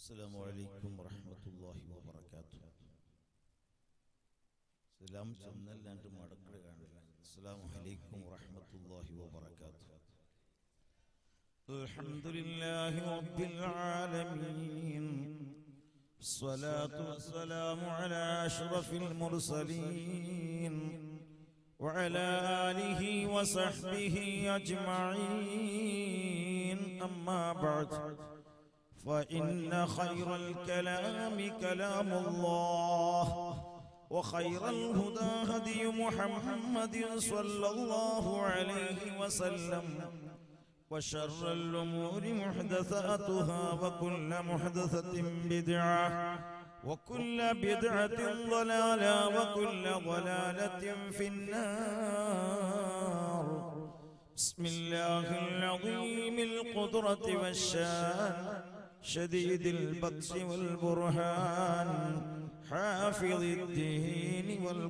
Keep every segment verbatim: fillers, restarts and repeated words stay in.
السلام عليكم ورحمة الله وبركاته. سلام سنل أنت ماركر السلام عليكم ورحمة الله وبركاته. الحمد لله رب العالمين، الصلاة والسلام على أشرف المرسلين وعلى آله وصحبه أجمعين. أما بعد، فإن خير الكلام كلام الله، وخير الهدى هدي محمد صلى الله عليه وسلم، وشر الأمور محدثاتها، وكل محدثة بدعة، وكل بدعة ضلالة، وكل ضلالة في النار. بسم الله العظيم القدرة والشان، شديد البطش والبرهان، حافظ الدين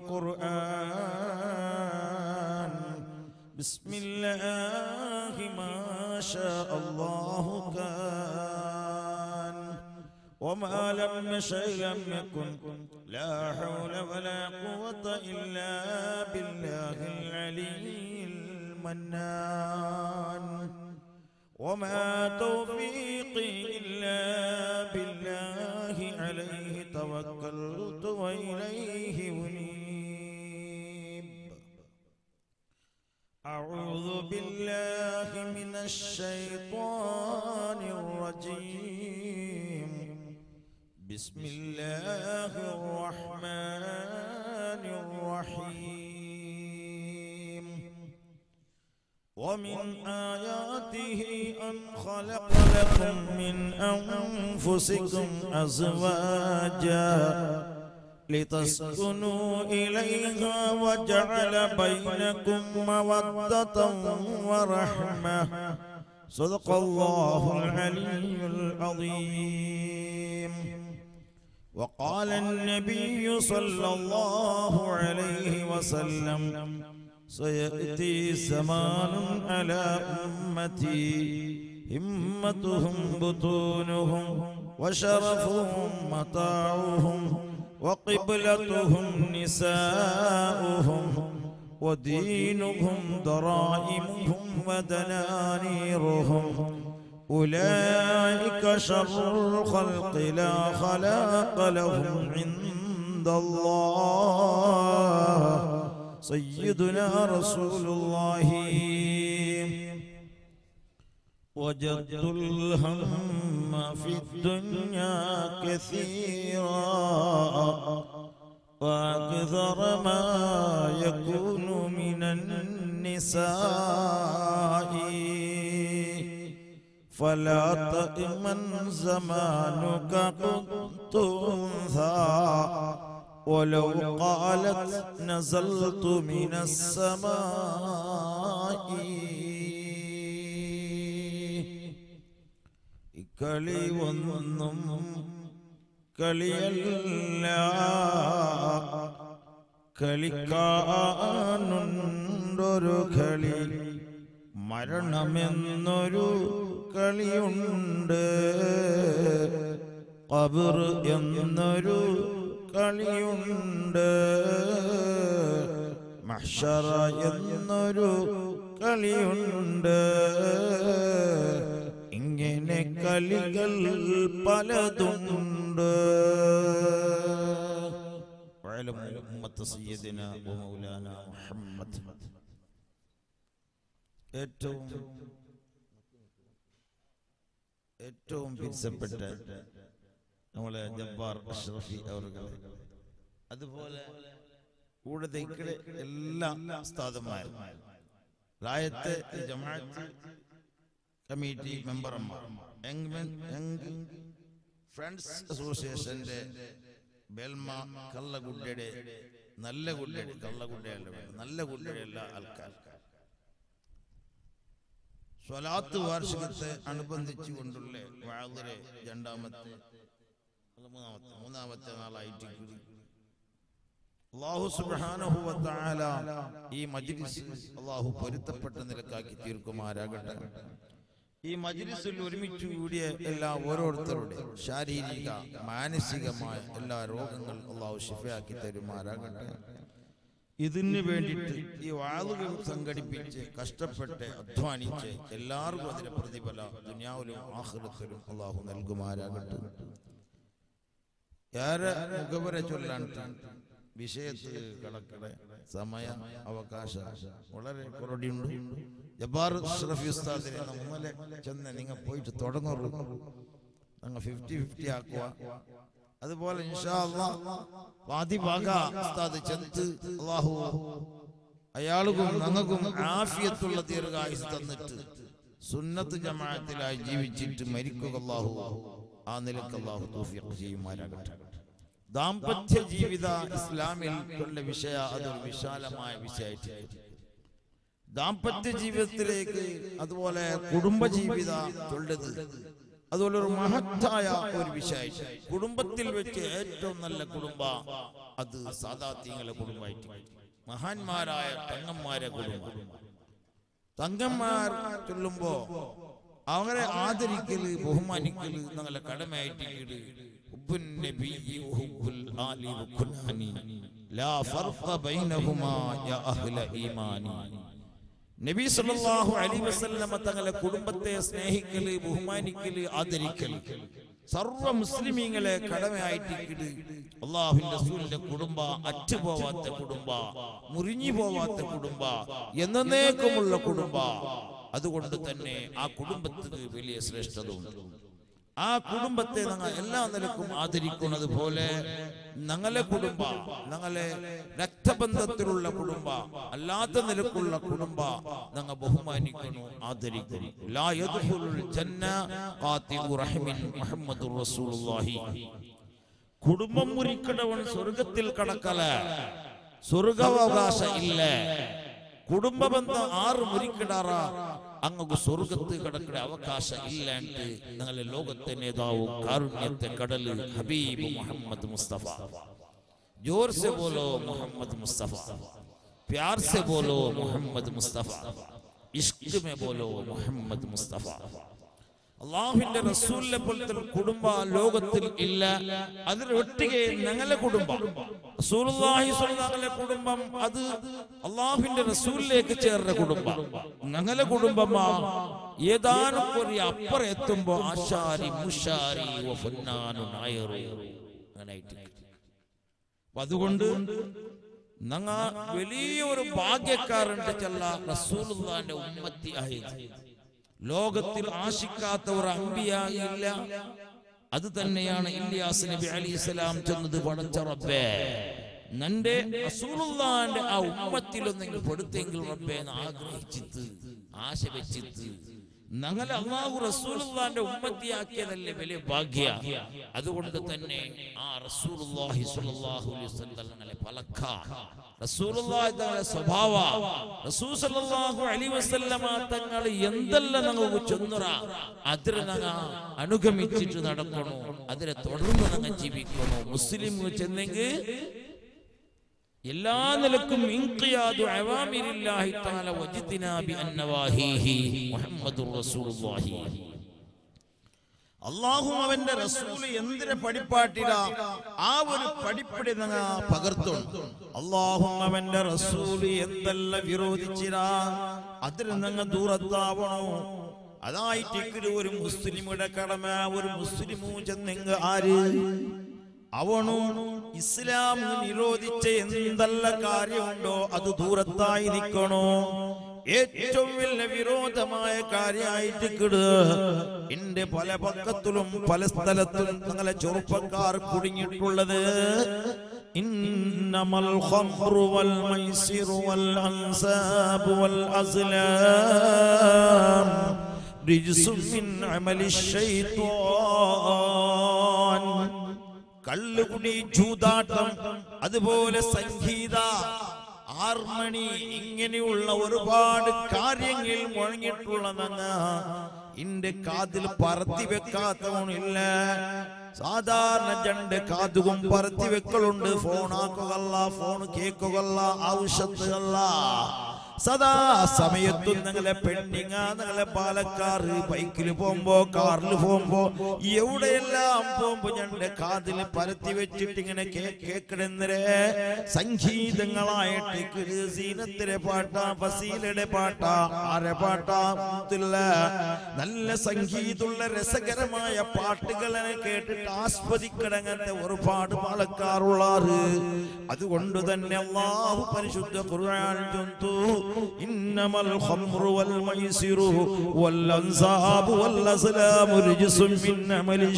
والقرآن. بسم الله ما شاء الله كان، وما لم يشأ لم يكن. لا حول ولا قوة إلا بالله العلي المنان. وما توفيقي إلا بالله، عليه توكلت وإليه أنيب. أعوذ بالله من الشيطان الرجيم. بسم الله الرحمن الرحيم. ومن آياته أن خلق لكم من أنفسكم أزواجا لتسكنوا إليها، وجعل بينكم مودة ورحمة. صدق الله العلي العظيم. وقال النبي صلى الله عليه وسلم: سيأتي زمان على أمتي همتهم بطونهم، وشرفهم متاعهم، وقبلتهم نساؤهم، ودينهم ضرائمهم ودنانيرهم. أولئك شر الخلق لا خلاق لهم عند الله. سيدنا رسول الله. وجدت الهم في الدنيا كثيرا، وأكثر ما يكون من النساء. فلا تأمن زمانك قد أنثى، ولو قالت نزلت من السماء. കളി ഒന്നും കളിയല്ല, കളിക്കാനുണ്ടൊരു കളി. മരണമെന്നൊരു കളിയുണ്ട്, ഖബർ എന്നൊരു കളിയുണ്ട്, മഹ്ശറ എന്നൊരു കളിയുണ്ട്. ഇങ്ങനെ കളികൾ പലതുണ്ട്. ഏറ്റവും ഏറ്റവും പിരിച്ചപ്പെട്ട നമ്മളെ ജബ്ബാർ അഷ്റഫി അവர்கள், അതുപോലെ കൂടെ എല്ലാ ഉസ്താദുമാരും, റായത്തെ ജമാഅത്ത് കമ്മിറ്റി മെമ്പർമാർ, യങ് ഫ്രണ്ട്സ് അസോസിയേഷന്റെ ബെൽമ കള്ളഗുഡ്ഡയുടെ നല്ല ഗുഡ്ഡയുടെ കള്ളഗുഡ്ഡയല്ല നല്ല ഗുഡ്ഡയുടെ എല്ലാ ആൾക്കാർ, സ്വലാത്ത് വാർഷികത്തെ അനുബന്ധിച്ചുകൊണ്ടുള്ള വഅദിലെ രണ്ടാമത്തെ മൂന്നാമത്തെ മൂന്നാമത്തെ നാളായിട്ട് അല്ലാഹു സുബ്ഹാനഹു വ തആല ഈ മജ്ലിസ് അല്ലാഹു പൊരുത്തപ്പെട്ട നിലക്കാക്കി തീർക്കുമാറാകട്ടെ. ഈ മജ്ലിസിൽ ഒരുമിച്ച് കൂടിയ എല്ലാ ഓരോരുത്തരുടെ ശാരീരിക മാനസികമായ എല്ലാ രോഗങ്ങൾ അല്ലാഹു ശിഫയാക്കി തരുമാറാകട്ടെ. ഇതിന് വേണ്ടിയിട്ട് ഈ വാളുകൾ സംഘടിപ്പിച്ച് കഷ്ടപ്പെട്ട് അധ്വാനിച്ച് എല്ലാവർക്കും അതിന്റെ പ്രതിഫല ദുനിയാവിലും ആഖിറത്തിലും അല്ലാഹു നൽകുമാറാകട്ടെ. ഏറെ മുഖവര ചൊല്ലാൻ വിഷയത്തിൽ കടക്കടെ സമയ അവകാശം വളരെ കുറവുണ്ട്. ജബ്ബാർ അഷ്റഫി ഉസ്താദിനെ നമ്മളെ ചെന്ന് നിങ്ങൾ പോയിട്ട് തുടങ്ങുള്ളൂ, നിങ്ങൾ ഫിഫ്റ്റി ഫിഫ്റ്റി ആക്കുക. അതുപോലെ ഇൻഷാ അല്ലാഹ് വാദിഭാഗ ഉസ്താദ് ചെന്ന് അല്ലാഹു അയാൾക്കും ഞങ്ങൾക്കും ആഫിയത്തുള്ള ദീർഘായുസ് തന്നിട്ട് സുന്നത്ത് ജമാഅത്തിലായി ജീവിച്ചിട്ട് മരിക്കുക അല്ലാഹു ആ നിലക്ക് അല്ലാഹു തൗഫീഖ് ചെയ്യുമാറാകട്ടെ. ദാമ്പത്യ ജീവിത ഇസ്ലാമിൽ ഉള്ള വിഷയ അതൊരു വിശാലമായ വിഷയമായിട്ട് ദാമ്പത്യ ജീവിതത്തിലേക്ക് അതുപോലെ കുടുംബജീവിത ഉള്ളത് അതുപോലെ ഒരു മഹത്തായ ഒരു വിഷയം. കുടുംബത്തിൽ വെച്ച് ഏറ്റവും നല്ല കുടുംബ അത് സാദാത്യങ്ങളെ കുടുംബമായിട്ട് മഹാന്മാരായ തങ്ങന്മാരെ കുടുംബം. തങ്ങന്മാർ ചൊല്ലുമ്പോ അവരെ ആദരിക്കല് ബഹുമാനിക്കല് ഞങ്ങളെ കടമയായിട്ട് നബി സല്ലല്ലാഹു അലൈഹി വസല്ലമ തങ്ങളെ കുടുംബത്തെ സ്നേഹിക്കല് ബഹുമാനിക്കല് ആദരിക്കല് സർവ്വ മുസ്ലിമീങ്ങളെ കടമയായിട്ട് അല്ലാഹുവിന്റെ റസൂലിന്റെ കുടുംബ അറ്റുപോവാത്ത കുടുംബ മുറിഞ്ഞു പോവാത്ത കുടുംബ എന്നേക്കുമുള്ള കുടുംബ. അതുകൊണ്ട് തന്നെ ആ കുടുംബത്തിന് വലിയ ശ്രേഷ്ഠത ഉണ്ട്. ആ കുടുംബത്തെ ഞങ്ങൾ എല്ലാ നിലക്കും ആദരിക്കുന്നത് പോലെ ഞങ്ങളെ കുടുംബ ഞങ്ങളെ രക്തബന്ധത്തിലുള്ള കുടുംബ അല്ലാത്ത നിലക്കുള്ള കുടുംബ ഞങ്ങൾ ബഹുമാനിക്കുന്നു ആദരിക്കുന്നു. ലാ യദ്ഖുലുൽ ജന്ന ഖാതിഉ റഹിമിൻ മുഹമ്മദുർ റസൂലുള്ളാഹി. കുടുംബം മുറിക്കടവൻ സ്വർഗത്തിൽ കടക്കല, സ്വർഗാവകാശം ഇല്ല. കുടുംബ ബന്ധം ആറ് മുറിക്കിടാറ അങ്ങ് സ്വർഗത്ത് കടക്കട അവകാശം ഇല്ലാണ്ട് ഞങ്ങളെ ലോകത്തെ നേതാവ് കാരുണ്യത്തെ കടല് ഹബീബ് മുഹമ്മദ് മുസ്തഫ. जोर से बोलो मोहम्मद मुस्तफा, प्यार से बोलो मोहम्मद मुस्तफा, इश्क में बोलो मोहम्मद मुस्तफा. അള്ളാഹുവിന്റെ റസൂലിനെ പോലത്തെ കുടുംബ ലോകത്തിൽ ഇല്ല. അതിൽ ഒട്ടിಗೆ ഞങ്ങളെ കുടുംബം റസൂലുള്ളാഹി സ്വല്ലല്ലാഹു അലൈഹി കുടുംബം അത് അള്ളാഹുവിന്റെ റസൂലിലേക്ക് ചേർന്ന കുടുംബം. ഞങ്ങളെ കുടുംബമാ ഏതാനും ഒരു അപ്പുറം എത്തുമ്പോ ആശാരി മുഷാരി വഫന്നാനു നായറു അങ്ങനെയായിട്ട്. അതുകൊണ്ട് ഞങ്ങ വലിയൊരു ഭാഗ്യക്കാരുണ്ട് ചെല്ല റസൂലുള്ളാഹിന്റെ ഉമ്മത്തി ആയത്. ലോകത്തിൽ ആശിക്കാത്ത ഒരു അമ്പിയാ ഇല്ല. അത് തന്നെയാണ് ഇല്യാസ് നബി അലൈഹിസ്സലാം ചെന്നത്, പടച്ച റബ്ബേ നന്റെ റസൂലുള്ളാഹിന്റെ ആ ഉമ്മത്തിലൊന്നെങ്കിൽ പെടുത്തെങ്കിൽ റബ്ബേ എന്ന് ആഗ്രഹിച്ചിട്ട് ആശ വെച്ചിട്ട് ഞങ്ങളെ അല്ലാഹു റസൂലുള്ളാഹിന്റെ ഉമ്മത്തിയാക്കിയതല്ലേ വലിയ ഭാഗ്യ. അതുകൊണ്ട് തന്നെ ആ റസൂലുള്ളാഹി സ്വല്ലല്ലാഹു അലൈഹി വസല്ലമയെ പലക്ക റസൂലുള്ളാഹി തങ്ങളുടെ സ്വഭാവ റസൂൽ സ്വല്ലല്ലാഹു അലൈഹി വസല്ലമ തങ്ങൾ എന്തെല്ലാം ഞങ്ങൾക്ക് ചെന്നുറ അതിനെ ഞങ്ങൾ അനുഗമിച്ചിട്ട് നടക്കണോ, അതിനെ തുടർന്ന് ഞങ്ങൾ ജീവിക്കണോ. മുസ്ലിം ചെന്നെങ്കിൽ എല്ലാ നിലക്കും ഇൻഖിയാദു അവാമിരില്ലാഹി തആല വജ്തിനാബി അന്നവാഹിഹി മുഹമ്മദുർ റസൂലുള്ളാഹി. അല്ലാഹു അവന്റെ റസൂൽ എന്തിനെ പഠിപ്പാട്ടിട ആ ഒരു പഠിപ്പടി ഞങ്ങൾ പകർത്തും. അല്ലാഹു അവന്റെ റസൂൽ എന്തെല്ലാം വിരോധിച്ചിടാ അതിൽ ഞങ്ങൾ ദൂരത്താവണോ. അതായിട്ട് ഒരു മുസ്ലിമുടെ കടമ. ഒരു മുസ്ലിമു ചെന്നെങ്കിൽ ആര് അവണു ഇസ്ലാം നിരോധിച്ച എന്തെല്ല കാര്യമുണ്ടോ അത് ദൂരത്തായി നിൽക്കണോ. ഏറ്റവും വലിയ വിരോധമായ കാര്യമായിട്ട് കിട് എന്റെ പല പക്കത്തിലും പല സ്ഥലത്തും നിങ്ങളെ ചെറുപ്പക്കാർ കുടുങ്ങിയിട്ടുള്ളത് ഇന്നമൽ ഖംറു വൽ മൈസിറു വൽ അൻസാബു വൽ അസ്ലാം റിജ്സും മിൻ അമലി ശൈത്വാൻ. കള്ളുകുടി, ചൂതാട്ടം, അതുപോലെ സംഗീത, ആർമണി, ഇങ്ങനെയുള്ള ഒരുപാട് കാര്യങ്ങൾ മുഴങ്ങിയിട്ടുള്ള നങ്ങ ഇന്റെ കാതിൽ പറത്തി വെക്കാത്തവണില്ല. സാധാരണ രണ്ട് കാതുകും പറത്തി വെക്കലുണ്ട്. Phone ആക്കുകല്ല, phone കേൾക്കുകല്ല, ആവശ്യത്തുകല്ല. സദാ സമയത്തും നിങ്ങളെ പെണ്ണിങ്ങ നിങ്ങളെ പാലക്കാറ് ബൈക്കിൽ പോകുമ്പോ കാറിൽ പോകുമ്പോ എവിടെയെല്ലാം പോകുമ്പോ ഞങ്ങളുടെ കാതിൽ പരത്തി വെച്ചിട്ട് ഇങ്ങനെ കേക്കണെന്നരെ സംഗീതങ്ങളായിട്ട് സീനത്തിലെ പാട്ടാ ഫസീലയുടെ പാട്ടാ ആരെ പാട്ടാ നല്ല സംഗീതമുള്ള രസകരമായ പാട്ടുകളെ കേട്ടിട്ട് ആസ്വദിക്കടങ്ങത്തെ ഒരുപാട് പാലക്കാറുള്ളാറ്. അതുകൊണ്ട് തന്നെ അല്ലാഹു പരിശുദ്ധ ഖുർആൻ ചൊല്ലുന്നു ഇന്നമൽ ഖംറു വൽ മൈസിറു വൽ അൻസാബു വൽ അസ്ലാമു റിജ്സും മിൻ അമലി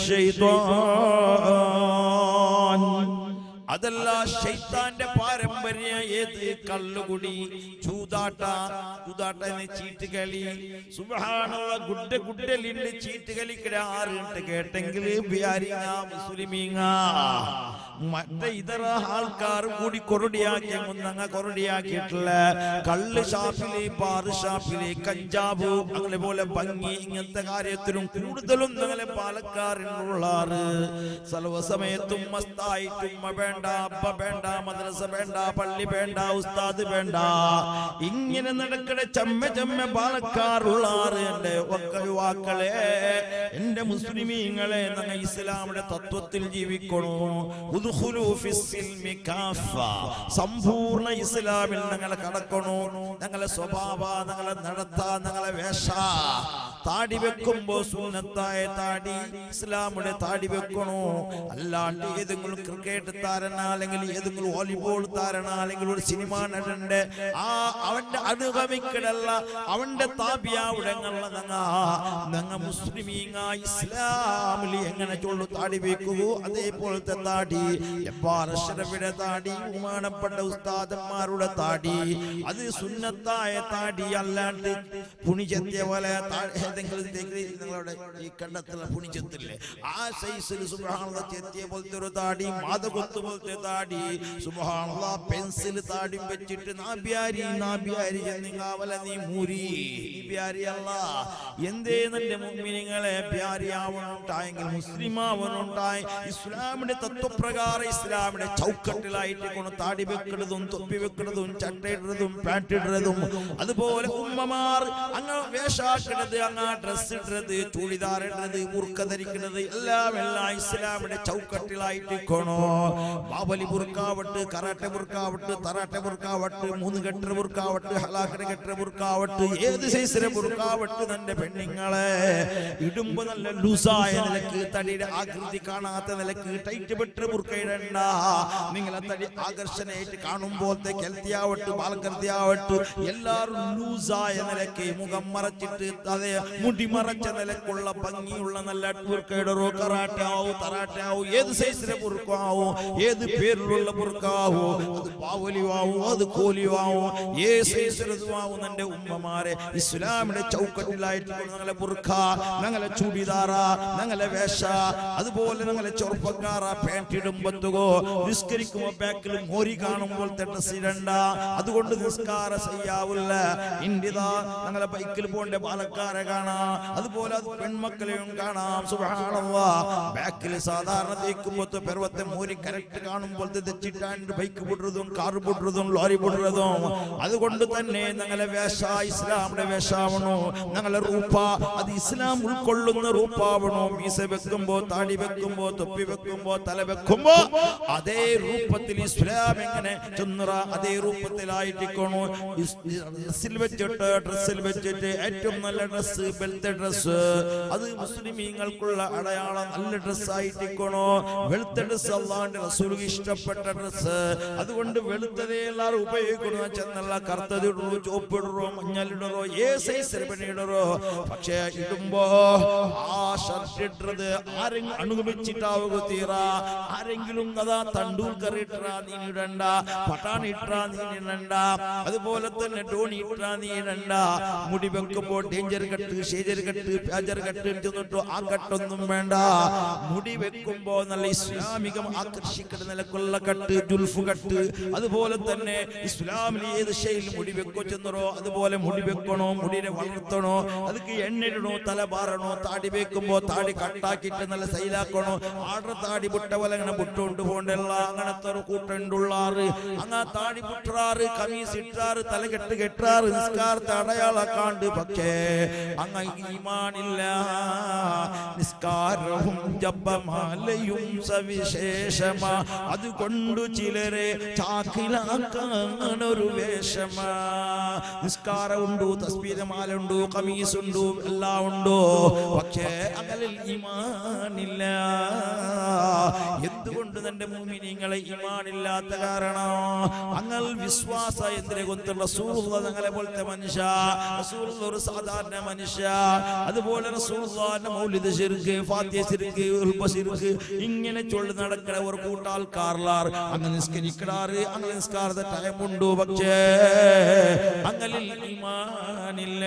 ശൈത്വാൻ. അതല്ല ശൈത്താന്റെ പാരമ്പര്യ ഏത് കള്ളുകുടി ചൂതാട്ട ചൂതാട്ട ചീട്ടുകളി സുബ്ഹാനല്ലാഹ് ഗുഡ്ഡ ഗുഡ്ഡലിന്റെ ചീട്ടുകളിക്കട ആറുണ്ട് കേട്ടെങ്കിൽ ബിയാരിങ്ങ മുസ്ലിമീങ്ങ മറ്റേ ഇതര ആൾക്കാർ കൂടി കൊറടിയാക്കി മുന്നങ്ങ കൊറടിയാക്കിയിട്ടുള്ള കള്ള് ഷാപ്പില് ബാറ് ഷാപ്പില് കഞ്ചാബ് അങ്ങനെ പോലെ ഭംഗി ഇങ്ങനത്തെ കാര്യത്തിലും കൂടുതലും നിങ്ങളെ പാലക്കാരിനുള്ളാറ്. സർവസമയത്തും മസ്തായിട്ടും വേണ്ട അപ്പ വേണ്ട മദ്രസ വേണ്ട പള്ളി വേണ്ട ഉസ്താദ് വേണ്ട ഇങ്ങനെ നടക്കണ ചമ്മ ചമ്മ പാലക്കാറുള്ളാറ്. എന്റെ യുവാക്കളെ എന്റെ മുസ്ലിമീങ്ങളെ ഞങ്ങൾ ഇസ്ലാമിന്റെ തത്വത്തിൽ ജീവിക്കണോ. സമ്പൂർണ്ണ ഇസ്ലാമിൽ ഞങ്ങളെ കടക്കണോ. ഞങ്ങളെ സ്വഭാവ ഞങ്ങളെ നടത്ത ഞങ്ങളെ വേഷ താടി വെക്കുമ്പോ സുന്നത്തായ താടി ഇസ്ലാമിന്റെ താടി വെക്കണോ. അല്ലാണ്ട് ഏതെങ്കിലും ക്രിക്കറ്റ് താരന അല്ലെങ്കിൽ ഏതെങ്കിലും വോളിബോൾ താരന അല്ലെങ്കിൽ ഒരു സിനിമ നടന്റെ ആ അവന്റെ അനുഗമിക്കടല്ല അവന്റെ താപിയാവിടങ്ങള ഞങ്ങ ഞങ്ങ മുസ്ലിമീങ്ങ ഇസ്ലാമിൽ എങ്ങനെ ചൊല്ലു താടി വെക്കുവോ അതേപോലത്തെ താടി എപ്പാറശരവിടെ താടി ബഹുമാനപ്പെട്ട ഉസ്താദന്മാരുടെ താടി അത് സുന്നത്തായ താടി അല്ലാണ്ട് പുണിചെത്തിയ പോലെ ഏതെങ്കിലും നിങ്ങളുടെ ഈ കണ്ടത്തുള്ള പുണിച്ചെത്തില്ലേ ആ സൈസിൽ സുബ്ഹാനല്ലാഹ് ചെത്തിയ പോലത്തെ ഒരു താടി മാതകൊത്ത് പോലത്തെ താടി സുബ്ഹാനല്ലാഹ് പെൻസിൽ താടി വെച്ചിട്ട് നാബ്യാരി നാബ്യാരി എന്നിങ്ങാവല നീ മൂരി ബ്യാരി അല്ല എന്തേ നിന്റെ മുഅ്മിനീങ്ങളെ ബ്യാരി ആവണുണ്ടായെങ്കിൽ മുസ്ലിം ആവണുണ്ടായി ഇസ്ലാമിന്റെ തത്വപ്രകാരം ഇസ്ലാമിന്റെ ചൗക്കട്ടിലായിട്ട് കൊണ്ട് താടി വെക്കുന്നതും തൊപ്പി വെക്കുന്നതും ചട്ടയിടുന്നതും പാൻറ്റിടുന്നതും അതുപോലെ ഉമ്മമാർ അങ്ങ് വേഷാക്കുന്നത് അങ്ങ് ഡ്രസ് ഇടുന്നത് ചൂടിദാർ ഇടുന്നത് ബുർക്ക ധരിക്കുന്നത് എല്ലാം എല്ലാം ഇസ്ലാമിന്റെ ചൗക്കട്ടിലായിട്ട് കൊണോ. ബാബലി ബുർക്കാവട്ട് കറാട്ടെ ബുർക്കാവട്ട് തറാട്ടെ ബുർക്കാവട്ട് മൂന്ന് കെട്ട ബുർക്കാവട്ട് ഹലാക്കര കെട്ട ബുർക്കാവട്ട് ഏത് സൈസിലെ ബുർക്കാവട്ട് തന്റെ പെണ്ണുങ്ങളെ ഇടുമ്പോ നല്ല ലൂസായ നിലക്ക് തടിയുടെ ആകൃതി കാണാത്ത നിലക്ക് ടൈറ്റ് പെട്ട് ബുർക്ക ഇടണ്ട. നിങ്ങളെ തടി ആകർഷണയായിട്ട് കാണുമ്പോഴത്തെ കെൽത്തിയാവട്ട് ബാലകൃതിയാവട്ട് എല്ലാവരും ലൂസായ നിലക്ക് മുഖം മറച്ചിട്ട് അതേ മുടി മറച്ച നിലക്കുള്ള ഭംഗിയുള്ള നല്ല ബുർക്കയിടറോ കറാട്ടാവോ തറാട്ടാവോ ഏത് സൈസിലെ ബുർക്കാവോ ഏത് പേരിലുള്ള ബുർക്കാവോ അത് ബാവലിയാവോ അത് കോലിയാവോ ഏത് സൈസിലതുവാവോ എന്റെ ഉമ്മമാരെ ഇസ്ലാമിന്റെ ചൗക്കട്ടിലായിട്ട് ഞങ്ങളെ ബുർക്ക ഞങ്ങളെ ചൂടിദാറ ഞങ്ങളെ വേഷ അതുപോലെ ഞങ്ങളെ ചെറുപ്പക്കാറ പാൻറ് ഇടുമ്പത്തുകോ നിസ്കരിക്കുമ്പോ ബാക്കിൽ മോരി കാണുമ്പോൾ ഡ്രസ് ഇടണ്ട. അതുകൊണ്ട് നിസ്കാര ചെയ്യാവില്ല. ഇന്ത്യതാ ഞങ്ങളെ ബൈക്കിൽ പോകേണ്ട പാലക്കാരെ കാണാം അതുപോലെ അത് പെൺമക്കളെയും കാണാം. സുബ്ഹാനല്ലാഹ് ബാക്കിൽ സാധാരണ തേക്കുമ്പോ പെർവത്തെ മോരി കറക്റ്റ് കാണുമ്പോൾ തെച്ചിട്ടാണ്ട് ബൈക്ക് പൊടുന്നതും കാർ പൊടുന്നതും ലോറി പൊടുന്നതും. അതുകൊണ്ട് തന്നെ ഞങ്ങളെ വേഷ ഇസ്ലാമിന്റെ വേഷാവണോ. ഞങ്ങളെ റൂപ്പ അത് ഇസ്ലാം ഉൾക്കൊള്ളുന്ന റൂപ്പാവണോ. മീസ വെക്കുമ്പോ താടി വെക്കുമ്പോ തൊപ്പി വെക്കുമ്പോ തല വെക്കുമ്പോ അതേ രൂപത്തിൽ ഇസ്ലാം എങ്ങനെ ചെന്നുറ അതേ രൂപത്തിലായിട്ടിക്കണോ. ഡ്രസ്സിൽ വെച്ചിട്ട് ഡ്രസ്സിൽ വെച്ചിട്ട് ഏറ്റവും നല്ല ഡ്രസ് വെളുത്ത ഡ്രസ് അത് മുസ്ലിമീങ്ങൾക്കുള്ള അടയാളം നല്ല ഡ്രസ് ആയിട്ടിക്കണോ. വെളുത്ത ഡ്രസ് അല്ലാഹുവിന്റെ റസൂലുക്ക് ഇഷ്ടപ്പെട്ട ഡ്രസ്. അതുകൊണ്ട് വെളുത്തതേ എല്ലാവരും ഉപയോഗിക്കണോ ചെന്നല്ല കറുത്തതിടറോ ചോപ്പിടറോ മഞ്ഞളിടറോ ഏ സൈസ് പണിയിടറോ. പക്ഷേ ഇടുമ്പോ ആ ഷർട്ട് ഇട്ടത് ആരെങ്കിലും അനുഗമിച്ചിട്ടാവുക തീറ. ആരെങ്കിലും അതാ തണ്ടൂൽക്കറി ഇട്ടാ നീ ഇടണ്ട, പട്ടാണി ഇട്ടാ നീ ഇടണ്ട, അതുപോലെ തന്നെ ഡോണി ഇട്ടാ നീ ഇടണ്ട. മുടി വെക്കുമ്പോ ഡേഞ്ചർ കട്ട് ഷേജർ കട്ട് പ്യാജർ കട്ട് ചെന്നിട്ടോ ആ കട്ടൊന്നും വേണ്ട. മുടി വെക്കുമ്പോ നല്ല ഇസ്ലാമികം ആകർഷിക്കുന്ന നിലക്കുള്ള കട്ട് ജുൽഫ് കട്ട് അത് അതുപോലെ തന്നെ ഇസ്ലാമിൽ ഏത് ശൈലി മുടി വെക്കോ ചെന്നോ അതുപോലെ മുടി വെക്കണോ, മുടിനെ വളർത്തണോ, അതിക്ക് എണ്ണിടണോ, തല പാറണോ, താടി വെക്കുമ്പോ താടി കട്ടാക്കിയിട്ട് നല്ല സൈലാക്കണോ, ആടർ താടി പുട്ട പോലെ അങ്ങനെ പുട്ടുകൊണ്ട് പോകണ്ടല്ല. അങ്ങനത്തെ ഒരു കൂട്ടുള്ളാറ് അങ്ങനെ താടി പുട്ടാറ്, കമീസ് ഇട്ടാറ്, തല കെട്ട് കെട്ടാറ്, നിസ്കാരത്തെ അടയാളക്കാണ്ട്. പക്ഷേ അങ്ങ ഈമാനില്ല. നിസ്കാരവും ജപമാലയും സവിശേഷമാ, അതുകൊണ്ടു ചിലരെ ചാക്കിലാക്കാനൊരു വേഷമാ. നിസ്കാരമുണ്ടോ, തസ്ബീഹമാലുണ്ടോ, കമീസുണ്ടോ, എല്ലാം ഉണ്ടോ, പക്ഷേ അകലിൽ ഈമാനില്ല. എന്തുകൊണ്ട് തന്റെ മുഅ്മിനീങ്ങളെ ഈമാനില്ലാത്ത കാരണം അങ്ങൾ വിശ്വാസ എന്തിനെ കൊണ്ടുള്ള റസൂലുള്ളാഹി തങ്ങളെ പോലത്തെ മനുഷ്യ, റസൂലുള്ളാഹി ഒരു സാധാരണ മനുഷ്യ. അതുപോലെ റസൂലുള്ളാഹിന്റെ മൗലിദ് ശിർക്ക്, ഫാത്തിഹ ശിർക്ക്, ഉൽബ ശിർക്ക് ഇങ്ങനെ ചൊല്ലി നടക്കണ ഒരു കൂട്ടാൾക്കാർ അങ്ങനെ നിസ്കരിക്കാറ്. അങ്ങനെ നിസ്കാരത്തെ ടൈമുണ്ടോ, പക്ഷേ അങ്ങളിൽ ഈമാനില്ല.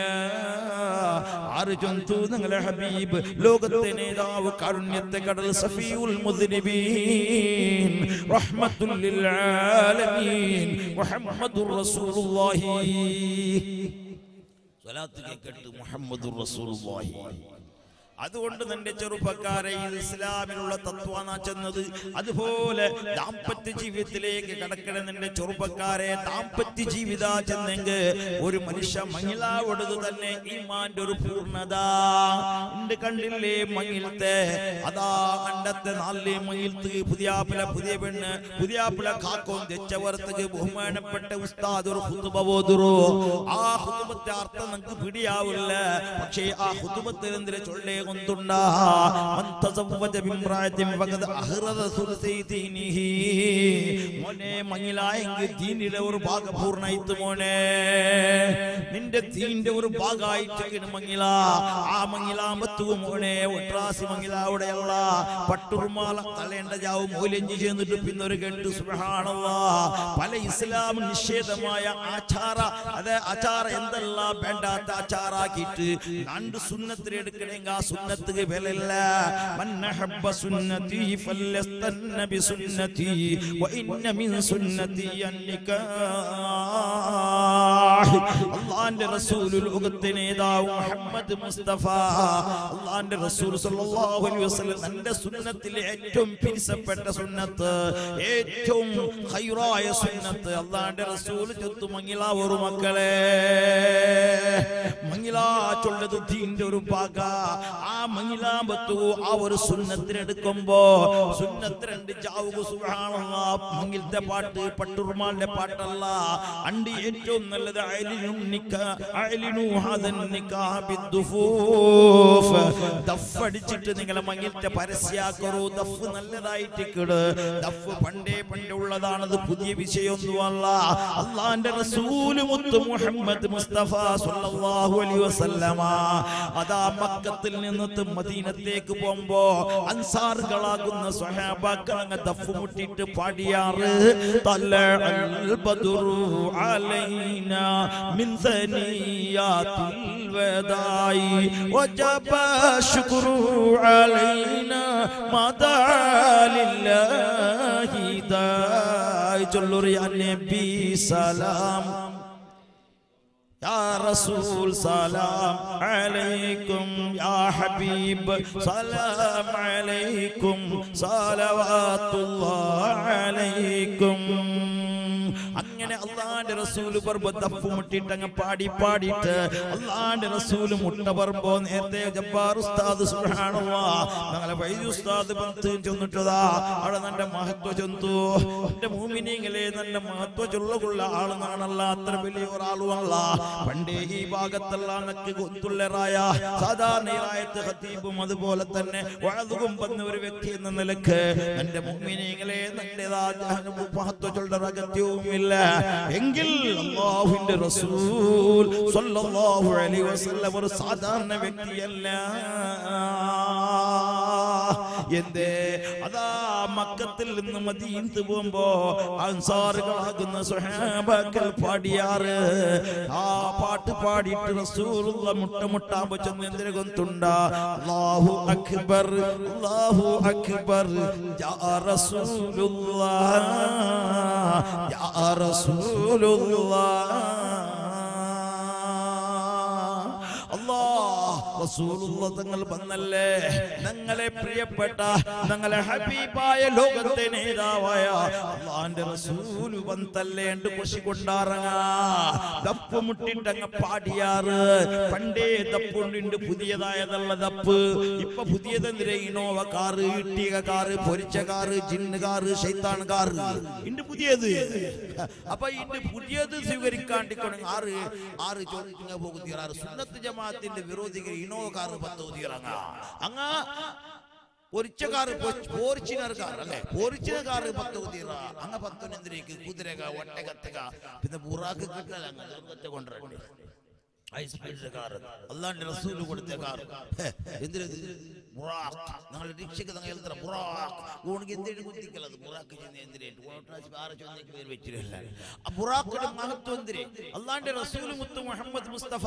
ആര് ചൊന്തു നിങ്ങളെ ഹബീബ്, ലോകത്തെ നേതാവ്, കാരുണ്യത്തെ കടൽ, സഫീഉൽ മുദ്നിബീൻ, റഹ്മത്തുൽ ലിൽ ആലമീൻ, മുഹമ്മദുർ റസൂലുള്ളാഹി. സ്വലാത്ത് കേൾക്കട്ടെ മുഹമ്മദുർ റസൂലുള്ളാഹി. അതുകൊണ്ട് നിന്റെ ചെറുപ്പക്കാരെ ഇസ്ലാമിലുള്ള തത്വാണ് ചെന്നത്. അതുപോലെ ദാമ്പത്യ ജീവിതത്തിലേക്ക് കടക്കണ നിന്റെ ചെറുപ്പക്കാരെ, ദാമ്പത്യ ജീവിത ചെന്നെങ്കിൽ ഒരു മനുഷ്യ മഹിളാവോടത് തന്നെ ഈമാന്റെ ഒരു പൂർണ്ണത ഉണ്ട്. കണ്ടില്ലേ മങ്ങിലത്തെ, അതാ കണ്ടത്തെ നാലിലെ മങ്ങിലത്ത് പുതിയാപ്പിള, പുതിയ പെണ്ണ്, പുതിയാപ്പിള കാക്കോൻ തെച്ചവർത്തക്ക് ബഹുമാനപ്പെട്ട ഉസ്താദ് ഒരു ഖുതുബ ഓതുറോ. ആ ഖുതുബത്തെ അർത്ഥം നമുക്ക് പിടിയാവില്ല. പക്ഷേ ആ ഖുതുബത്തിൽ എന്തിനെ ചൊല്ലേ കൊണ്ടുണ്ടാ മൻ തസവ്വജ ബിംറാഅത്തിൻ ഫഖദ് അഹ്റദ സുൽസി ദീനിഹി. മോനെ മങ്ങിലായെങ്കിൽ ദീനിന്റെ ഒരു ഭാഗം പൂർണ്ണായിട്ട് മോനെ, നിന്റെ ദീന്റെ ഒരു ഭാഗമായിട്ട് മങ്ങില. ആ മങ്ങിലാമ്പത്തു മോനെ ഒട്രാസി മങ്ങിലാവുടെയല്ല, പട്ടുറുമാല തലേണ്ട ജാവും മൂലഞ്ചി ചേർന്നിട്ട് പിന്നൊരു കെട്ട്. സുബ്ഹാനല്ലാഹ്, പല ഇസ്ലാം നിഷേധമായ ആചാര, അത് ആചാര എന്തെല്ലാം വേണ്ടാത്ത ആചാരാക്കിയിട്ട് രണ്ട് സുന്നത്തിനെടുക്കണമെങ്കിൽ ആ സുന്നത്തുക്ക് വിലയില്ല. മൻ അഹബ്ബ സുന്നതി ഫലസ്തന്ന ബിസുന്നതി വഇന്ന മിൻ സുന്നതി അന്നികാഹ്. അല്ലാഹുവിന്റെ റസൂൽ, ലോകത്തെ നേതാവ് മുഹമ്മദ് മുസ്തഫ, അല്ലാഹുവിന്റെ റസൂൽ സല്ലല്ലാഹു അലൈഹി വസല്ലം തന്റെ സുന്നത്തിലെ ഏറ്റവും പിരിസപ്പെട്ട സുന്നത്ത്, ഏറ്റവും ഖൈറായ സുന്നത്ത് അല്ലാഹുവിന്റെ റസൂൽ ചൊത്തു മങ്ങിലാ ഒരു മക്കളെ. മങ്ങിലാ ചൊല്ലത് ദീന്റെ ഒരു ഭാഗ. ആ മങ്ങിലാമ്പത്തു ആ ഒരു സുന്നത്തിനെടുക്കുമ്പോ സുന്നത്ത് രണ്ട് ജാവുക. സുബ്ഹാനല്ലാഹ്, മങ്ങിലത്തെ പാട്ട് പട്ടുറുമാലിന്റെ പാട്ടല്ല. അണ്ട് ഏറ്റവും നല്ലത് അയലിനും നിക്കാ, അയലിനു ഹദൻ നിക്കാഹ് ബിദ്ദുഫൂഫ്. ദഫ് അടിച്ചിട്ട് നിങ്ങളെ മങ്ങിലത്തെ പരസ്യാക്കറോ. ദഫ് നല്ലതായിട്ട് കിട്. ദഫ് പണ്ടേ പണ്ടേ ഉള്ളതാണത്, പുതിയ വിഷയമൊന്നുമല്ല. അല്ലാഹുവിന്റെ റസൂൽ മുത്ത് മുഹമ്മദ് മുസ്തഫ സല്ലല്ലാഹു അലൈഹി വസല്ലമ അതാ മക്കത്തിൽ നിന്നിട്ട് മദീനത്തേക്ക് പോകുമ്പോ അൻസാറുകളാകുന്ന സ്വഹാബാക്കൾ അങ്ങ് ദഫ് മുട്ടിയിട്ട് പാടിയാറ്. തലഅൽ ബദ്റു അലൈനാ മിൻ സനിയാത്തിൽ വദായി വജബ ശുക്രു അലൈനാ മദാ ലില്ലാഹി ദായി. ചൊല്ലൂർ യാ നബി സലാം, യാ റസൂൽ സലാം അലൈക്കും, യാ ഹബീബ് സലാം അലൈക്കും, സലവാത്തുല്ലാഹി അലൈക്കും. അങ്ങനെ അല്ലാഹുവിന്റെ റസൂൽ പറമ്പോ ദഫ് മുട്ടിട്ട് അങ്ങ് പാടി പാടിയിട്ട് അല്ലാഹുവിന്റെ റസൂൽ മുട്ട പറമ്പോ നേരത്തെ ജബ്ബാർ ഉസ്താദ് സുബ്ഹാനല്ലാഹ് ഞങ്ങളെ ഫൈസി ഉസ്താദ് പന്ത് ചെന്നിട്ടതാ. അവിടെ നല്ല മഹത്വ ചെന്നു. എന്റെ മുഅ്മിനീങ്ങളെ, നല്ല മഹത്വ ചൊല്ലുള്ള ആളെന്നാണല്ല, അത്ര വലിയ ഒരാളുമല്ല. പണ്ടേ ഈ ഭാഗത്തുള്ള നക്ക് കൊത്തുള്ളറായ സാധാരണയായത്ത് ഖതീബും അതുപോലെ തന്നെ വഅദും വന്ന ഒരു വ്യക്തി എന്ന നിലക്ക് എന്റെ മുഅ്മിനീങ്ങളെ, നന്റേതാ മഹത്വ ചൊല്ലുന്ന അഗത്യവുമില്ല. എങ്കിൽ അല്ലാഹുവിന്റെ റസൂൽ സ്വല്ലല്ലാഹു അലൈഹി വസല്ലം ഒരു സാധാരണ വ്യക്തിയല്ല. എന്തേ അതാ മക്കത്തിൽ നിന്ന് മദീനത്ത് പോകുമ്പോ അൻസാറുകളാകുന്ന സ്വഹാബാക്കൾ പാടിയാറ് ആ പാട്ട് പാടിയിട്ട് റസൂലുള്ള മുട്ടമുട്ടാമ്പോ ചെന്ന് എന്തിനെ കൊന്തുണ്ട അല്ലാഹു അക്ബർ അല്ലാഹു അക്ബർ യാ റസൂലുള്ളാഹ് യാ റസൂലുള്ളാഹ് റസൂലുള്ള തങ്ങൾ വന്നല്ലേ ഞങ്ങളെ പ്രിയപ്പെട്ട ഞങ്ങളെ ഹബീബായ ലോകത്തെ നേതാവായ അല്ലാഹുവിന്റെ റസൂൽ വന്നല്ലേ എന്ന് ഖുശി കൊണ്ടാറങ്ങാ ദപ്പ് മുട്ടിട്ടങ്ങ പാടിയാറ് പണ്ടേ ദപ്പുണ്ട് പുതിയതായതല്ല ദപ്പ് ഇപ്പൊ പുതിയതെന്തിരെ ഇനോവ കാറ് ഇട്ടിക കാറ് പൊരിച്ച കാറ് ജിന്ന് കാറ് ശൈത്താൻ കാറ് ഇണ്ട് പുതിയത് അപ്പൊ ഇണ്ട് പുതിയത് സ്വീകരിക്കാണ്ടിക്കണം ആറ് ആറ് ചോദിക്കുന്ന പോകുന്ന സുന്നത്ത് ജമാഅത്തിന്റെ വിരോധികൾ ഇനോവ കാറ് പത്തോ തീറങ്ങ അങ്ങ പൊരിച്ച കാറ് പോർച്ചിനർ കാർ അല്ലെ പോർച്ചിന കാറ് പത്ത് തീറ അങ്ങ പത്തൊനെന്തിരേക്ക് കുതിരക ഒട്ടകത്തക പിന്നെ ബുറാക്ക് കിട്ടല അങ്ങ് ദുർഗത്തെ കൊണ്ടുവരണ്ടേ അല്ലാഹുവിന്റെ റസൂൽ കൊടുത്ത കാർ എന്തിനാ ബുറാഖ് ഞങ്ങൾ രക്ഷക്ക് തങ്ങൾ എത്ര ബുറാഖ് ഓണിക്ക് എന്തിനു കുത്തിക്കലത് ബുറാഖ് ചെന്ന് എന്തിനേറ്റ് ഓട്ടാച്ച് കാർ ചൊന്നേക്ക് പേര് വെച്ചിട്ടില്ല ആ ബുറാഖിന്റെ മഹത്വം എന്തിരെ അല്ലാഹുവിന്റെ റസൂൽ മുത്ത് മുഹമ്മദ് മുസ്തഫ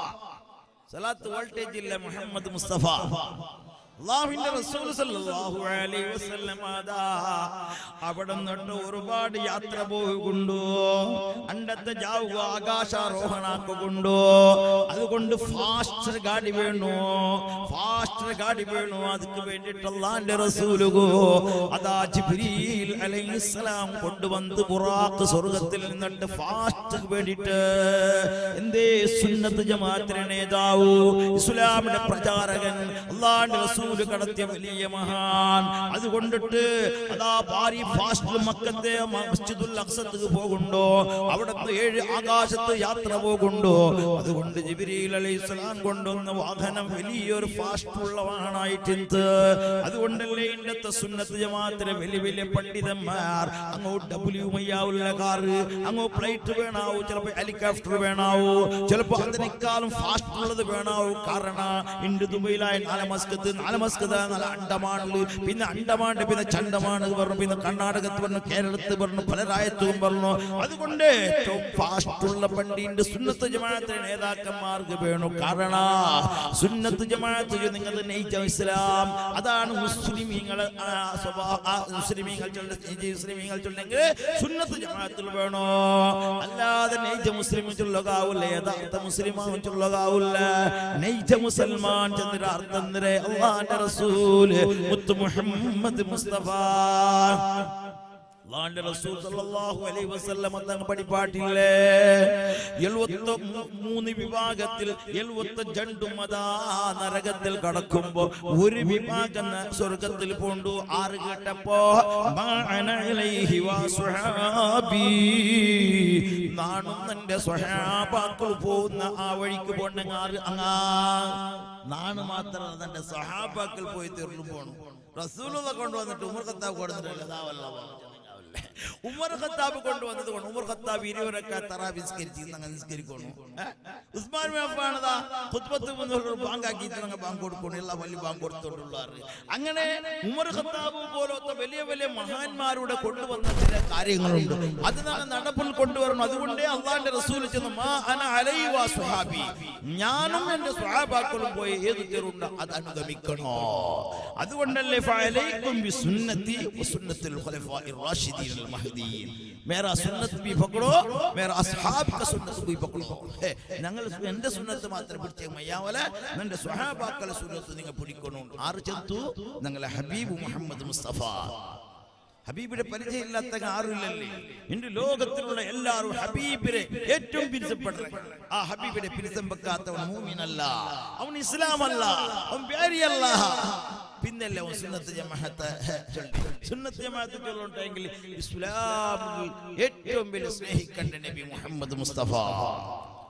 സലാത്ത് വോൾട്ടേജ് ഇല്ല മുഹമ്മദ് മുസ്തഫ അല്ലാഹുവിന്റെ റസൂൽ സല്ലല്ലാഹു അലൈഹി വസല്ലം അതാ അവിടെ നിന്നിട്ട് ഒരുപാട് യാത്ര പോകുന്നുണ്ടോ അണ്ടത്തെ ജാവുക ആകാശാരോഹണാക്കുകൊണ്ടോ അതുകൊണ്ട് ഫാസ്റ്റർ ഗാഡി വേണോ ഫാസ്റ്റർ ഗാഡി വേണോ അതിക്ക് വേണ്ടിയിട്ട് അല്ലാഹുവിന്റെ റസൂലുകോ അതാ ജിബ്രീൽ അലൈഹിസ്സലാം കൊണ്ടുവന്ന് ബുറാഖ് സ്വർഗ്ഗത്തിൽ നിന്നിട്ട് ഫാസ്റ്റർ വേണ്ടിയിട്ട് എന്തേ സുന്നത്ത് ജമാഅത്തിന്റെ നേതാവ് ഇസ്ലാമിന്റെ പ്രചാരകൻ അല്ലാഹുവിന്റെ റസൂൽ കടത്തിയ വലിയ മഹാൻ അതുകൊണ്ടിട്ട് അതാ ഭാരി ഫാസ്റ്റ് മക്കത്തെ മസ്ജിദുൽ അഖ്സക്ക് പോകുണ്ടോ അവിടുന്ന് ഏഴ് ആകാശത്ത് യാത്ര പോകുണ്ടോ അതുകൊണ്ട് ജിബ്രീൽ അലൈഹിസ്സലാം കൊണ്ടുവന്ന വാഹനം വലിയൊരു ഫാസ്റ്റ് ഉള്ള വാഹനമായിട്ടുണ്ട് അതുകൊണ്ടല്ലേ ഇന്നത്തെ സുന്നത്ത് ജമാഅത്തിലെ വലിയ വലിയ പണ്ഡിതന്മാർ അങ്ങോ ഡബ്ല്യു മയ്യാവുള്ള കാറ് അങ്ങോ ഫ്ലൈറ്റ് വേണാവൂ ചിലപ്പോ ഹെലികോപ്റ്റർ വേണാവൂ ചിലപ്പോ അതിനേക്കാളും ഫാസ്റ്റ് ഉള്ളത് വേണാവൂ കാരണം ഇണ്ട് ദുബൈയിലായ നാലമസ്കത്ത് നാലമസ്കത്ത് നല്ല അണ്ടമാനില് പിന്നെ അണ്ടമാണ്ട് പിന്നെ ചണ്ടമാന് പറഞ്ഞു പിന്നെ കർണാടകത്ത് പറഞ്ഞു കേരളത്ത് പറഞ്ഞു പല രാജ്യത്തും പറഞ്ഞു അതുകൊണ്ട് ഏറ്റവും ഫാസ്റ്റ് ഉള്ള പണ്ടിന്റെ സുന്നത്ത് ജമാഅത്തിന്റെ നേതാക്കന്മാർക്ക് വേണു കാരണം സുന്നത്ത് ജമാഅത്ത് നിങ്ങൾ നയിച്ച ഇസ്ലാം അതാണ് മുസ്ലിമീങ്ങൾ മുസ്ലിമീങ്ങൾ മുസ്ലിമീങ്ങൾ ചൊല്ലെങ്കിൽ സുന്നത്ത് ജമാഅത്തിൽ വേണോ അല്ലാതെ നയിച്ച മുസ്ലിം ചൊല്ലുകാവില്ല യഥാർത്ഥ മുസ്ലിമാൻ ചൊല്ലുകാവില്ല നയിച്ച മുസൽമാൻ ചന്ദ്ര അർത്ഥം അല്ലാഹുവിന്റെ റസൂൽ മുത്ത് മുഹമ്മദ് മുസ്തഫ അല്ലാഹുവിന്റെ റസൂൽ സല്ലല്ലാഹു അലൈഹി വസല്ലം തങ്ങൾ പഠിപ്പാട്ടില്ലേ എഴുപത്തിമൂന്ന് വിഭാഗത്തിൽ എഴുപത്തിരണ്ട് മതാ നരകത്തിൽ കടക്കുമ്പോ ഒരു വിഭാഗം സ്വർഗ്ഗത്തിൽ പോണ്ടു ആറ് കേട്ടപ്പോ മാഅന ഇലൈഹി വസുഹാബി നാനും എന്റെ സ്വഹാബാക്കൾ പോകുന്ന ആ വഴിക്ക് പോണ്ടെങ്കിൽ അങ്ങാ നാണ് മാത്രം തന്റെ സ്വഹാബാക്കൾ പോയി തീർന്നു പോണു റസൂലുള്ള കൊണ്ടുവന്നിട്ട് ഉമർ ഖത്താബ് കൊടുത്തിട്ടില്ല ഉമർ ഖത്താബ് കൊണ്ടുവന്നത് കൊണ്ട് ഉമർ ഖത്താബ് ഇരുവരൊക്കെ തറാവി നിസ്കരിച്ച് ഞങ്ങൾ നിസ്കരിക്കുന്നു ഉസ്മാൻ അഫ്ഫാനതാ ഖുത്ബത്ത് മുന്നോട്ട് ബാങ്കാക്കി ഞങ്ങൾ ബാങ്ക് കൊടുക്കുന്നു എല്ലാ വലിയ ബാങ്ക് കൊടുത്തോണ്ടുള്ളാറ് അങ്ങനെ ഉമർ ഖത്താബ് പോലത്തെ വലിയ വലിയ മഹാന്മാരുടെ കൊണ്ടുവന്ന ചില കാര്യങ്ങളുണ്ട് അത് ഞങ്ങൾ നടപ്പിൽ കൊണ്ടുവരണം അതുകൊണ്ടേ അല്ലാഹുവിന്റെ റസൂൽ ചെന്ന് മാ അന അലൈഹി വ സ്വഹാബി ഞാനും എന്റെ സ്വഹാബാക്കളും പോയി ഏത് തീറുണ്ട് അത് അനുഗമിക്കണോ അതുകൊണ്ടല്ലേ ഫഅലൈക്കും ബിസുന്നതി വസുന്നത്തുൽ ഖുലഫാഇർ റാഷിദീൻ المهديين मेरा सुन्नत भी पकड़ो मेरा असहाब का सुन्नत भी पकड़ो ഞങ്ങൾ എന്റെ സുന്നത്ത് മാത്രം പിടിച്ചേ മയ്യാവല നിന്റെ സ്വഹാബാക്കളുടെ സുന്നത്ത് നിങ്ങൾ പിടിക്കണം ആറ് ചെത്തു ഞങ്ങളെ ഹബീബ് മുഹമ്മദ് മുസ്തഫ ഹബീബിന്റെ പരിചയമില്ലാത്ത ആരുമില്ലല്ലേ ഇന്ന് ലോകത്തിലുള്ള എല്ലാവരും ഹബീബിനെ ഏറ്റവും പിരിച്ചപ്പെട്ട ആ ഹബീബിനെ പിരിച്ചം വെക്കാത്തവൻ മൂമിനല്ല അവൻ ഇസ്ലാം അല്ല അവൻ പേരിയല്ല പിന്നല്ലേ സുന്നത്ത് ജമാഅത്ത് ചൊല്ലി സുന്നത്ത് ജമാഅത്ത് ചൊല്ലുണ്ടെങ്കിൽ ഇസ്ലാമിൽ ഏറ്റവും വലിയ സ്നേഹിക്കേണ്ട നബി മുഹമ്മദ് മുസ്തഫ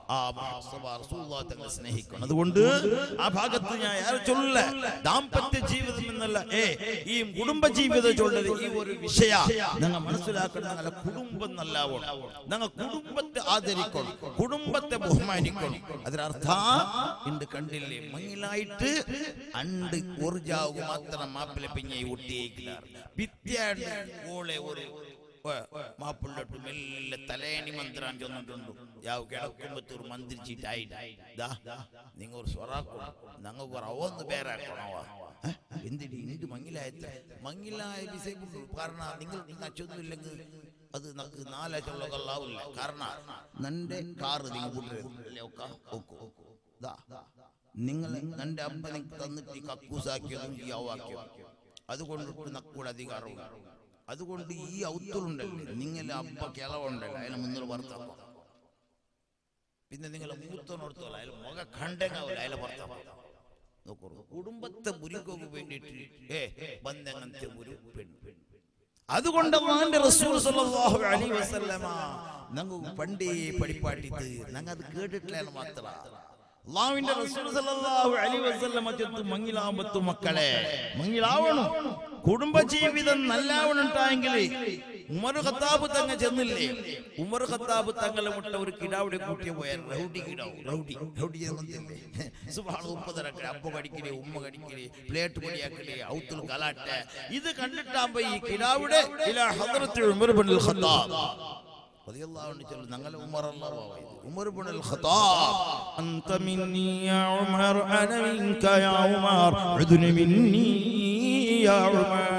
ആ റസൂലുള്ളാഹി തങ്ങളെ സ്നേഹിക്കണം. അതുകൊണ്ട് ആ ഭാഗത്ത് ഞാൻ ഏറെ ചൊല്ല ദാമ്പത്യ ജീവിതം എന്നല്ല ഏ ഈ കുടുംബ ജീവിതം ചൊല്ലത് ഈ ഒരു വിഷയ നിങ്ങൾ മനസ്സിലാക്കണം. ഞങ്ങളെ കുടുംബം നല്ലാവണം, ഞങ്ങൾ കുടുംബത്തെ ആദരിക്കണം, കുടുംബത്തെ ബഹുമാനിക്കണം. അതിനർത്ഥ ഇണ്ട് കണ്ടില്ലേ മങ്ങിലായിട്ട് അണ്ട് ഊർജാവ് മാത്രം മാപ്പിളെ പിഞ്ഞ ഊട്ടിയേക്കില്ലാറ് പിത്യാണ്ട് ഓളെ ഒരു മാപ്പിള്ളട്ട് മെല്ലെ തലേണി മന്ത്രാൻ ചെന്നിട്ടുണ്ട്. യാവ് കിടക്കുമ്പത്തൊരു മന്ത്രിച്ചിട്ടായിട്ടാ നിങ്ങൾ ഒരു സ്വറാക്കും ഞങ്ങൾക്ക് ഒരു അവന്ന് പേരാക്കണവാ എന്തിട്ട് ഇങ്ങോട്ട് മങ്ങിലായ മങ്ങിലായ വിസയപ്പെട്ടു. കാരണം നിങ്ങൾ അച്ചൊന്നുമില്ലെങ്കിൽ അത് നമുക്ക് നാലാച്ചുള്ള കള്ളാവില്ല. കാരണം നന്റെ കാറ് നിങ്ങൾ കൂട്ടരുത്. നിങ്ങൾ നന്റെ അപ്പനെ തന്നിട്ട് കക്കൂസാക്കിയതും ഈ യാവാക്കിയതും അതുകൊണ്ടിട്ട് നക്കൂടെ അധികാരവും. അതുകൊണ്ട് ഈ ഔത്തുണ്ടല്ലേ നിങ്ങളെ അപ്പ കിളവുണ്ടല്ലോ അതിനെ മുന്നിൽ വർത്താക്കാം. പിന്നെ നിങ്ങളെ മൂത്തോർത്തോല അതിൽ മുഖ കണ്ടെങ്കാവില്ല അതിലെ വർത്താക്കാം. നോക്കൂ കുടുംബത്തെ മുരിക്കൊക്കെ വേണ്ടിയിട്ട് ഏ ബന്ധങ്ങനത്തെ ഒരു പെണ്ണ്. അതുകൊണ്ട് അല്ലാഹുവിന്റെ റസൂൽ സ്വല്ലല്ലാഹു അലൈഹി വസല്ലമ ഞങ്ങൾ പണ്ടേ പഠിപ്പാട്ടിട്ട് ഞങ്ങൾ അത് കേട്ടിട്ടില്ല മാത്രം. അല്ലാഹുവിന്റെ റസൂൽ സ്വല്ലല്ലാഹു അലൈഹി വസല്ലമ ചൊല്ലുന്നു മങ്ങിലാമ്പത്തു മക്കളെ മങ്ങിലാവണം, കുടുംബജീവിതം നല്ലാവണുണ്ടായെങ്കിൽ ഉമർ ഖത്താബ് തങ്ങൾ ചെന്നില്ലേ, ഉമർ ഖത്താബ് തങ്ങളെ മുട്ട ഒരു കിടാവിടെ കൂട്ടിയ പോയാൽ റൗഡി കിടാവും റൗഡി റൗഡി ചെന്നില്ലേ സുബ്ഹാന മുപ്പതരക്കെ അപ്പ കടിക്കലേ ഉമ്മ കടിക്കലേ പ്ലേറ്റ് പൊടിയാക്കലേ ഔത്തുൽ കലാട്ട ഇത് കണ്ടിട്ടാകുമ്പോ ഈ കിടാവിടെ ഇലാ ഹദ്റത്തുൽ ഉമർ ഇബ്നുൽ ഖത്താബ് റളിയല്ലാഹു അൻഹു ചൊല്ലുന്നു ഞങ്ങളെ ഉമർ അല്ലാഹു ഉമർ ഇബ്നുൽ ഖത്താബ് അൻത മിന്നി യാ ഉമർ അന മിൻക യാ ഉമർ ഉദ്നി മിന്നി യാ ഉമർ.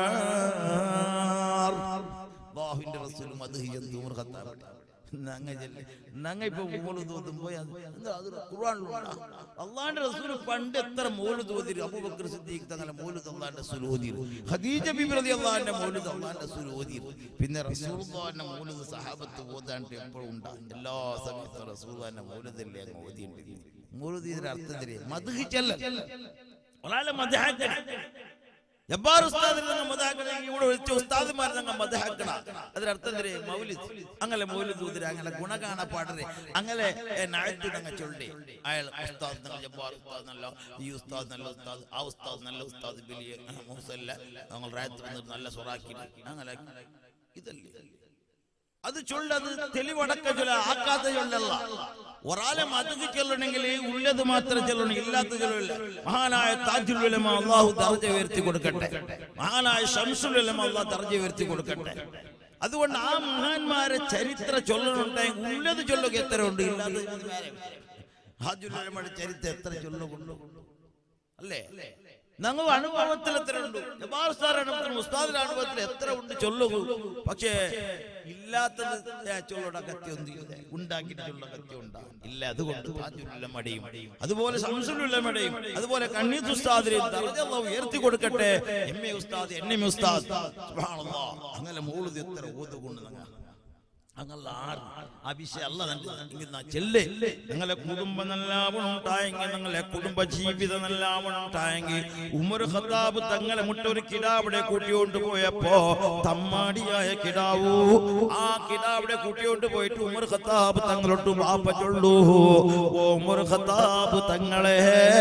അല്ലാഹുവിന്റെ റസൂൽ മദ്ഹ് ചെയ്തു ഉമർ ഖത്താബ്. ഞങ്ങൾ ഞങ്ങൾ ഇപ്പൊ മൗലിദ് ഓതുമ്പോൾ അത് ഖുർആനിലുണ്ട്. അല്ലാഹുവിന്റെ റസൂൽ പണ്ട് എത്ര മൗലിദ് ഓതി. അബൂബക്കർ സിദ്ദീഖ് തങ്ങളെ മൗലിദ് അല്ലാഹുവിന്റെ റസൂൽ ഓതി, ഖദീജ ബിബി റളിയല്ലാഹു അൻഹ മൗലിദ് അല്ലാഹുവിന്റെ റസൂൽ ഓതി. പിന്നെ റസൂലുള്ളാഹിന്റെ മൗലിദ് സഹാബത്ത് ഓതാണ്ട് എപ്പോഴും ഉണ്ടാകും. എല്ലാ സമയത്തും റസൂലുള്ളാഹിന്റെ മൗലിദല്ലേ അങ്ങ് ഓതിയിട്ടുണ്ട്. മൗലിദ് ഇതിന്റെ അർത്ഥം തരിക മദ്ഹ് ചെല്ലൽ ഒരാളെ മദ്ഹാക്കൽ ജബ്ബാർ ഉസ്താദിൽ നിന്ന് മദ്ഹാക്കണമെങ്കിൽ ഇവിടെ വിളിച്ച ഉസ്താദുമാർ ഞങ്ങൾ മദ്ഹാക്കണം. അതിനർത്ഥം തരേ മൗലിദ് അങ്ങനെ മൗലിദ് ഊതിര അങ്ങനെ ഗുണ കാണാ പാടരെ അങ്ങനെ നായത്ത് ഞങ്ങൾ ചൊല്ലേ അയാൾ ഉസ്താദ് ഞങ്ങൾ ജബ്ബാർ ഉസ്താദ് നല്ല ഈ ഉസ്താദ് നല്ല ഉസ്താദ് ആ ഉസ്താദ് നല്ല ഉസ്താദ് ബിലിയ മൂസല്ല ഞങ്ങൾ റായത്ത് വന്നിട്ട് നല്ല സൊറാക്കി അങ്ങനെ ഇതല്ലേ അത് ചൊല്ലത് തെളിവടക്ക ചൊല്ല ആക്കാത്ത ചൊല്ലല്ല. ഒരാളെ മദ്ഹ് ചൊല്ലണമെങ്കിൽ ഉള്ളത് മാത്രം ചൊല്ലണം, ഇല്ലാത്ത ചൊല്ലില്ല. മഹാനായ താജുൽ ഉലമ അല്ലാഹു ദർജ ഉയർത്തി കൊടുക്കട്ടെ, മഹാനായ ശംസുൽ ഉലമ അല്ലാഹു ദർജ ഉയർത്തി കൊടുക്കട്ടെ. അതുകൊണ്ട് ആ മഹാന്മാരെ ചരിത്ര ചൊല്ലണുണ്ടെങ്കിൽ ഉള്ളത് ചൊല്ലുക എത്ര ഉണ്ട്, ഇല്ലാതെ താജുൽ ഉലമയുടെ ചരിത്രം എത്ര ചൊല്ലുകൊണ്ടു അല്ലേ. ഞങ്ങൾ അനുഭവത്തിൽ എത്ര ഉണ്ട്, ഉസ്താദിന്റെ അനുഭവത്തിൽ എത്ര ഉണ്ട് ചൊല്ലുകൂ. പക്ഷേ ഇല്ലാത്തത് ചൊല്ലുടെ കത്തി ഒന്നും ഉണ്ടാക്കിയിട്ട് ചൊല്ല കത്തി ഉണ്ടാകും ഇല്ല. അതുകൊണ്ട് മടിയും അതുപോലെ ശംസുൽ മടിയും അതുപോലെ കണ്ണീത്ത് ഉസ്താദിനെയും ദർജ ഉയർത്തി കൊടുക്കട്ടെ. എം എ ഉസ്താദ് എൻ എം ഉസ്താദ് സുബ്ഹാനല്ലാഹ് അങ്ങനെ മൗലിദ് എത്ര ഓതുകൊണ്ട് ഞങ്ങൾ അങ്ങല്ല ആറ് ആ വിഷയം അല്ല ചെല്ലേ. നിങ്ങളെ കുടുംബം നല്ലാവണുണ്ടായെങ്കിൽ നിങ്ങളെ കുടുംബ ജീവിതം നല്ലാവണുണ്ടായെങ്കിൽ ഉമർ ഖത്താബ് തങ്ങളെ മുട്ട ഒരു കിടാവിടെ കൂട്ടിക്കൊണ്ട് പോയപ്പോ തമ്മാടിയായ കിടാവൂ ആ കിടാവിടെ കൂട്ടിക്കൊണ്ട് പോയിട്ട് ഉമർ ഖത്താബ് തങ്ങളോട്ട് വാപ്പ ചൊല്ലൂ, ഓ ഉമർ ഖത്താബ് തങ്ങളെ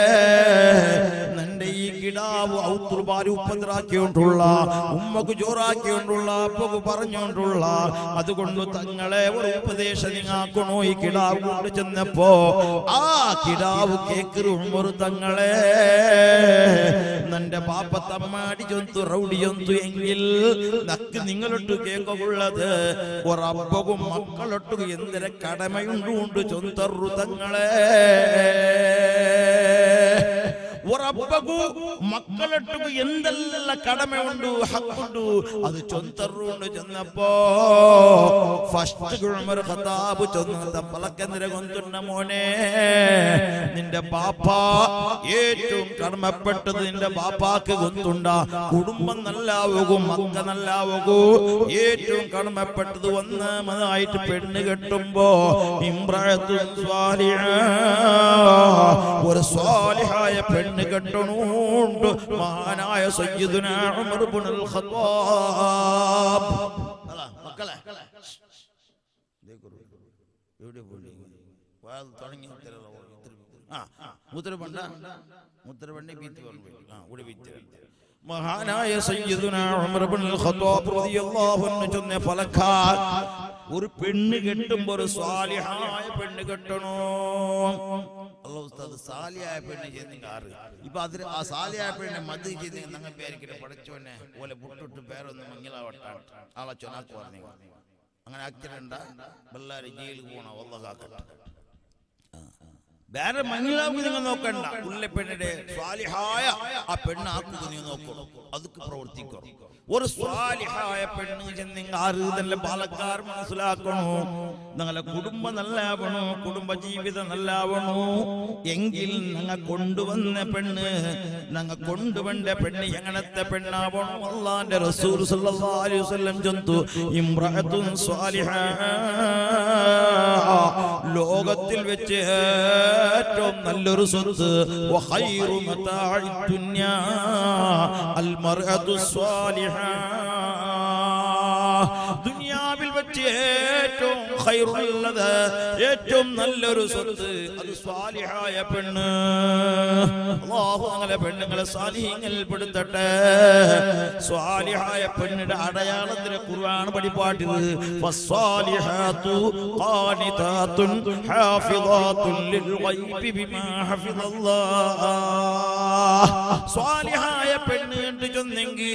നിന്റെ ഈ കിടാവ് ഔത്തുർബാരി ഉപദ്രാക്കിക്കൊണ്ടുള്ള ഉമ്മക്ക് ജോറാക്കിക്കൊണ്ടുള്ള അപ്പക്ക് പറഞ്ഞുകൊണ്ടുള്ള അതുകൊണ്ട് തങ്ങളെ ഒരു ഉപദേശം നിങ്ങാക്കണോ. ഈ കിടാവ് കൊണ്ട് ചെന്നപ്പോ ആ കിടാവ് കേക്കറ് ഉമർ തങ്ങളെ നിന്റെ പാപ്പ തമ്മാടി ചൊന്തു റൗഡി ചൊന്തു എങ്കിൽ നക്ക് നിങ്ങളൊട്ട് കേക്കുള്ളത് ഒരപ്പകും മക്കളൊട്ടു എന്തിര കടമയുണ്ടുകൊണ്ട് ചൊന്തറു തങ്ങളെ ഒരപ്പകു മക്കളൊട്ടു എന്തെല്ല കടമയുണ്ടു ഹക്കുണ്ടു അത് ചൊന്തറുകൊണ്ട് ചെന്നപ്പോ ഫസ്റ്റ് ഉമർ ഖത്താബ് ചൊന്ന പലക്കെന്തിര കൊന്തുന്ന മോനെ നിന്റെ ബാപ്പ ഏറ്റവും കടമപ്പെട്ടത് നിന്റെ ബാപ്പാക്ക് കൊന്തുണ്ട കുടുംബം നല്ലാവുകൂ മക്ക നല്ലാവുകൂ ഏറ്റവും കടമപ്പെട്ടത് ഒന്നാമതായിട്ട് പെണ്ണ് കെട്ടുമ്പോ ഇംറഅത്തുൻ സ്വാലിഹ ഒരു സ്വാലിഹായ പെണ്ണ് കെട്ടണുണ്ട്. മഹാനായ സയ്യിദുനാ ഉമർ ഇബ്നുൽ ഖത്താബ് മക്കളെ എവിടെ പോയി തുടങ്ങി ആ മുദ്രപണ്ട മുദ്രപണ്ടി ബീത്ത് പറഞ്ഞു ആ ഇവിടെ ബീത്ത് മഹാനായ സയ്യിദുനാ ഉമർ ഇബ്നുൽ ഖത്താബ് റളിയല്ലാഹു അൻഹു ചൊന്ന ഫലക്കാൽ ഒരു പെണ്ണ് കെട്ടുമ്പോൾ ഒരു സാലിഹായ പെണ്ണ് കെട്ടണോ അല്ലാഹു ഉസ്താദ് സാലിഹായ പെണ്ണ് ചെയ്യുന്ന ആറ് ഇപ്പൊ അതിൽ ആ സാലിഹായ പെണ്ണ് മതി ചെയ്ത് ഞങ്ങൾ പേരിക്കിട്ട് പഠിച്ചോനെ ഓലെ പുട്ടിട്ട് പേരൊന്നും മങ്ങിലാവട്ടാണ് ആളെ ചൊനാക്ക് പറഞ്ഞു അങ്ങനെ ആക്കിരണ്ട ബല്ലാരി ജയിലിൽ പോണ വല്ലകാക്കട്ടെ വേറെ മങ്ങിലാവ് നിങ്ങൾ നോക്കണ്ട ഉള്ള പെണ്ണിന്റെ സ്വാലിഹായ ആ പെണ്ണാക്കുക നീ നോക്കണം അതൊക്കെ പ്രവർത്തിക്കണം ഒരു സ്വാലിഹായ പെണ്ണ് ചെന്നിങ്ങ ആറ് പാലക്കാർ മനസ്സിലാക്കണോ നിങ്ങളെ കുടുംബം നല്ലാവണോ കുടുംബ ജീവിതം നല്ലാവണോ എങ്കിൽ ഞങ്ങൾ കൊണ്ടുവന്ന പെണ്ണ് ഞങ്ങൾ കൊണ്ടുവന്ന പെണ്ണ് എങ്ങനത്തെ പെണ്ണാവണോ അല്ലാഹുവിന്റെ റസൂൽ സല്ലല്ലാഹു അലൈഹി വസല്ലം ചൊന്നു ഇംറഅത്തുൻ സ്വാലിഹ ലോകത്തിൽ വെച്ച് ഏറ്റവും നല്ലൊരു സ്വത്ത് വഖൈറു മതാഇ ദുനിയാ അൽ മർഅതു സ്വാലിഹ ദുനിയാവിൽ വെച്ച് ഏറ്റവും ഖൈറുള്ളത് ഏറ്റവും നല്ലൊരു സ്വത്ത് അത് സ്വാലിഹായ പെണ്ണ് അല്ലാഹു ഞങ്ങളെ പെണ്ണുങ്ങളെ സാലിഹീങ്ങളിൽ പെടുത്തട്ടെ സ്വാലിഹായ പെണ്ണിന്റെ അടയാളത്തിന് ഖുർആൻ പഠിപ്പാട്ടിയത് ഫസ്സാലിഹാതു ഖാനിതാതുൻ ഹാഫിളാതുൻ ലിൽ ഗൈബി ബിമാ ഹഫിളല്ലാഹ് സ്വാലിഹായ പെണ്ണ് എന്ന് ചൊന്നെങ്കിൽ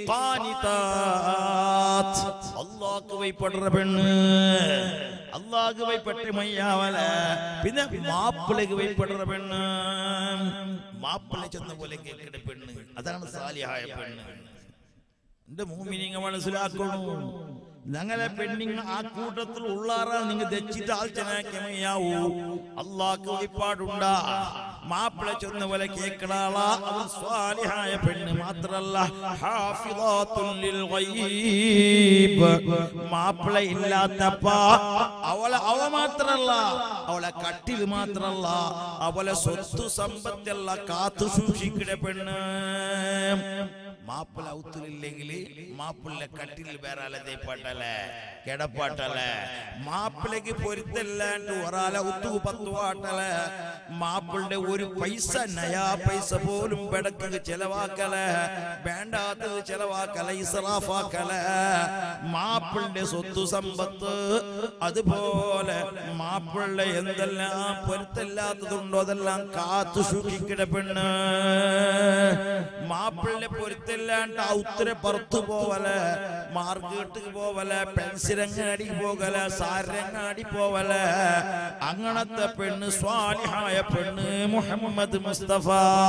ഖാനിതാത് അല്ലാഹുവെ ഭയപ്പെടുന്ന പെണ്ണ് അല്ലാഹുവെ ഭയപ്പെട്ട് മയ്യാവല പിന്നെ മാപ്പിളക്ക് ഭയപ്പെടുന്ന പെണ്ണ് മാപ്പിള ചെന്ന പോലെ കേൾക്കുന്ന പെണ്ണ് അതാണ് സാലിഹായ പെണ്ണ് എന്റെ മുഅ്മിനീങ്ങൾ മനസ്സിലാക്കണം ഞങ്ങളെ പെണ്ണിങ് ആ കൂട്ടത്തിൽ ഉള്ളാറാ നിങ്ങൾ തെച്ചിട്ട് ആലോചനയാവൂ അല്ലാഹുക്ക് വഴിപാടുണ്ടാ മാപ്പിള ചെന്ന പോലെ കേൾക്കണാളാ അവൻ സ്വാലിഹായ പെണ്ണ് മാത്രല്ല ഹാഫിളാത്തുൻ ലിൽ ഗൈബ് മാപ്പിള ഇല്ലാത്തപ്പ അവളെ അവ മാത്രല്ല അവളെ കട്ടിൽ മാത്രല്ല അവളെ സ്വത്ത് സമ്പത്തല്ല കാത്തു സൂക്ഷിക്കുന്ന പെണ്ണ് മാപ്പിള ഔത്തിലില്ലെങ്കിൽ മാപ്പിള കട്ടിൽ വേറെ അലതേ പാട്ടല്ലേ കിടപ്പാട്ടല്ലേ മാപ്പിളക്ക് പൊരുത്തല്ലാണ്ട് ഒരാളെ ഉത്തു പത്തു പാട്ടല്ലേ മാപ്പിളുടെ ഒരു പൈസ നയാ പൈസ പോലും ബെടക്ക് ചെലവാക്കലേ വേണ്ടാത്തത് ചെലവാക്കല ഇസ്റാഫാക്കലേ മാപ്പിളുടെ സ്വത്ത് സമ്പത്ത് അതുപോലെ മാപ്പിളുടെ എന്തെല്ലാം പൊരുത്തല്ലാത്തതുണ്ടോ അതെല്ലാം കാത്തു സൂക്ഷിക്കുന്ന പെണ്ണ് മാപ്പിളുടെ പൊരുത്ത ഔത്തര പുറത്തു പോവല മാർക്കറ്റിക്ക് പോവല പെൻസിലങ്ങാടി പോകല സാരങ്ങാടി പോവല അങ്ങനത്തെ പെണ്ണ് സ്വാലിഹായ പെണ്ണ് മുഹമ്മദ് മുസ്തഫ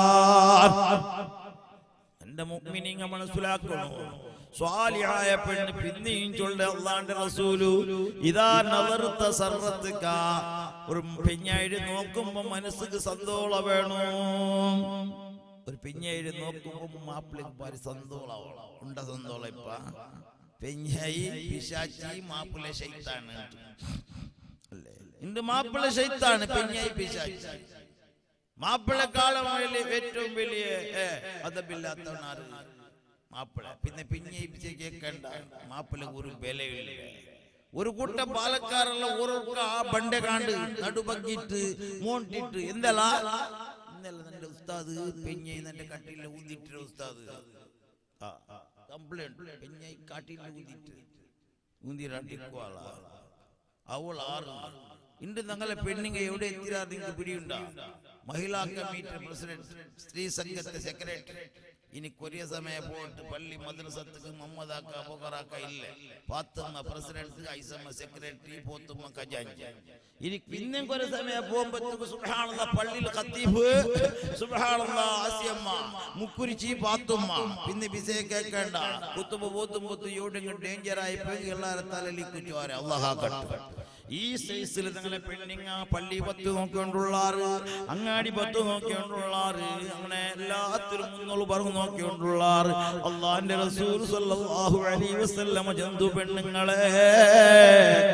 എന്റെ മുഅ്മിനീങ്ങൾ മനസ്സിലാക്കണം സ്വാലിഹായ പെണ്ണ് പിന്നെയും ചൊല്ല അല്ലാഹുവിന്റെ റസൂലു ഇദാ നദർത സർറതക ഒരു പെണ്ണായിട്ട് നോക്കുമ്പോ മനസ്സിക്ക് സന്തോഷം വേണോ ഒരു പെഞ്ഞായി നോക്കുമ്പോ മാപ്പിളക്ക് പാരി സന്തോളാവണം ഉണ്ട സന്തോളം ഇപ്പ പെഞ്ഞായി പിശാചി മാപ്പിള ശൈത്താണ് അല്ലേ ഇന്റെ മാപ്പിള ശൈത്താണ് പെഞ്ഞായി പിശാചി മാപ്പിളക്കാലം ഏറ്റവും വലിയ അതബില്ലാത്തവനാറ് മാപ്പിള പിന്നെ പിഞ്ഞായി കേൾക്കണ്ട മാപ്പിള ഒരു വിലയില്ല ഒരു കൂട്ടം പാലക്കാരുള്ള ഓരോർക്ക് ആ ബണ്ട കാണ്ട് നടുബക്കിട്ട് മോണ്ടിട്ട് എന്തല്ലാ നിന്റെ ഉസ്താദ് പെഞ്ഞായി നിന്റെ കട്ടിയിൽ ഊന്നിട്ട് ഉസ്താദ് കംപ്ലൈന്റ് പെഞ്ഞായി കാട്ടിൽ ഊന്നിട്ട് ഊന്തിരാട്ടിക്കോള അവൾ ആറ് ഇന്ന് ഞങ്ങളെ പെണ്ണുങ്ങൾ എവിടെ എത്തിരാ നിങ്ങൾക്ക് പിടിയുണ്ടാ മഹിളാ കമ്മിറ്റി പ്രസിഡന്റ് സ്ത്രീ സംഘത്തെ സെക്രട്ടറി ഇനി കൊറിയ സമയം പോയിട്ട് പള്ളി മദ്രസത്തുക്ക് മുഹമ്മദാക്ക ബുഖറാക്ക ഇല്ല പാത്തുമ്മ പ്രസിഡന്റ് ഐസമ്മ സെക്രട്ടറി പോത്തുമ്മ ഖജാൻജി ഇനി പിന്നെ കുറെ സമയം പോകുമ്പോഴത്തേക്ക് സുബ്ഹാനല്ലാഹ് പള്ളിയിൽ ഖത്തീബ് സുബ്ഹാനല്ലാഹ് ആസിയമ്മ മുക്കുരിച്ചി പാത്തുമ്മ പിന്നെ വിസയ കേൾക്കണ്ട കുത്തുമ്പോ പോത്തും പോത്തും എവിടെയെങ്കിലും ഡേഞ്ചർ ആയി പോയി എല്ലാവരും തലലിക്ക് ചോര അല്ലാഹ് ആക്കട്ടെ ഈ സൈസിൽ നിങ്ങളെ പെണ്ണിങ്ങ പള്ളി പത്ത് നോക്കിക്കൊണ്ടുള്ളാറ് അങ്ങാടി പത്ത് നോക്കിക്കൊണ്ടുള്ളാറ് അങ്ങനെ എല്ലാത്തിലും മുന്നോള് പറഞ്ഞു നോക്കിക്കൊണ്ടുള്ളാറ് അല്ലാഹുവിന്റെ റസൂൽ സ്വല്ലല്ലാഹു അലൈഹി വസല്ലം ജന്തു പെണ്ണുങ്ങളെ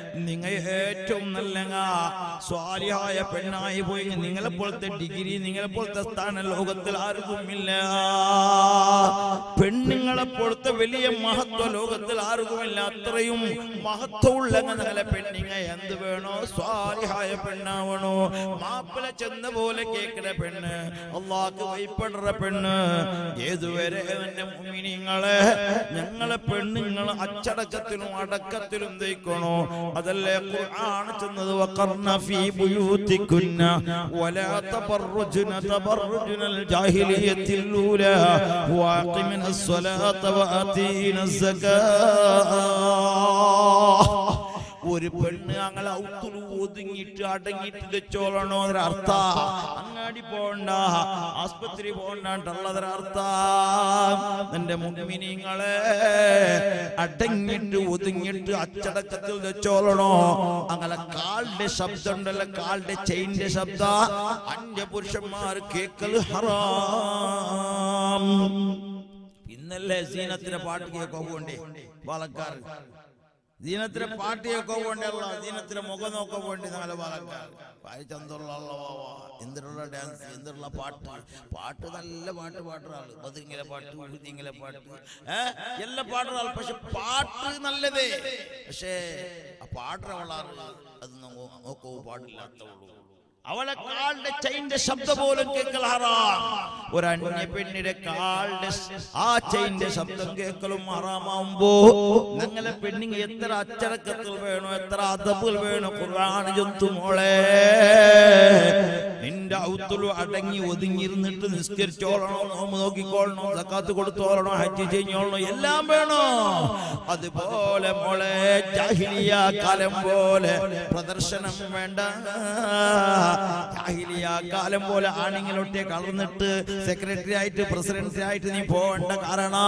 നിങ്ങൾ ഏറ്റവും നല്ല സ്വാലിഹായ പെണ്ണായി പോയി നിങ്ങളെ പോലത്തെ ഡിഗ്രി നിങ്ങളെ പോലത്തെ സ്ഥാനം ലോകത്തിൽ ആർക്കുമില്ല. പെണ്ണുങ്ങളെ പോലത്തെ വലിയ മഹത്വ ലോകത്തിൽ ആർക്കുമില്ല. അത്രയും മഹത്വമുള്ള നിങ്ങളെ പെണ്ണിങ്ങ എന്ത് വേണോ? സ്വാലിഹായ പെണ്ണാവണോ? മാപ്പിള ചെന്ന പോലെ കേൾക്കണ പെണ്ണ്, അള്ളാഹ്ക്ക് ഭയപ്പെടുന്ന പെണ്ണ്. ഏതുവരെ എന്റെ മുഅ്മിനീങ്ങളെ ഞങ്ങളെ പെണ്ണുങ്ങൾ അച്ചടക്കത്തിലും അടക്കത്തിലും ദയിക്കണോ? അതല്ലേ ഖുർആൻ ചെന്നത് വഖർന ഫീ ബുയൂതികുന്ന വലാ തബർറുജ്ന തബർറുജ്നൽ ജാഹിലിയത്തിൽ ഊലാ വഅഖിമിനസ് സ്വലാത്ത വഅതീനസ് സകാത്ത്. ഒരു പെണ്ണ് ഞങ്ങളെ ഔത്തുലു ഒതുങ്ങിയിട്ട് അടങ്ങിയിട്ട് വെച്ചോളണോ ഒരർത്ഥ. അങ്ങാടി പോണ്ട, ആസ്പത്രി പോണ്ടള്ളതൊരർത്ഥ. എന്റെ മുഅ്മിനീങ്ങളെ അടങ്ങിയിട്ട് ഒതുങ്ങിയിട്ട് അച്ചടക്കത്തിൽ വെച്ചോളണോ? അങ്ങനെ കാലിന്റെ ശബ്ദം ഉണ്ടല്ലോ, കാലിന്റെ ചെയിന്റെ ശബ്ദ അന്യ പുരുഷന്മാർ കേക്കൽ ഹറാം. ഇന്നല്ലേ സീനത്തിന്റെ പാട്ട് കേൾക്കാൻ പോണ്ടേ പാലക്കാർ? ദീനത്തിലെ പാട്ടിയൊക്കെ പോണ്ടല്ല, ദീനത്തിലെ മുഖം നോക്കാൻ വേണ്ടി നാളെ പാലക്കാർ പായച്ചന്തുള്ള എന്തിനുള്ള ഡാൻസ്, എന്തിനുള്ള പാട്ട്. പാട്ട് നല്ല പാട്ട് പാട്ടുന്ന ആള്, ബദ്രിങ്ങിലെ പാട്ട്, ഉഴുതിങ്ങിലെ പാട്ട്, ഏഹ് എല്ലാ പാട്ടുന്ന ആൾ. പക്ഷെ പാട്ട് നല്ലതേ, പക്ഷേ ആ പാടുന്നവളാറ് അത് നോക്കൂ പാടില്ലാത്തവളൂ. അവളെ കാലിന്റെ ചെയിന്റെ ശബ്ദം പോലും കേൾക്കൽ ഹറാം. ഒരു അന്യ പെണ്ണിന്റെ കാലിന്റെ ആ ചെയിന്റെ ശബ്ദം കേൾക്കലും ഹറാമാവുമ്പോ ഞങ്ങളെ പെണ്ണിങ് എത്ര അച്ചടക്കത്തിൽ വേണോ, എത്ര അദബിൽ വേണോ? ഖുർആൻ ചൊല്ലുന്നു മോളെ, നിന്റെ ഔത്തുലു അടങ്ങി ഒതുങ്ങിയിരുന്നിട്ട് നിസ്കരിച്ചോളണോ, നോമ്പ് നോക്കിക്കോളണോ, സക്കാത്ത് കൊടുത്തോളണോ, ഹജ്ജ് ചെയ്യോളണോ, എല്ലാം വേണോ. അതുപോലെ മോളെ ജാഹിലിയ കാലം പോലെ പ്രദർശനം വേണ്ട. ജാഹിലിയ കാലം പോലെ ആണുങ്ങളൊട്ടെ കളർന്നിട്ട് സെക്രട്ടറി ആയിട്ട് പ്രസിഡന്റ് ആയിട്ട് നീ പോവേണ്ട. കാരണം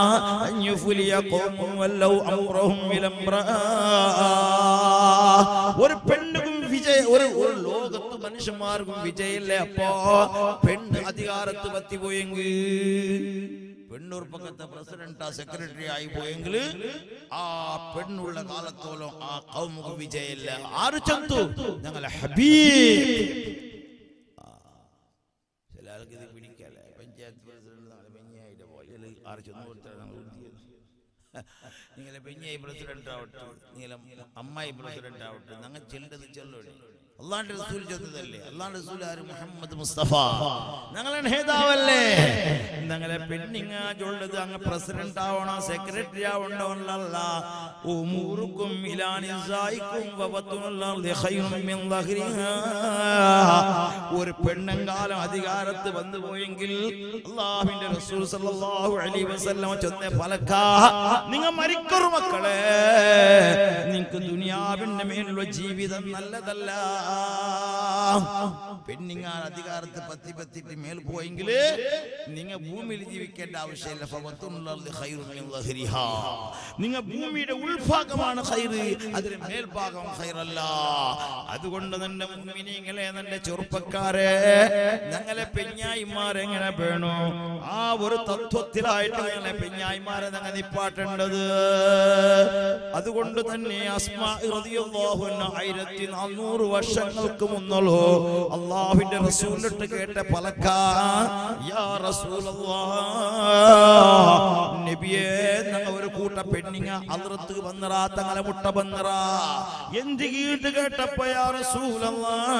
ഒരു പെണ്ണും വിജയ ഒരു ലോകത്ത് മനുഷ്യന്മാർക്കും വിജയല്ലേ. അപ്പോ പെണ്ണ് അധികാരത്ത് പറ്റി പോയെങ്കിൽ, പെണ്ണൂർ പക്കത്തെ പ്രസിഡന്റ് സെക്രട്ടറി ആയി പോയെങ്കിൽ ആ പെണ്ണുള്ള കാലത്തോളം ആ കൗമുക്ക് വിജയല്ല. ആര് ചന്തു? ഞങ്ങളെ ഹബീബ്. ചില ആൾക്ക് ഇത് പിടിക്കല്ലേ, പഞ്ചായത്ത് പ്രസിഡന്റ് പെഞ്ഞായിട്ട് പോയാൽ ആര് ചെന്ന് കൊടുത്താൽ നിങ്ങളെ പെഞ്ഞായി പ്രസിഡന്റ് ആവട്ടെ, നിങ്ങളെ അമ്മായി പ്രസിഡന്റ് ആവട്ടെ, ഞങ്ങൾ ചെല്ലത് ചെല്ലോടെ. അള്ളാന്റെ റസൂൽ ചെന്നതല്ലേ, അള്ളാന്റെ റസൂൽ ആര്? മുഹമ്മദ് മുസ്തഫ. ഞങ്ങളെ നേതാവല്ലേ. ഞങ്ങളെ പെണ്ണിങ്ങ ചൊല്ലത് അങ്ങ് പ്രസിഡന്റ് ആവണോ, സെക്രട്ടറി ആവണ്ടോന്നല്ല. ഉമൂറുക്കും ഇലാനിസായിക്കും വബത്തുനല്ലാഹി ഖൈറും മിൻ ദഹ്രിഹാ. ഒരു പെണ്ണങ്കാലം അധികാരത്ത് വന്നു പോയെങ്കിൽ അല്ലാഹുവിന്റെ റസൂൽ സല്ലല്ലാഹു അലൈഹി വസല്ലം ചൊന്ന ഫലക്കാ, നിങ്ങൾ മരിക്കറു മക്കളെ, നിങ്ങൾക്ക് ദുനിയാവിന്റെ മേലുള്ള ജീവിതം നല്ലതല്ല. പെണ്ണിങ്ങാൻ അധികാരത്ത് പത്തി പത്തിട്ട് മേൽ പോയെങ്കിൽ നിങ്ങൾ ഭൂമിയിൽ ജീവിക്കേണ്ട ആവശ്യമില്ല. നിങ്ങൾ ഭൂമിയുടെ ഉൾഭാഗമാണ് ഖൈറ്, അതിന് മേൽഭാഗം ഖൈറല്ല. അതുകൊണ്ട് തന്നെ മുഅ്മിനീങ്ങളെ, നമ്മുടെ ചെറുപ്പക്കാരെ, ഞങ്ങളെ പെഞ്ഞായിമാരെങ്ങനെ വേണോ ആ ഒരു തത്വത്തിലായിട്ട് ഞങ്ങളെ പെഞ്ഞായിമാരെ ഞങ്ങൾ നിപ്പാട്ടേണ്ടത്. അതുകൊണ്ട് തന്നെ അസ്മാ റളിയല്ലാഹു അൻഹ ആയിരത്തി നാനൂറ് വർഷങ്ങൾക്ക് മുന്നല്ലോ അല്ലാഹുവിന്റെ റസൂലിട്ട് കേട്ട പലക്കാ, യാ റസൂലല്ലാഹ്, നബിയേ ഞങ്ങൾ ഒരു കൂട്ട പെണ്ണിങ്ങ ഹദ്റത്ത് വന്നറ, തങ്ങളെ മുട്ട വന്നറ. എന്ത് കേട്ട് കേട്ടപ്പോ യാ റസൂലല്ലാഹ്,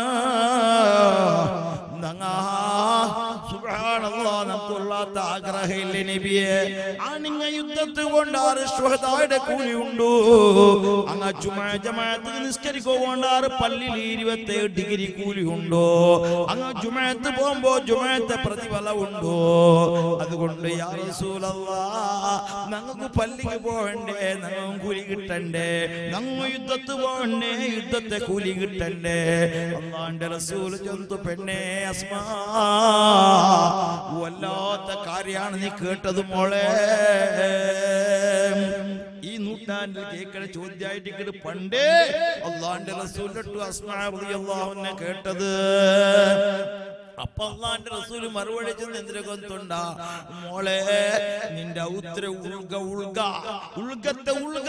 സുബ്ഹാനല്ലാഹ്, നമുക്കുള്ളാത്ത ആഗ്രഹമില്ലേ നബിയെ? ആണിങ്ങ യുദ്ധത്ത് കൊണ്ടാറ് ശുഹദായുടെ കൂലി ഉണ്ടോ? അങ്ങ ജുമാ ജമാഅത്ത് നിസ്കരിക്കൊണ്ടാറ് പള്ളിയിൽ ഇരുപത്തേഴ് ഡിഗ്രി കൂലി ഉണ്ടോ? അങ്ങ് ജുമാഅത്ത് പോകുമ്പോ ജുമാഅത്തെ പ്രതിഫലം ഉണ്ടോ? അതുകൊണ്ട് യാ റസൂലല്ലാഹ്, ഞങ്ങൾക്ക് പള്ളിക്ക് പോകണ്ടേ, ഞങ്ങൾ കൂലി കിട്ടണ്ടേ, ഞങ്ങൾ യുദ്ധത്ത് പോകണ്ടേ, യുദ്ധത്തെ കൂലി കിട്ടണ്ടേ. അല്ലാഹുവിന്റെ റസൂൽ ചൊല്ലുന്നു, പെണ്ണേ അസ്മാ, വല്ലാത്ത കാര്യമാണ് നീ കേട്ടത് മോളെ. ഈ നൂറ്റാണ്ടിൽ കേൾക്കണ ചോദ്യമായിട്ട് പണ്ടേ അല്ലാഹുവിന്റെ റസൂലിന്റെ അസ്മാ റളിയല്ലാഹു അൻഹ കേട്ടത്. അപ്പൊ അള്ളാന്റെ റസൂല് മറുപടി ചെന്ന് എന്തിനെ കൊണ്ടുണ്ട മോളെ നിന്റെ ഔത്ര ഉൾഗ ഉൾഗ ഉൾഗത്തെ ഉൾഗ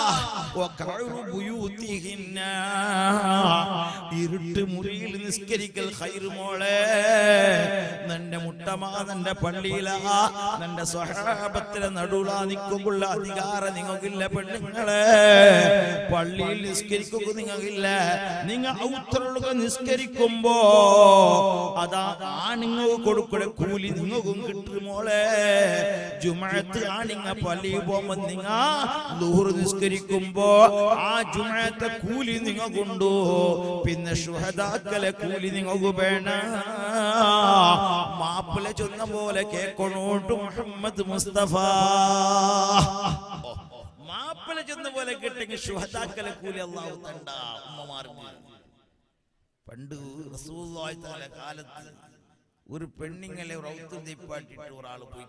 ഇരുട്ട് മുറിയിൽ നിസ്കരിക്കൽ ഖൈറ് മോളെ നിന്റെ മുട്ടമാ നിന്റെ പള്ളിയിലാ നിന്റെ സ്വഹാബത്തിലെ നടുവിലാ നിൽക്കുമ്പോൾ അധികാരം നിങ്ങൾക്കില്ല പെണ്ണുങ്ങളെ പള്ളിയിൽ നിസ്കരിക്കുക നിങ്ങൾക്കില്ല നിങ്ങൾ ഔത്രൊഴുക നിസ്കരിക്കുമ്പോ അതാ ആണുങ്ങൾക്ക് കൊടുക്കുന്ന കൂലി നിങ്ങൾക്കും കിട്ടും മോളെ ജുമഅത്ത് ആണിങ്ങ പള്ളിയിൽ പോകുമ്പോ നിങ്ങ ളുഹർ നിസ്കരിക്കുമ്പോ ആ ജുമഅത്തെ കൂലി നിങ്ങൾക്കുണ്ടോ പിന്നെ ശുഹദാക്കളെ കൂലി നിങ്ങൾക്ക് വേണം മാപ്പിള ചൊന്ന പോലെ കേൾക്കണോട്ട് മുഹമ്മദ് മുസ്തഫ മാപ്പിള ചൊന്ന പോലെ കേട്ടെങ്കിൽ ശുഹദാക്കളെ കൂലി അല്ലാഹു തണ്ട ഉമ്മമാർക്ക് പണ്ട് റസൂലുള്ളാഹി തആല കാലത്ത് ഒരു പെണ്ണിങ്ങളെ ഔത്തും ദീപ്പാട്ടിട്ട് ഒരാൾ പോയി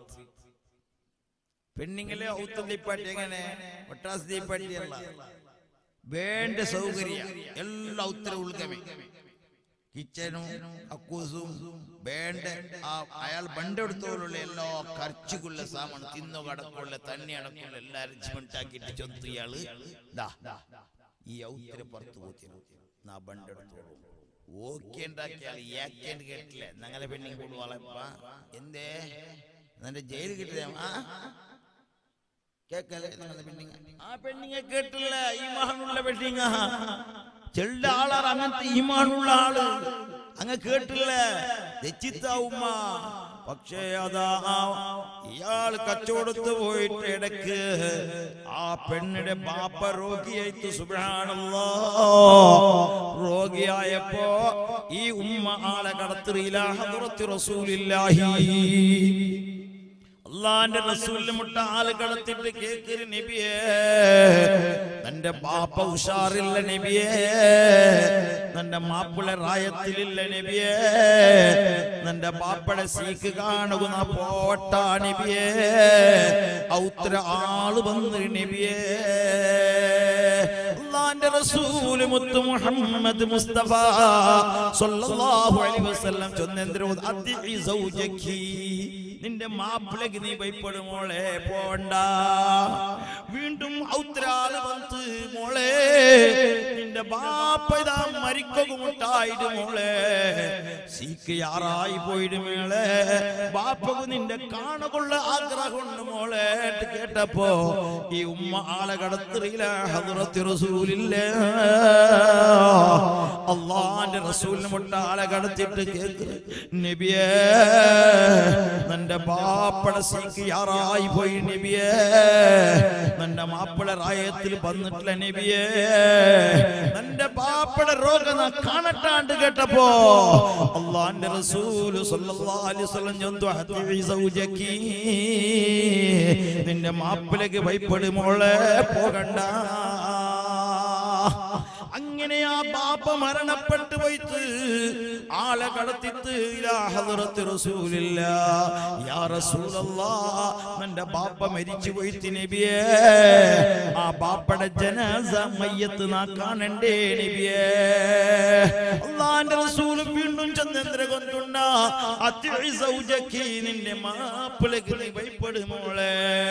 പെണ്ണിങ്ങളെ ഔത്തും ദീപ്പാട്ടി എങ്ങനെ ഒട്ടാസ് ദീപ്പാട്ടിയല്ല വേണ്ട സൗകര്യം എല്ലാ ഉത്തര ഉൾഗമേ കിച്ചനും അക്കൂസും വേണ്ട ആ അയാൾ ബണ്ടെടുത്തോലുള്ള എല്ലാ ഖർച്ചുള്ള സാമാൻ തിന്നു കടക്കുള്ള തന്നെ അടക്കുള്ള എല്ലാ അറേഞ്ച്മെന്റ് ആക്കിയിട്ട് ചൊന്തു ഇയാള് ഈ ഔത്തര പുറത്തു പോത്തി നാ ബണ്ടെടുത്തോളൂ ഓക്കെ ഉണ്ടാക്കിയാൽ ഏക്കേണ്ട കേട്ടില്ലേ ഞങ്ങളെ പെണ്ണിങ് കൂടുവാളപ്പ എന്തേ എന്റെ ജയിൽ കിട്ടിയ കേക്കല്ലേ ആ പെണ്ണിങ്ങ കേട്ടില്ല ഈമാനുള്ള പെണ്ണിങ്ങ ചെള്ള ആളാണ് അങ്ങനത്തെ ഈമാനുള്ള ആള് അങ്ങ് കേട്ടില്ല രക്ഷിത്താവുമ്മ പക്ഷേ അതാ ഇയാൾ കച്ചവടത്ത് പോയിട്ട് ഇടക്ക് ആ പെണ്ണിന്റെ ബാപ്പ രോഗിയായിട്ട് സുബ്ഹാനല്ലാഹ് രോഗിയായപ്പോ ഈ ഉമ്മ ആളെ കടത്തിറിയില്ല ഹദ്റത്ത് റസൂലില്ലാഹി അള്ളാന്റെ റസൂലിനെ മുട്ട ആള് കടത്തിട്ട് കേക്കര് നബിയേ തന്റെ ബാപ്പ ഉഷാറില്ല നബിയേ തന്റെ മാപ്പിള റായത്തിലില്ല നബിയേ തന്റെ ബാപ്പയുടെ സീക്ക് കാണുന്ന പോട്ട നബിയേ ഔത്ര ആള് വന്ന് നബിയേ അള്ളാന്റെ റസൂൽ മുത്തു മുഹമ്മദ് മുസ്തഫ സ്വല്ലല്ലാഹു അലൈഹി വസല്ലം ചൊന്നെന്തരോ അദ്ദി സൗജക്കി നിന്റെ മാപ്പിളക്ക് നീ ഭയപ്പെടും മോളെ പോണ്ട വീണ്ടും ഔത്രാല് വന്ന് മോളെ നിന്റെ ബാപ്പ ഇതാ മരിക്കുമുട്ടായിട്ട് മോളെ സീക്ക് യാറായി പോയിട്ട് മേളെ ബാപ്പക്ക് നിന്റെ കാണുകൊള്ള ആഗ്രഹമുണ്ട് മോളെ കേട്ടപ്പോ ഈ ഉമ്മ ആളെ കടത്തിറിയില്ല ഹദ്റത്ത് റസൂലില്ല അള്ളാന്റെ റസൂലിനെ മുട്ട ആളെ കടത്തിട്ട് കേക്ക് നബിയേ നിന്റെ ബാപ്പയുടെ സീക്ക് യാറായി പോയി നബിയേ നിന്റെ മാപ്പിള റായത്തിൽ വന്നിട്ടില്ല നബിയേ നിന്റെ ബാപ്പയുടെ രോഗം കാണട്ടാണ്ട് കേട്ടപ്പോ അള്ളാന്റെ റസൂല് സ്വല്ലല്ലാഹു അലൈഹി വസല്ലം ചൊന്നു ഹദീ സൗജക്കി നിന്റെ മാപ്പിളക്ക് ഭയപ്പെടു മോളെ പോകണ്ട അങ്ങനെ ആ ബാപ്പ മരണപ്പെട്ടു പോയിട്ട് ആളെ കടത്തിട്ട് ഇലാ ഹദ്റത്ത് റസൂലില്ലാഹ് യാ റസൂലല്ലാഹ് നിന്റെ ബാപ്പ മരിച്ചു പോയിട്ട് നബിയേ ആ ബാപ്പയുടെ ജനാസ മയ്യത്ത് നാ കാണണ്ടേ നബിയേ അല്ലാഹുവിന്റെ റസൂൽ വീണ്ടും ചന്ദ്ര കൊണ്ടുണ്ട അത്തി സൗജക്കി നിന്റെ മാപ്പിളക്ക് നീ ഭയപ്പെടു മോളെ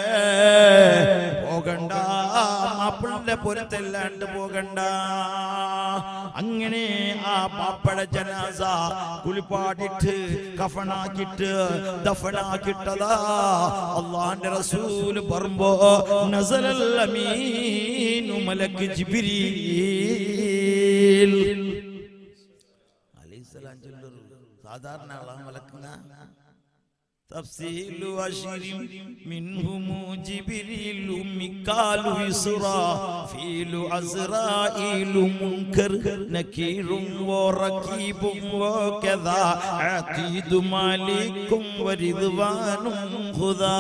പോകണ്ട മാപ്പിളന്റെ പുറത്തല്ലാണ്ട് പോകണ്ട അങ്ങനെ ആ പാപ്പയുടെ ജനാസ കുളിപ്പാടിട്ട് കഫനാക്കിട്ട് ദഫനാക്കിട്ടതാ അല്ലാഹുവിന്റെ റസൂൽ പറയുമ്പോ നസലൽ അമീനു മലക്ക് ജിബ്രീൽ അലൈഹിസ്സലാം ചൊല്ലുന്നു സാധാരണ അല്ലാഹു മലക്കുന تفصيل عشر منهم جبريل ميكال إسرافيل عزرائيل منكر نكير وركيب وكذا عتيد مالك ورضوان خذا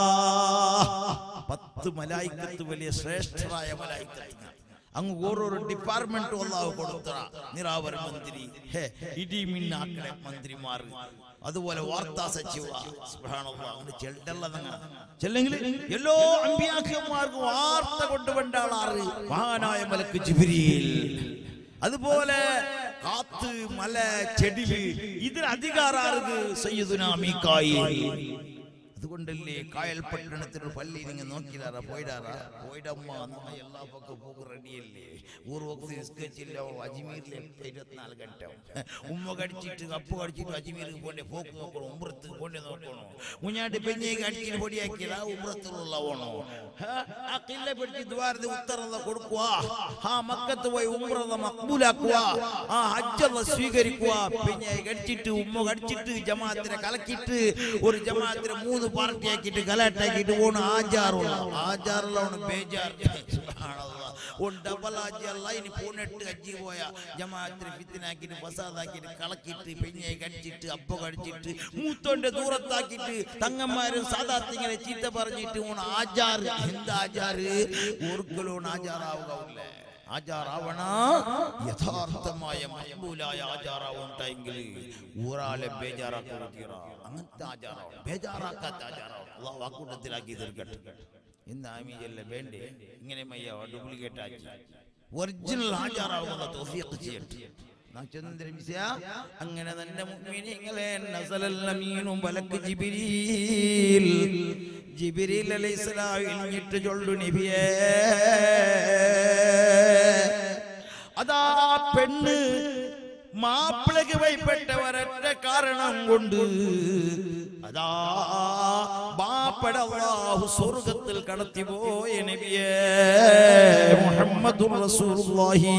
പത്ത് മലായിക്കത്ത് വലിയ ശ്രേഷ്ഠരായ മലായിക്കത്ത് അങ്ങ് ഓരോരോ ഡിപ്പാർട്ട്മെന്റ് അല്ലാഹു കൊടുത്ത നിറാവര മന്ത്രി ഇടി മിന്നാക്കളെ മന്ത്രിമാർ അതുപോലെ വാർത്താ സച്ചിവ സുബ്ഹാനല്ലാഹ് അങ്ങനെ ചെല്ലല്ല ചെല്ലെങ്കിൽ എല്ലാ അമ്പിയാക്കന്മാർക്കും വാർത്ത കൊണ്ടുവന്ന ആളാറ് മഹാനായ മലക്ക് ജിബ്രീൽ അതുപോലെ കാത്ത് മല ചെടിവ് ഇതിന് അധികാരാർക്ക് സയ്യിദുനാ മീകായിൽ. അതുകൊണ്ടല്ലേ കായൽ പട്ടണത്തിന് പള്ളി നിങ്ങൾ നോക്കിടാറാ പോയിടാറാ പോയിടമ്മ നമ്മ എല്ലാ പക്കം പോക്ക് റെഡിയല്ലേ ഒരു വക്ത് നിസ്കരിച്ചില്ല അജ്മീരിലെ ഇരുപത്തിനാല് ഘട്ട ഉമ്മ കടിച്ചിട്ട് അപ്പ് കടിച്ചിട്ട് അജ്മീർക്ക് പോണ്ടേ പോക്ക് നോക്കണോ ഉമ്രത്ത് പോണ്ടേ നോക്കണോ മുഞ്ഞാട്ട് പെഞ്ഞേക്ക് അടിച്ചിട്ട് പൊടിയാക്കിയതാ ഉമ്രത്തുള്ള ഓണോ ആ കില്ല പിടിച്ച് ദ്വാരത്തെ ഉത്തരത കൊടുക്കുക ആ മക്കത്ത് പോയി ഉമ്രത മക്ബൂലാക്കുക ആ ഹജ്ജത സ്വീകരിക്കുക പെഞ്ഞേക്ക് അടിച്ചിട്ട് ഉമ്മ കടിച്ചിട്ട് ജമാഅത്തിനെ കലക്കിയിട്ട് ഒരു ജമാഅത്തിനെ മൂന്ന് പാർട്ടിയാക്കിയിട്ട് ഗലാട്ടാക്കിയിട്ട് പോണ ആചാറുള്ള ആചാറുള്ള ബേജാർ ഡബിൾ ആചാറല്ല ഇനി പൂനെട്ട് അജ്ജി പോയ ജമാഅത്തിനെ ഫിത്തിനാക്കിയിട്ട് ഫസാദാക്കിയിട്ട് കളക്കിയിട്ട് പെഞ്ഞയെ കടിച്ചിട്ട് അപ്പ കടിച്ചിട്ട് മൂത്തോന്റെ ദൂരത്താക്കിയിട്ട് തങ്ങന്മാരും സാധാത്തിങ്ങനെ ചീത്ത പറഞ്ഞിട്ട് ഓണ ആചാറ് എന്താ ആചാറ് ഓർക്കലോൺ ആചാറാവുകയില്ലേ ആചാറാവണ യഥാർത്ഥമായ മഹബൂലായ ആചാറാവുണ്ടായെങ്കിൽ ഊരാലെ ബേജാറാക്കുക അങ്ങനത്തെ ആചാറാവും ബേജാറാക്കാത്ത ആചാറാവും അള്ളാഹു വാക്കൂട്ടത്തിലാക്കി തീർക്കട്ടെ. ഇന്ന് ആമീജല്ല വേണ്ടേ ഇങ്ങനെ മയ്യ ഡ്യൂപ്ലിക്കേറ്റ് ആക്കി ഒറിജിനൽ ആചാറാവുന്ന തൗഫീഖ് ചെയ്യട്ടെ. അങ്ങനെ തന്നെ മുഅ്മിനീങ്ങളെ നസലൽ അമീനു മലക്ക് ജിബ്രീൽ ജിബ്രീൽ അലൈഹിസ്സലാം ഇഞ്ഞിട്ട് ചൊല്ലു നബിയേ അതാ പെണ്ണ് മാപ്പിളക്ക് ഭയപ്പെട്ടവരൊറ്റ കാരണം കൊണ്ട് അതാ ബാപ്പട അല്ലാഹു സ്വർഗ്ഗത്തിൽ കടത്തിപ്പോയ നബിയേ മുഹമ്മദുർ റസൂലുള്ളാഹി.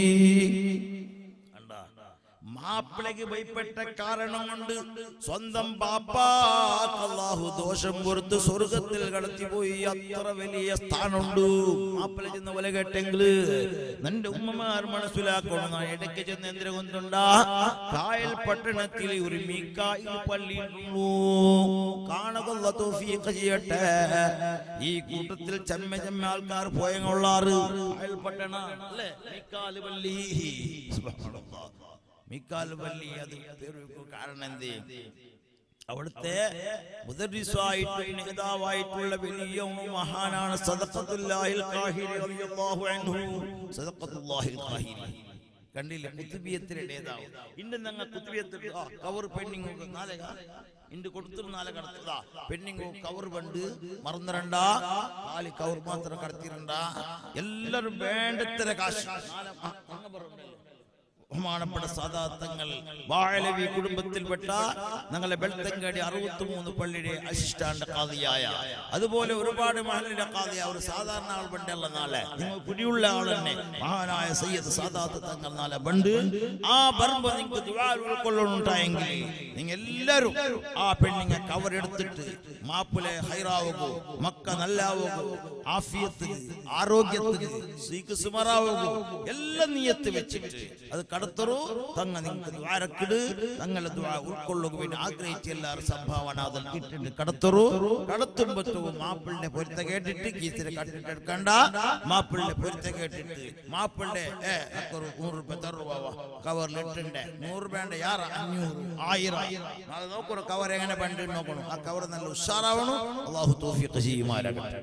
മാപ്പിളക്ക് ഭയപ്പെട്ട കാരണം കൊണ്ട് സ്വന്തം ബാപ്പാക്ക് അല്ലാഹു ദോഷം പുറത്ത് സ്വർഗത്തിൽ കടത്തിപ്പോയി. അത്ര വലിയ സ്ഥാനമുണ്ട്. മാപ്പിള ചെന്ന് പോലെ കേട്ടെങ്കിൽ നിന്റെ ഉമ്മമാർ മനസ്സിലാക്കണം. ഇടയ്ക്ക് ചെന്ന് എന്തിനെ കൊണ്ടുണ്ടാ കായൽ പട്ടണത്തിൽ ഒരു മീകായിൽ പള്ളിയുള്ളൂ. കാണുക തൗഫീഖ് ചെയ്യട്ടെ. ഈ കൂട്ടത്തിൽ ചെമ്മ ചെമ്മ ആൾക്കാർ പോയങ്ങുള്ളാറ് കായൽ പട്ടണ അല്ലേ മീകാൽ പള്ളി. സുബ്ഹാനല്ലാഹ് മീകാൽ പള്ളി അത് കാരണം എന്തേ അവിടുത്തെ മുദർരിസായിട്ടുള്ള നേതാവായിട്ടുള്ള വലിയ മഹാനാണ് സദഖത്തുല്ലാഹിൽ ഖാഹിരി റളിയല്ലാഹു അൻഹു. സദഖത്തുല്ലാഹിൽ ഖാഹിരി കണ്ടില്ലേ കുത്തുബിയത്തിന്റെ നേതാവ്. ഇന്ന് ഞങ്ങൾ കുത്തുബിയത്തിൽ കവർ പെണ്ണിങ് നാലെ ഇണ്ട് കൊടുത്തു നാലെ കടത്തതാ പെണ്ണിങ് കവർ പണ്ട് മറന്നിരണ്ട നാല് കവർ മാത്രം കടത്തിരണ്ട എല്ലാരും വേണ്ടത്ര കാശ് ബഹുമാനപ്പെട്ട സാദാത്തങ്ങൾ വാഴലവി കുടുംബത്തിൽപ്പെട്ട ഞങ്ങളെ ബെൽത്തങ്കാടി അറുപത്തി മൂന്ന് പള്ളിയുടെ അസിസ്റ്റന്റ് ഖാദിയായ അതുപോലെ ഒരുപാട് മഹലിന്റെ ഖാദിയ ഒരു സാധാരണ ആൾ ബണ്ടല്ല നാളെ നിങ്ങൾ പിടിയുള്ള ആൾ തന്നെ മഹാനായ സയ്യിദ് സാദാത്ത് തങ്ങൾ നാളെ ബണ്ട് ആ ബർബ നിങ്ങൾക്ക് ദുആ ഉൾക്കൊള്ളുന്നുണ്ടായെങ്കിൽ നിങ്ങൾ എല്ലാവരും ആ പെണ്ണിനെ കവർ എടുത്തിട്ട് മാപ്പിളെ ഹൈറാവുകോ മക്ക നല്ലാവുകോ ആഫിയത്തിന് ആരോഗ്യത്തിന് സീക്ക് സുമറാവുകോ എല്ലാം നിയത്ത് വെച്ചിട്ട് അത് കടത്തറു തങ്ങ നിങ്ങൾക്ക് ദ്വാരക്കിട് തങ്ങളെ ദ്വാ ഉൾക്കൊള്ളുക വേണ്ടി ആഗ്രഹിച്ച് എല്ലാവരും സംഭാവന അതിൽ കിട്ടിട്ട് കടത്തറു കടത്തുമ്പത്തവും മാപ്പിളിന്റെ പൊരുത്ത കേട്ടിട്ട് കീസിനെ കട്ടിട്ടെടുക്കണ്ട മാപ്പിളിന്റെ പൊരുത്ത കേട്ടിട്ട് മാപ്പിളിന്റെ നൂറ് രൂപ തറു കവറിലിട്ടുണ്ട് നൂറ് രൂപ യാറ അഞ്ഞൂറ് ആയിരം നാളെ നോക്കണം കവർ എങ്ങനെ പണ്ട് നോക്കണം. ആ കവർ നല്ല ഉഷാറാവണം. അല്ലാഹു തൗഫീഖ് ചെയ്യുമാറാകട്ടെ.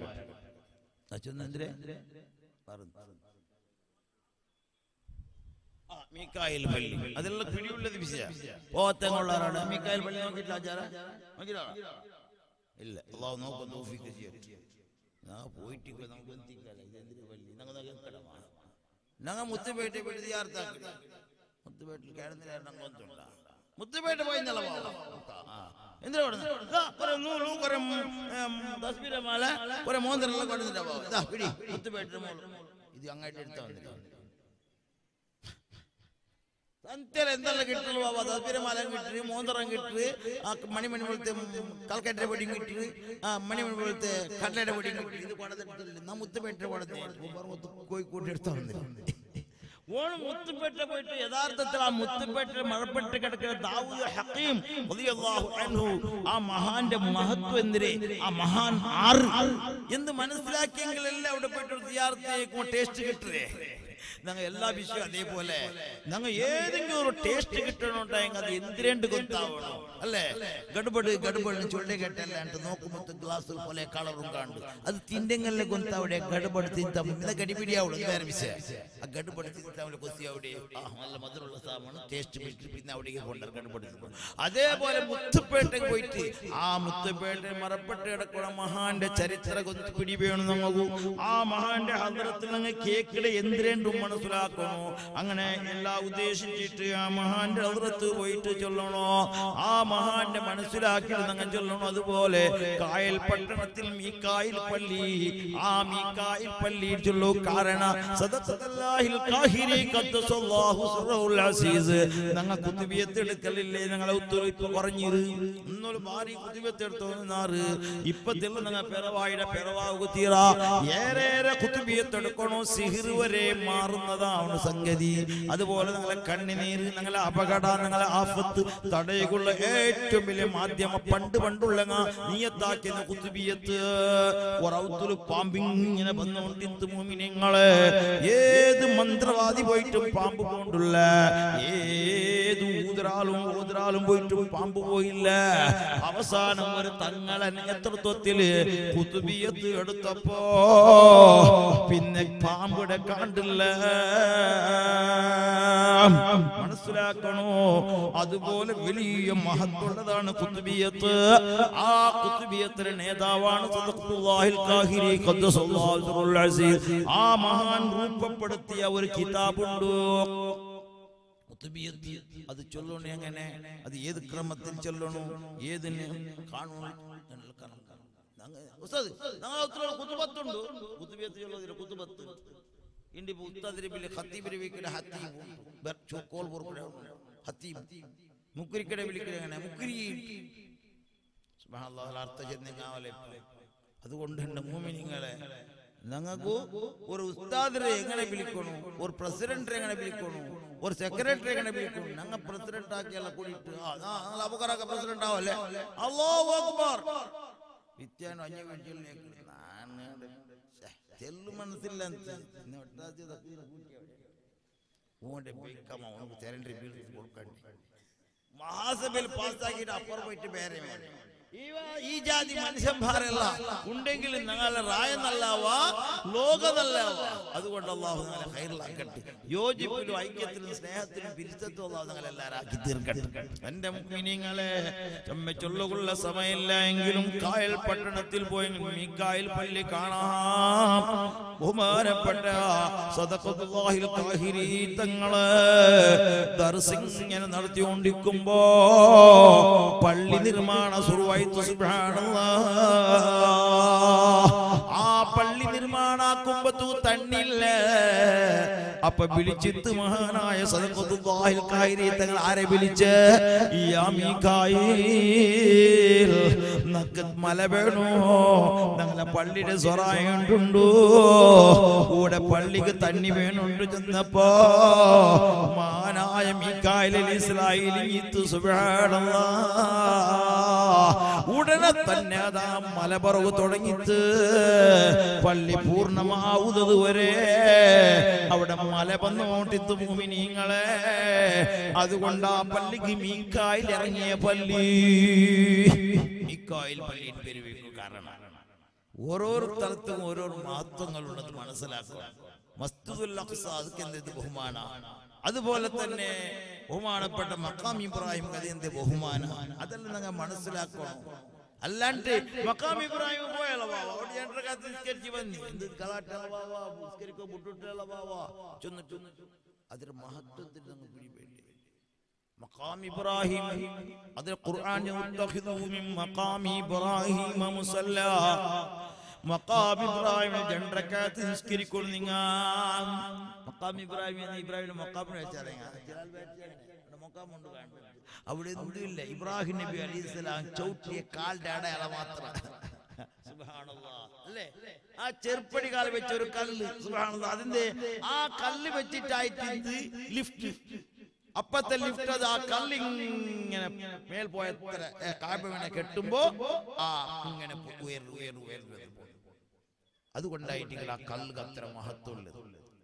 മീകായിൽ പള്ളി അതിലുള്ള പിടിയുള്ളത് ഓത്തങ്ങളുള്ളവരാണ്. മീകായിൽ പള്ളി നോക്കിയിട്ടില്ല ആചാര നോക്കിയില്ല ഇല്ല. അള്ളാഹു നോക്കാൻ തൗഫീഖ് ചെയ്യട്ടെ. ഞാൻ പോയിട്ട് നമുക്ക് എത്തിക്കാല ഇതെന്തിന് പള്ളി ഞങ്ങൾ ഞങ്ങൾ മുത്തുപേട്ട വീട് തീർത്താക്കി മുത്തുപേട്ടിൽ കിടന്നില്ല കൊന്നുണ്ടാ മുത്തുപേട്ട പോയി എന്തിനാ തസ്ബീരമാല കുറെ മോന്തരെല്ലാം കൊണ്ടുവന്നിട്ടാ പിടി മുത്തുപേട്ട മോള് ഇത് അങ്ങായിട്ട് എടുത്താ വന്നിട്ട് എന്തെല്ലാം കിട്ടുള്ളൂ ബാബാ തസ്ബീരമാല കിട്ടി മോന്തറം കിട്ടി ആ മണിമണി പോലത്തെ കൽക്കട്ട പൊടിയും കിട്ടി ആ മണിമണി പോലത്തെ കട്ലയുടെ പൊടിയും കിട്ടി ഇത് പടത്തിട്ടില്ല നാ മുത്തുപേട്ട പടത്ത് കോഴിക്കോട്ട് എടുത്താ വന്നിട്ട് ഓണ് മുത്തുപേട്ട പോയിട്ട് യഥാർത്ഥത്തിൽ ആ മുത്തുപേട്ട മഴപ്പെട്ട് കിടക്കുന്ന ദാവൂദ് ഹക്കീം റളിയല്ലാഹു അൻഹു ആ മഹാന്റെ മഹത്വം എന്തിരെ ആ മഹാൻ ആറ് എന്ന് മനസ്സിലാക്കിയെങ്കിലല്ലേ അവിടെ പോയിട്ട് സിയാറത്തേക്ക് ടേസ്റ്റ് കിട്ടേ ഞങ്ങൾ എല്ലാ വിഷയവും അതേപോലെ ഞങ്ങൾ ഏതെങ്കിലും ഒരു ടേസ്റ്റ് കിട്ടണുണ്ടെങ്കിൽ അത് എന്തിരണ്ട് കൊത്താവണം അല്ലേ? ഗഡ്ബഡ് ഗഡ്ബഡ് ചൊല്ലി കേട്ടല്ലാണ്ട് നോക്കുമ്പോ ഗ്ലാസ് പോലെ കളറും കാണും. അത് തിണ്ടെങ്കലിനെ കൊത്താവിടെ ഗഡ്ബഡ് തിന്താ പിന്നെ കടിപിടിയാവുള്ളൂ. വേറെ വിഷയം ആ ഗഡ്ബഡ് തിന്താവിടെ കൊത്തി അവിടെ നല്ല മധുരമുള്ള സാധനമാണ് ടേസ്റ്റ് പിടിച്ച് പിന്നെ അവിടേക്ക് കൊണ്ടുവരും ഗഡ്ബഡ്. അതേപോലെ മുത്തുപേട്ടയ്ക്ക് പോയിട്ട് ആ മുത്തുപേട്ട മറപ്പെട്ട് കിടക്കുന്ന മഹാന്റെ ചരിത്ര കൊത്തി പിടി വേണം നമുക്ക്. ആ മഹാന്റെ ഹദ്റത്തിൽ അങ്ങ് കേക്കിടെ എന്തിരണ്ടും മനസ്സിലാക്കണോ. അങ്ങനെ എല്ലാം ഉദ്ദേശിച്ചിട്ട് ആ മഹാന്റെ ഹദ്റത്ത് പോയിട്ട് ചൊല്ലണോ. ആ മഹാന്റെ മനസ്സിലാക്കിയിട്ട് നിങ്ങൾ ചൊല്ലണോ. അതുപോലെ കായൽ പട്ടണത്തിൽ മീകായിൽ പള്ളി, ആ മീകായിൽ പള്ളി ചൊല്ലു. കാരണം സദഖത്തുല്ലാഹിൽ ഖാഹിരി ഖദ്ദസല്ലാഹു സിർറഹുൽ അസീസ് ഞങ്ങൾ കുതുബിയത്ത് എടുക്കലില്ലേ. ഞങ്ങളെ ഉത്തരവ് ഇപ്പൊ കുറഞ്ഞിരു ഇന്നൊരു ഭാരി കുതുബിയത്ത് എടുത്തോന്നാറ് ഇപ്പത്തിൽ ഞങ്ങൾ പിറവായുടെ പിറവാകു തീറ ഏറേറെ കുതുബിയത്ത് എടുക്കണോ. സിഹിർ വരെ മാറുന്നതാണ് സംഗതി. അതുപോലെ ഞങ്ങളെ കണ്ണിനീര്, ഞങ്ങളെ അപകട, ഞങ്ങളെ ആഫത്ത് തടയുള്ള ഏറ്റവും വലിയ മാധ്യമ പണ്ട് പണ്ടുള്ള നീയത്താക്കിയ കുതുബിയത്ത് ഒരൗത്തുൽ പാമ്പിങ്ങനെ വന്നുകൊണ്ടിരുന്നു. മോമിനങ്ങളെ ഏത് മന്ത്രവാദി പോയിട്ടും പാമ്പ് കൊണ്ടുള്ള, ഏത് ഊതറാലും ഊതറാലും പോയിട്ടും പാമ്പ് പോയില്ല. അവസാനം ഒരു തങ്ങളെ നേതൃത്വത്തില് കുതുബിയത്ത് എടുത്തപ്പോ പിന്നെ പാമ്പിടെ കണ്ടില്ല. മനസ്സിലാക്കണോ. അതുപോലെ വലിയ മഹത്വമുള്ളതാണ് കുതുബിയത്ത്. ആ കുതുബിയത്തിന്റെ നേതാവാണ് സദഖത്തുല്ലാഹിൽ ഖാഹിരി ഖദ്ദസല്ലാഹു സിർറഹുൽ അസീസ്. ആ മഹാൻ രൂപപ്പെടുത്തിയ ഒരു കിതാബുണ്ട് കുതുബിയത്ത്. അത് ചൊല്ലണോ എങ്ങനെ, അത് ഏത് ക്രമത്തിൽ ചൊല്ലണോ, ഏതിന് കാണണം. കുതുബത്തുണ്ട് കുതുബിയത്ത് ചൊല്ലുന്നതിന് കുതുബത്ത് ഇണ്ടി ഉസ്താദിരിബിലെ ഖത്തീബിനെ വിളിക്കുന്ന ഹത്തീബ് ചോക്കോൾ പുറപ്പെടുക ഹത്തീബ് മുക്രിക്കടെ വിളിക്കുന്ന എങ്ങനെ മുക്രി സുബ്ഹാനല്ലാഹ് അർത്ഥ ചെന്നങ്ങാവലെ. അതുകൊണ്ട് എന്റെ മോമിനിങ്ങളെ ഞങ്ങൾക്ക് ഒരു ഉസ്താദിനെ എങ്ങനെ വിളിക്കണു, ഒരു പ്രസിഡന്റിനെ എങ്ങനെ വിളിക്കണു, ഒരു സെക്രട്ടറി എങ്ങനെ വിളിക്കണു. ഞങ്ങൾ പ്രസിഡന്റ് ആക്കിയല്ല കൂടിയിട്ട് അബൂബക്കറൊക്കെ പ്രസിഡന്റ് ആവല്ലേ. അല്ലാഹു അക്ബർ വിത്യാനോ അഞ്ഞ വീട്ടിലേക്ക് ചെല്ലു മനസ്സില്ല മഹാസഭയിൽ പാസ്സാക്കിയിട്ട് അപ്പുറം പോയിട്ട് വേറെ ഈ ജാതി മനുഷ്യന്മാരല്ല ഉണ്ടെങ്കിലും ഞങ്ങളെ റായ നല്ലവാ ലോക നല്ലവാ. അതുകൊണ്ട് അല്ലാഹു ഞങ്ങളെ ഖൈറിലാക്കട്ടെ. യോജിപ്പിലും ഐക്യത്തിലും സ്നേഹത്തിലും പിരിച്ചത്തും അല്ലാഹു ഞങ്ങളെല്ലാവരും ആക്കി തീർക്കട്ടെ. എന്റെ മുഅ്മിനീങ്ങളെ ചമ്മ ചൊല്ലുകൊള്ള സമയമില്ല എങ്കിലും കായൽ പട്ടണത്തിൽ പോയെങ്കിൽ മീകായിൽ പള്ളി കാണാം. ബഹുമാനപ്പെട്ട സദഖത്തുല്ലാഹിൽ ഖാഹിരി തങ്ങള് ദർസ് ഇങ്ങനെ നടത്തിക്കൊണ്ടിരിക്കുമ്പോ പള്ളി നിർമ്മാണ സുറുവായി സുബ്ഹാനല്ലാഹ്. ആ പള്ളി നിർമ്മാണാക്കുമ്പോ തണ്ണില്ല. അപ്പൊ വിളിച്ചിട്ട് മഹാനായ സദഖത്തുല്ലാഹിൽ ഖാഹിരി തങ്ങൾ ആരെ വിളിച്ച്, യാ മീകായിൽ നക്ക് മല വേണോ, ഞങ്ങളെ പള്ളിയുടെ സ്വറായുണ്ടോ, കൂടെ പള്ളിക്ക് തണ്ണി വേണുണ്ട്. ചെന്നപ്പോ മഹാനായ മീകായിൽ ഇസ്രായേലി സുബ്ഹാനല്ലാഹ് ഉടനെ തന്നെ അതാ മലപറവ് തുടങ്ങിത്ത് പള്ളി പൂർണ്ണമാവുന്നത് വരെ അവിടെ മല വന്നോട്ടിത്ത് മുഅ്മിനീങ്ങളെ. അതുകൊണ്ട് ആ പള്ളിക്ക് മീകായിൽ ഇറങ്ങിയ പള്ളി മീകായിൽ പള്ളി പേര് വെക്കും. കാരണം ഓരോരോ സ്ഥലത്തും ഓരോരോ മഹത്വങ്ങളുള്ളത് മനസ്സിലാക്കുക. മസ്ജിദുൽ അഖ്സ അതൊക്കെ എന്ത് ബഹുമാനാണ്. അതുപോലെ തന്നെ ബഹുമാനപ്പെട്ട മഖാം ഇബ്രാഹിം കഥ ബഹുമാന. അതെല്ലാം നിങ്ങൾ മനസ്സിലാക്കണം. അല്ലാണ്ട് മഖാം ഇബ്രാഹിം പോയാലോ അവിടെ രണ്ടര കാലത്ത് നിസ്കരിച്ച് വന്നി എന്ത് കളാട്ടളവാ നിസ്കരിക്കോ ബുട്ടുട്ടളവാ ചൊന്നിട്ടു. അതൊരു മഹത്വത്തിൽ നിങ്ങൾ പിടിപെടി. മഖാം ഇബ്രാഹിം അത് ഖുർആൻ യത്തഖിദു മിൻ മഖാം ഇബ്രാഹിം മുസല്ല. മഖാം ഇബ്രാഹിം രണ്ടര കാലത്ത് നിസ്കരിക്കുന്നു. നിങ്ങൾ മഖാം ഇബ്രാഹിം ഇബ്രാഹിമിന്റെ മഖാമിനെ വെച്ചാൽ മഖാമുണ്ട് കാണുന്നത് അവിടെ ഒന്നുമില്ല. ഇബ്രാഹിം നബി അലൈഹിസ്സലാം ചവിട്ടിയ കാലിന്റെ അടയാളം മാത്രം. സുബ്ഹാനല്ലാഹ് അല്ലേ. ആ ചെറുപ്പടി കാല് വെച്ച ഒരു കല്ല് സുബ്ഹാനല്ലാഹ് അതിന്റെ ആ കല്ല് വെച്ചിട്ടായിട്ട് ലിഫ്റ്റ് അപ്പത്തെ ലിഫ്റ്റ് അത് ആ കല്ലിങ്ങനെ മേൽ പോയ കാബിനെ കെട്ടുമ്പോ ആ ഇങ്ങനെ ഉയർ ഉയർ ഉയർന്നത്. അതുകൊണ്ടായിട്ട് ആ കല്ല് അത്ര മഹത്വമുള്ളത്.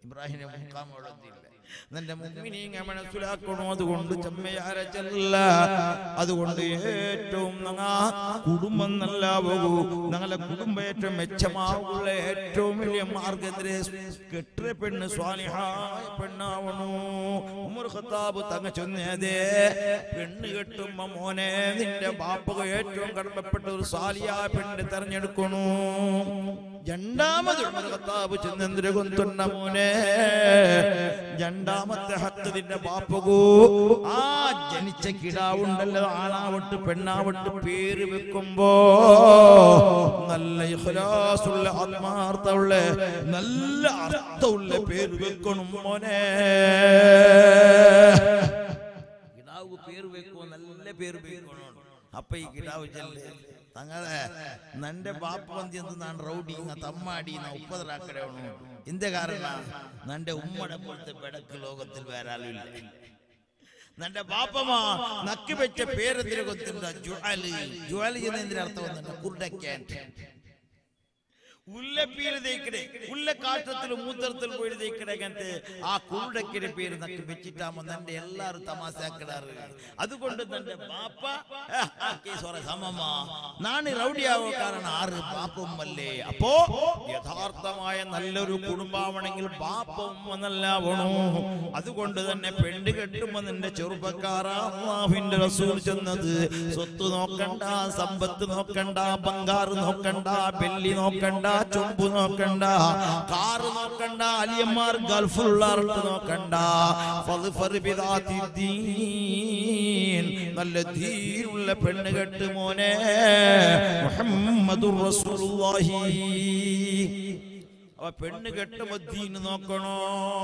ഇബ്രാഹിമിനെ മുക്കാം എഴുതിയില്ല. നിന്റെ മുഅ്മിനീങ്ങ മനസ്സിലാക്കണോ? അതുകൊണ്ട് ചമ്മയാര ചെല്ല. അതുകൊണ്ട് ഏറ്റവും ഞങ്ങ കുടുംബം നല്ല പോകൂ. ഞങ്ങളെ കുടുംബം ഏറ്റവും മെച്ചമാവുള്ള ഏറ്റവും വലിയ മാർഗത്തിലെ കെട്ടിയ പെണ്ണ് സ്വാലിഹായ പെണ്ണാവണു. ഉമർ ഖത്താബ് തങ്ങ ചൊന്നതേ, പെണ്ണ് കെട്ടുമ്പോ മോനെ നിന്റെ ബാപ്പ ഏറ്റവും കടമപ്പെട്ട ഒരു സ്വാലിഹായ പെണ്ണിനെ തെരഞ്ഞെടുക്കണു. രണ്ടാമത് ഉമർ ഖത്താബ് ചെന്നെന്തിരെ കൊണ്ടുണ്ട മോനെ, രണ്ടാമത്തെ ഹക്ക് നിന്റെ ബാപ്പകൂ. ആ ജനിച്ച കിടാവുണ്ടല്ലോ, ആണാവട്ട് പെണ്ണാവട്ട് പേര് വെക്കുമ്പോ നല്ല ഇഖ്ലാസുള്ള ആത്മാർത്ഥമുള്ള നല്ല അർത്ഥമുള്ള പേര് വെക്കണം മോനെ. കിടാവ് പേര് വെക്കുമ്പോ നല്ല പേര് വെക്കണം. അപ്പൊ ഈ കിടാവ് ചെല്ലേ തങ്ങളെ നന്റെ ബാപ്പ വന്തി എന്താണ് റൗഡി തമ്മാടി ഉപ്പതറാക്കടവണു. ഇന്ത്യ കാരണം നന്റെ ഉമ്മടെ പോലത്തെ ബെടക്ക് ലോകത്തിൽ വേറെ ആളില്ല. നന്റെ ബാപ്പമാ നക്കി വെച്ച പേരെന്തിനെ കൊത്തുണ്ട ജുഅലി. ജുഅലി എന്ന എന്തിന്റെ അർത്ഥം വന്നിട്ടുണ്ട്? കുർഡക്കാൻ. ഉല്ലപ്പീര് തേക്കടെ, ഉള്ള കാട്ടത്തിലും മൂത്രത്തിൽ പോയി തേക്കടങ്ങനത്തെ ആ കുരുടക്കിന്റെ പേര് നക്കി വെച്ചിട്ടാകുമ്പോ നന്റെ എല്ലാരും തമാശാക്കിടാറ്. അതുകൊണ്ട് തന്റെ ബാപ്പ സമമാ നാണ് റൗഡിയാവോ കാരണം ആറ് ബാപ്പും അല്ലേ. അപ്പോ യഥാർത്ഥമായ നല്ലൊരു കുടുംബാവണമെങ്കിൽ ബാപ്പ ഉമ്മ നല്ലാവണോ. അതുകൊണ്ട് തന്നെ പെണ്ണ് കെട്ടുമ്പോ നിന്റെ ചെറുപ്പക്കാരാ അല്ലാഹുവിന്റെ റസൂൽ ചെന്നത് സ്വത്ത് നോക്കണ്ട, സമ്പത്ത് നോക്കണ്ട, ബംഗാറ് നോക്കണ്ട, വെള്ളി നോക്കണ്ട, ചൊമ്പ് നോക്കണ്ട, കാറ് നോക്കണ്ട, അലിയന്മാർ ഗൾഫുള്ള നോക്കണ്ട, നല്ല ധീരുള്ള പെണ്ണ് കെട്ട് മോനെ. മുഹമ്മദുർ റസൂലുള്ളാഹി. അവ പെണ്ണ് കെട്ടുമ്പോ ദീന് നോക്കണോ?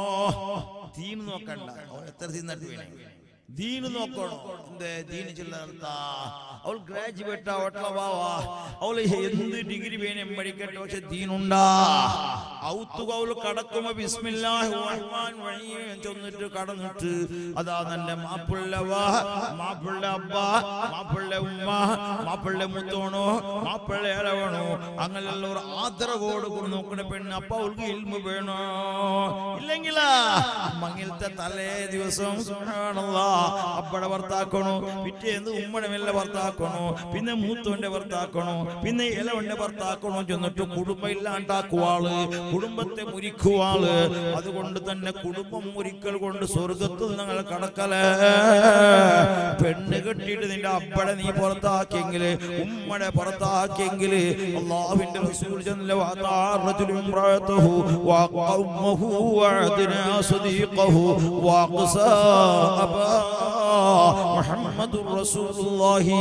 ദീന് നോക്കണ്ട. എത്ര ദീനിട്ട് വേണേ ദീന് നോക്കണോ? എന്തേ ദീന് ചെല്ലാത്ത അവൾ ഗ്രാജുവേറ്റ് ആവട്ടെ വാവാ, അവള് എന്ത് ഡിഗ്രി വേണം പഠിക്കട്ടെ, പക്ഷെ ദീനുണ്ടാ. ഔത്തുക അവള് കടക്കുമ്പോ ബിസ്മില്ലാഹിർ റഹ്മാനിർ റഹീം ചൊന്നിട്ട് കടന്നിട്ട് അതാ നന്റെ മാപ്പിള്ള വാ, മാപ്പിള്ള അബ്ബ, മാപ്പിള്ള ഉമ്മ, മാപ്പിള്ള മുത്തോണോ, മാപ്പിള്ള ഇളവണോ, അങ്ങനെയുള്ള ഒരു ആദരവോട് കൂടി നോക്കണ പെണ്ണ്. അപ്പൊ അവൾക്ക് ഇൽമു വേണോ? ഇല്ലെങ്കിലാ മങ്ങിലത്തെ തലേ ദിവസം സുബ്ഹാനല്ലാഹ് അബ്ബടെ ഭർത്താക്കണോ, പിറ്റേന്ന് ഉമ്മടെ മെല്ലെ ഭർത്താക്കണോ, പിന്നെ മൂത്തോന്റെ ഭർത്താക്കണോ, പിന്നെ ഇലവന്റെ ഭർത്താക്കണോ ചെന്നിട്ട് കുടുംബം ഇല്ലാണ്ടാക്കുവാള്, കുടുംബത്തെ മുരിക്കുവാള്. അതുകൊണ്ട് തന്നെ കുടുംബം മുരിക്കൽ കൊണ്ട് സ്വർഗത്തിൽ നിങ്ങൾ കടക്കലേ. പെണ്ണ് കെട്ടിയിട്ട് നിന്റെ അബ്ബടെ നീ പുറത്താക്കിയെങ്കില്, ഉമ്മടെ പുറത്താക്കിയെങ്കില് അല്ലാഹുവിന്റെ റസൂൽ ജല്ല വഅലാ റജുലുൻ ഇംറഅതഹു വഖഉമ്മഹു വഅദ്നാ സദീഖഹു വഖസാ അബാ മുഹമ്മദുർ റസൂലുള്ളാഹി.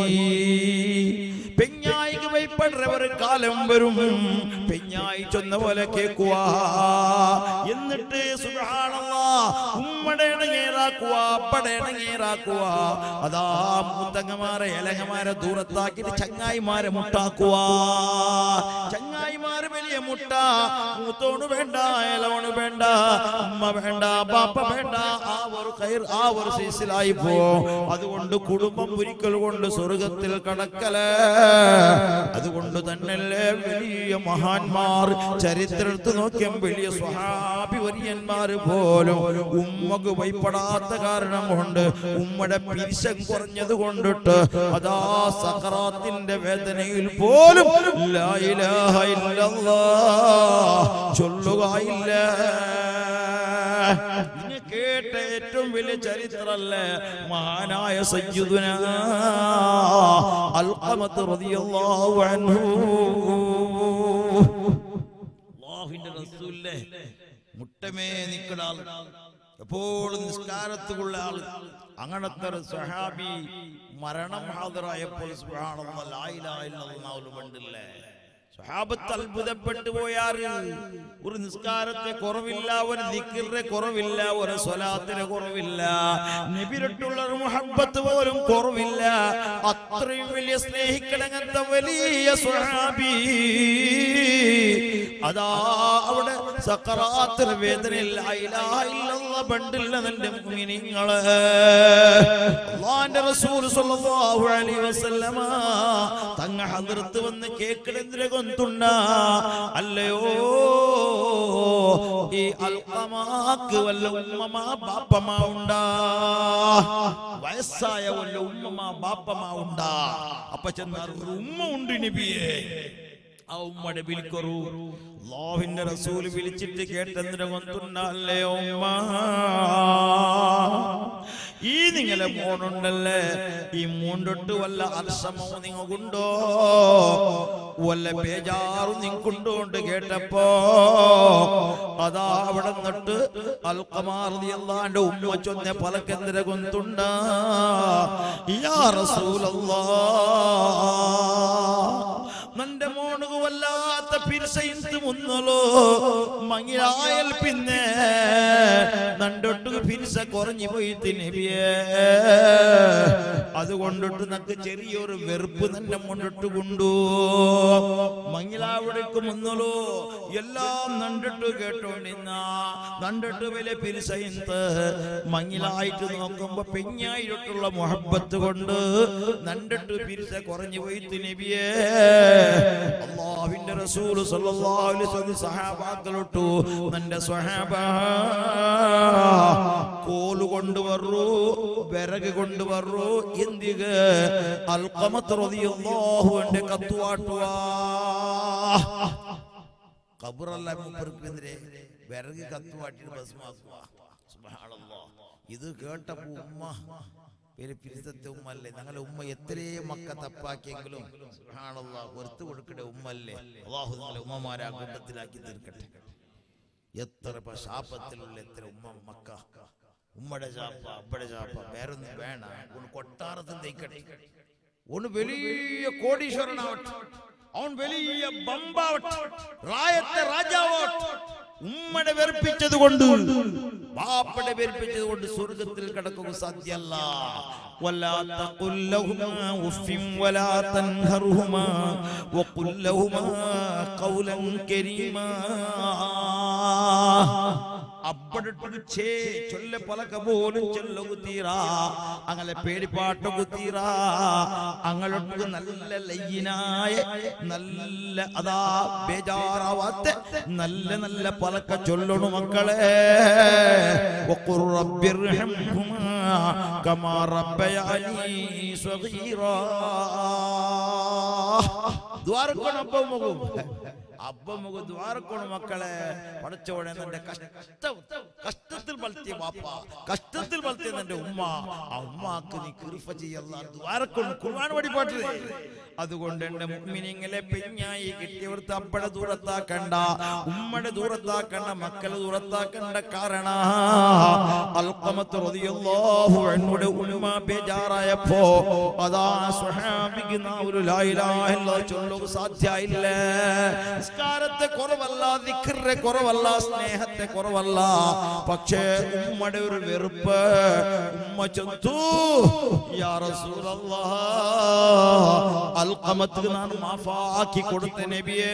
പെഞ്ഞായിക്ക് ഭയപ്പെടുന്ന ഒരു കാലം വരും, പെഞ്ഞായി ചൊന്ന പോലെ കേൾക്കുക. എന്നിട്ട് സുബ്ഹാനല്ലാഹ് ഉമ്മടെ ഇണങ്ങേറാക്കുക, അപ്പടെ ഇണങ്ങേറാക്കുക. അതാ മുത്തങ്ങമാരെ ഇലങ്ങമാരെ ദൂരത്താക്കിട്ട് ചങ്ങായിമാരെ മുട്ടാക്കുക. ചങ്ങായിമാര് വലിയ മുട്ട, മൂത്തോണ് വേണ്ട, ഇലവണ് വേണ്ട, ഉമ്മ വേണ്ട, ബാപ്പ വേണ്ട. ആ ഒരു ഖൈർ, ആ ഒരു സീസിലായി പോ. അതുകൊണ്ട് കുടുംബം ഒരിക്കൽ കൊണ്ട് സ്വർഗത്തിൽ കടക്കലേ. അതുകൊണ്ട് തന്നെയല്ലേ വലിയ മഹാന്മാർ ചരിത്രത്തിൽ നോക്കിയാൽ വലിയ സ്വഹാബി വര്യന്മാര് പോലും ഉമ്മക്ക് ഭയപ്പെടാത്ത കാരണം കൊണ്ട്, ഉമ്മയുടെ പിരിശം കുറഞ്ഞത് കൊണ്ടിട്ട് അതാ സഖറാത്തിന്റെ വേദനയിൽ പോലും ലാ ഇലാഹ ഇല്ലല്ലാഹ് ചൊല്ലുകയില്ല. കേട്ട ഏറ്റവും വലിയ ചരിത്രല്ലേ മഹാനായ സയ്യിദുനാ അൽഖമത്ത് റളിയല്ലാഹു അൻഹു. അല്ലാഹുവിന്റെ റസൂലിനെ മുട്ടമേ നിൽക്കുന്ന ആൾ, എപ്പോഴും നിസ്കാരത്തുള്ള ആള്, അങ്ങനത്തെ ഒരു സ്വഹാബി മരണം ഹാദിറായപ്പോൾ സുബ്ഹാനല്ലാഹ് ലാ ഇലാഹ ഇല്ലല്ലാഹ് കണ്ടില്ലേ. സ്വഹാബത്ത് അത്ഭുതപ്പെട്ടു പോയാറ്. ഒരു നിസ്കാരത്തെ കുറവില്ല, ഒരു ദിക്റിന്റെ കുറവില്ല, ഒരു സ്വലാത്തിന്റെ കുറവില്ല, നബിയോടുള്ള ഒരു മുഹബ്ബത്ത് പോലും കുറവില്ല. അത്രയും വലിയ സ്നേഹിക്കണങ്ങനത്തെ വലിയ സ്വഹാബി അതാ അവിടെ സഖറാത്തിൽ വേദനയിൽ ലാ ഇലാഹ ഇല്ലല്ലാഹ് ബണ്ടില്ല. എൻ്റെ മുഅ്മിനീങ്ങളെ, അല്ലാഹുവിന്റെ റസൂൽ സ്വല്ലല്ലാഹു അലൈഹി വസല്ലമ തങ്ങ ഹദ്റത്ത് വന്ന് കേൾക്കണെന്തിനെ ಗೊಂತುಂಡ ಅಲ್ಲಯೋ ಈ ಅಲ್ಕಮಾക്ക് വല്ല ഉമ്മമ ബാപ്പമ ഉണ്ടാ വയസ്സായ വല്ല ഉമ്മമ ബാപ്പമ ഉണ്ടാ അപ്പ ചെന്നാൽ ഒരു ഉമ്മ ഉണ്ട് നബിയേ ആ ഉമ്മയുടെ വിളിക്കൊരു അല്ലാഹുവിന്റെ റസൂൽ വിളിച്ചിട്ട് കേട്ടെന്നിട്ട് കൊണ്ടുണ്ടല്ലേ ഉമ്മ ഈ നിങ്ങളെ മോനുണ്ടല്ലേ ഈ മൂണ്ടൊട്ട് വല്ല അർശമോ നിങ്ങൾക്കുണ്ടോ വല്ല ബേജാറും നിങ്ങൾക്കുണ്ടോണ്ട് കേട്ടപ്പോ അതാ അവിടെ നിന്നിട്ട് അൽഖമാ റളിയല്ലാഹു ഉമ്മ ചൊന്ന പലക്കെന്തര കൊണ്ടുണ്ട യാ റസൂലല്ലാഹ് നന്റെ മോണുക വല്ലാത്ത പിരിസയിന്ത് മുന്നലോ മങ്ങിലായൽ പിന്നെ നണ്ടൊട്ടു പിരിസ കുറഞ്ഞു പോയിട്ട് നബിയേ അതുകൊണ്ടിട്ട് നക്ക് ചെറിയൊരു വെറുപ്പ് നന്റെ മുന്നിട്ട് കൊണ്ടു മങ്ങിലാവിടേക്ക് മുന്നലോ എല്ലാം നണ്ടിട്ട് കേട്ടോണ്ടിന്ന നണ്ടിട്ട് വലിയ പിരിസയിന്ത് മങ്ങിലായിട്ട് നോക്കുമ്പോ പെഞ്ഞായിട്ടുള്ള മുഹബത്ത് കൊണ്ട് നണ്ടിട്ട് പിരിസ കുറഞ്ഞു പോയിട്ട് നബിയേ അല്ലാഹുവിന്റെ റസൂൽ സല്ലല്ലാഹു അലൈഹി വസല്ലം സഹാബാക്കളോട്ടു നന്റെ സ്വഹാബ കോല് കൊണ്ടുവരൂ വിറക് കൊണ്ടുവരൂ എന്തിക അൽഖമത്ത് റളിയല്ലാഹു അൻഹു കത്തുവാട്ടുവാ ഖബറല്ല മൂപ്പർക്കെതിരെ വിറക് കത്തുവാട്ടിട്ട് ഭസ്മാക്കുക സുബ്ഹാനല്ലാഹ് ഇത് കേട്ടപ്പോ ഉമ്മ പിരിസത്തെ ഉമ്മല്ലേ ഞങ്ങളെ ഉമ്മ എത്രയും മക്ക തപ്പാക്കിയെങ്കിലും സുബ്ഹാനല്ലാഹ് വെറുത്ത് കൊടുക്കട്ടെ ഉമ്മല്ലേ അല്ലാഹു ഞങ്ങളെ ഉമ്മമാരെ ആ കൂട്ടത്തിലാക്കി തീർക്കട്ടെ എത്ര ശാപത്തിലുള്ള എത്ര ഉമ്മ മക്ക ഉമ്മയുടെ ചാപ്പ അപ്പയുടെ ചാപ്പ വേറൊന്നും വേണ ഒന്ന് കൊട്ടാരത്തിൽ തയ്ക്കട്ടെ ഒന്ന് വലിയ കോടീശ്വരനാവട്ടെ അവൻ വലിയ ബമ്പാവട്ടെ റായത്തെ രാജാവട്ടെ ഉമ്മടെ വെറുപ്പിച്ചത് കൊണ്ട് ബാപ്പടെ വെറുപ്പിച്ചത് കൊണ്ട് സ്വർഗത്തിൽ കടക്കുക സാധ്യമല്ല വലാ തഖുൽ ലഹുമാ ഉഫിൻ വലാ തൻഹർഹുമാ വഖുൽ ലഹുമാ ഖൗലൻ കരീമാ അബ്ബടട്ടു ഛേ ചൊല്ല പലക പോലും ചൊല്ലു തീരാ അങ്ങനെ പേടിപ്പാട്ടു തീരാ അങ്ങോട്ട് നല്ല ലയ്യനായ നല്ല അതാ ബേജാറാവാത്ത നല്ല നല്ല പലക ചൊല്ലണു മക്കളെ വഖുർ റബ്ബിർഹംഹുമാ കമാ റബ്ബയാനി സഗീറാ ദ്വാരക്കൊണപ്പം മകു അബ്ബ മുഖ ദ്വാരക്കോണ് മക്കളെ പഠിച്ചോടെ നിന്റെ കഷ്ട കഷ്ടത്തിൽ വളർത്തിയ ബാപ്പ കഷ്ടത്തിൽ വളർത്തിയ നിന്റെ ഉമ്മ ആ ഉമ്മാക്ക് നീ കൃപ ചെയ്യല്ല ദ്വാരക്കോണ് ഖുർആൻ പഠിപ്പാട്ടേ അതുകൊണ്ട് എന്റെ മുഅ്മിനീങ്ങളെ പെഞ്ഞായി കിട്ടിയവർക്ക് അബ്ബടെ ദൂരത്താക്കണ്ട ഉമ്മയുടെ ദൂരത്താക്കണ്ട മക്കളെ ദൂരത്താക്കണ്ട കാരണ അൽഖമത്ത് റളിയല്ലാഹു അൻഹുടെ ഉമ്മ ബേജാറായപ്പോ അതാ സ്വഹാബിക്ക് നാവുൽ ലാ ഇലാഹ ഇല്ലല്ലാഹ് ചൊല്ലുക സാധ്യയില്ല നിസ്കാരത്തെ കുറവല്ല ദിക്റിന്റെ കുറവല്ല സ്നേഹത്തെ കുറവല്ല പക്ഷേ ഉമ്മയുടെ ഒരു വെറുപ്പ് ഉമ്മ ചൊല്ലു യാ റസൂലല്ലാഹ് അൽഖമത്ത് ഞാൻ മാഫാക്കി കൊടുത്ത നബിയേ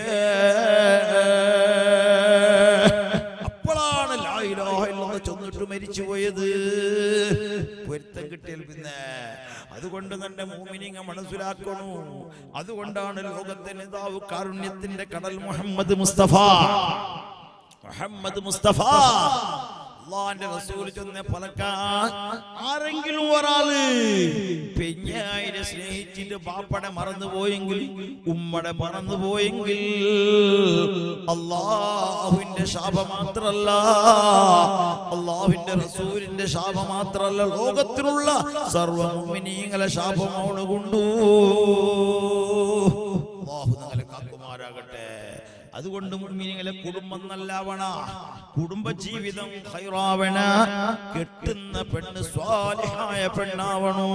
അപ്പോഴാണ് ലാ ഇലാഹ ഇല്ലല്ലാഹ് ചൊല്ലിട്ട് മരിച്ചു പോയത് പൊരുത്തം കിട്ടിയാൽ പിന്നെ അതുകൊണ്ട് തന്നെ മുഅ്മിനീങ്ങൾ മനസ്സിലാക്കണു അതുകൊണ്ടാണ് ലോകത്തെ നേതാവ് കാരുണ്യത്തിന്റെ കടൽ മുഹമ്മദ് മുസ്തഫ മുഹമ്മദ് മുസ്തഫ അല്ലാഹുവിന്റെ റസൂൽ ചൊന്ന പലക്കാൻ ആരെങ്കിലും ഒരാള് പെഞ്ഞായിരെ സ്നേഹിച്ചിട്ട് ബാപ്പടെ മറന്നുപോയെങ്കിൽ ഉമ്മടെ മറന്നുപോയെങ്കിൽ അല്ലാഹുവിന്റെ ശാപം മാത്രല്ല അല്ലാഹുവിന്റെ റസൂലിന്റെ ശാപം മാത്രല്ല ലോകത്തിലുള്ള സർവ്വ മുഅ്മിനീങ്ങളെ ശാപം അവന് കൊണ്ടു അല്ലാഹു നമ്മളെ കാക്കുമാറാകട്ടെ അതുകൊണ്ട് മുഅ്മിനീങ്ങളെ കുടുംബം നല്ലവണ കുടുംബ ജീവിതം ഖൈറാവണ കെട്ടുന്ന പെണ്ണ് സ്വാലിഹായ പെണ്ണാവണോ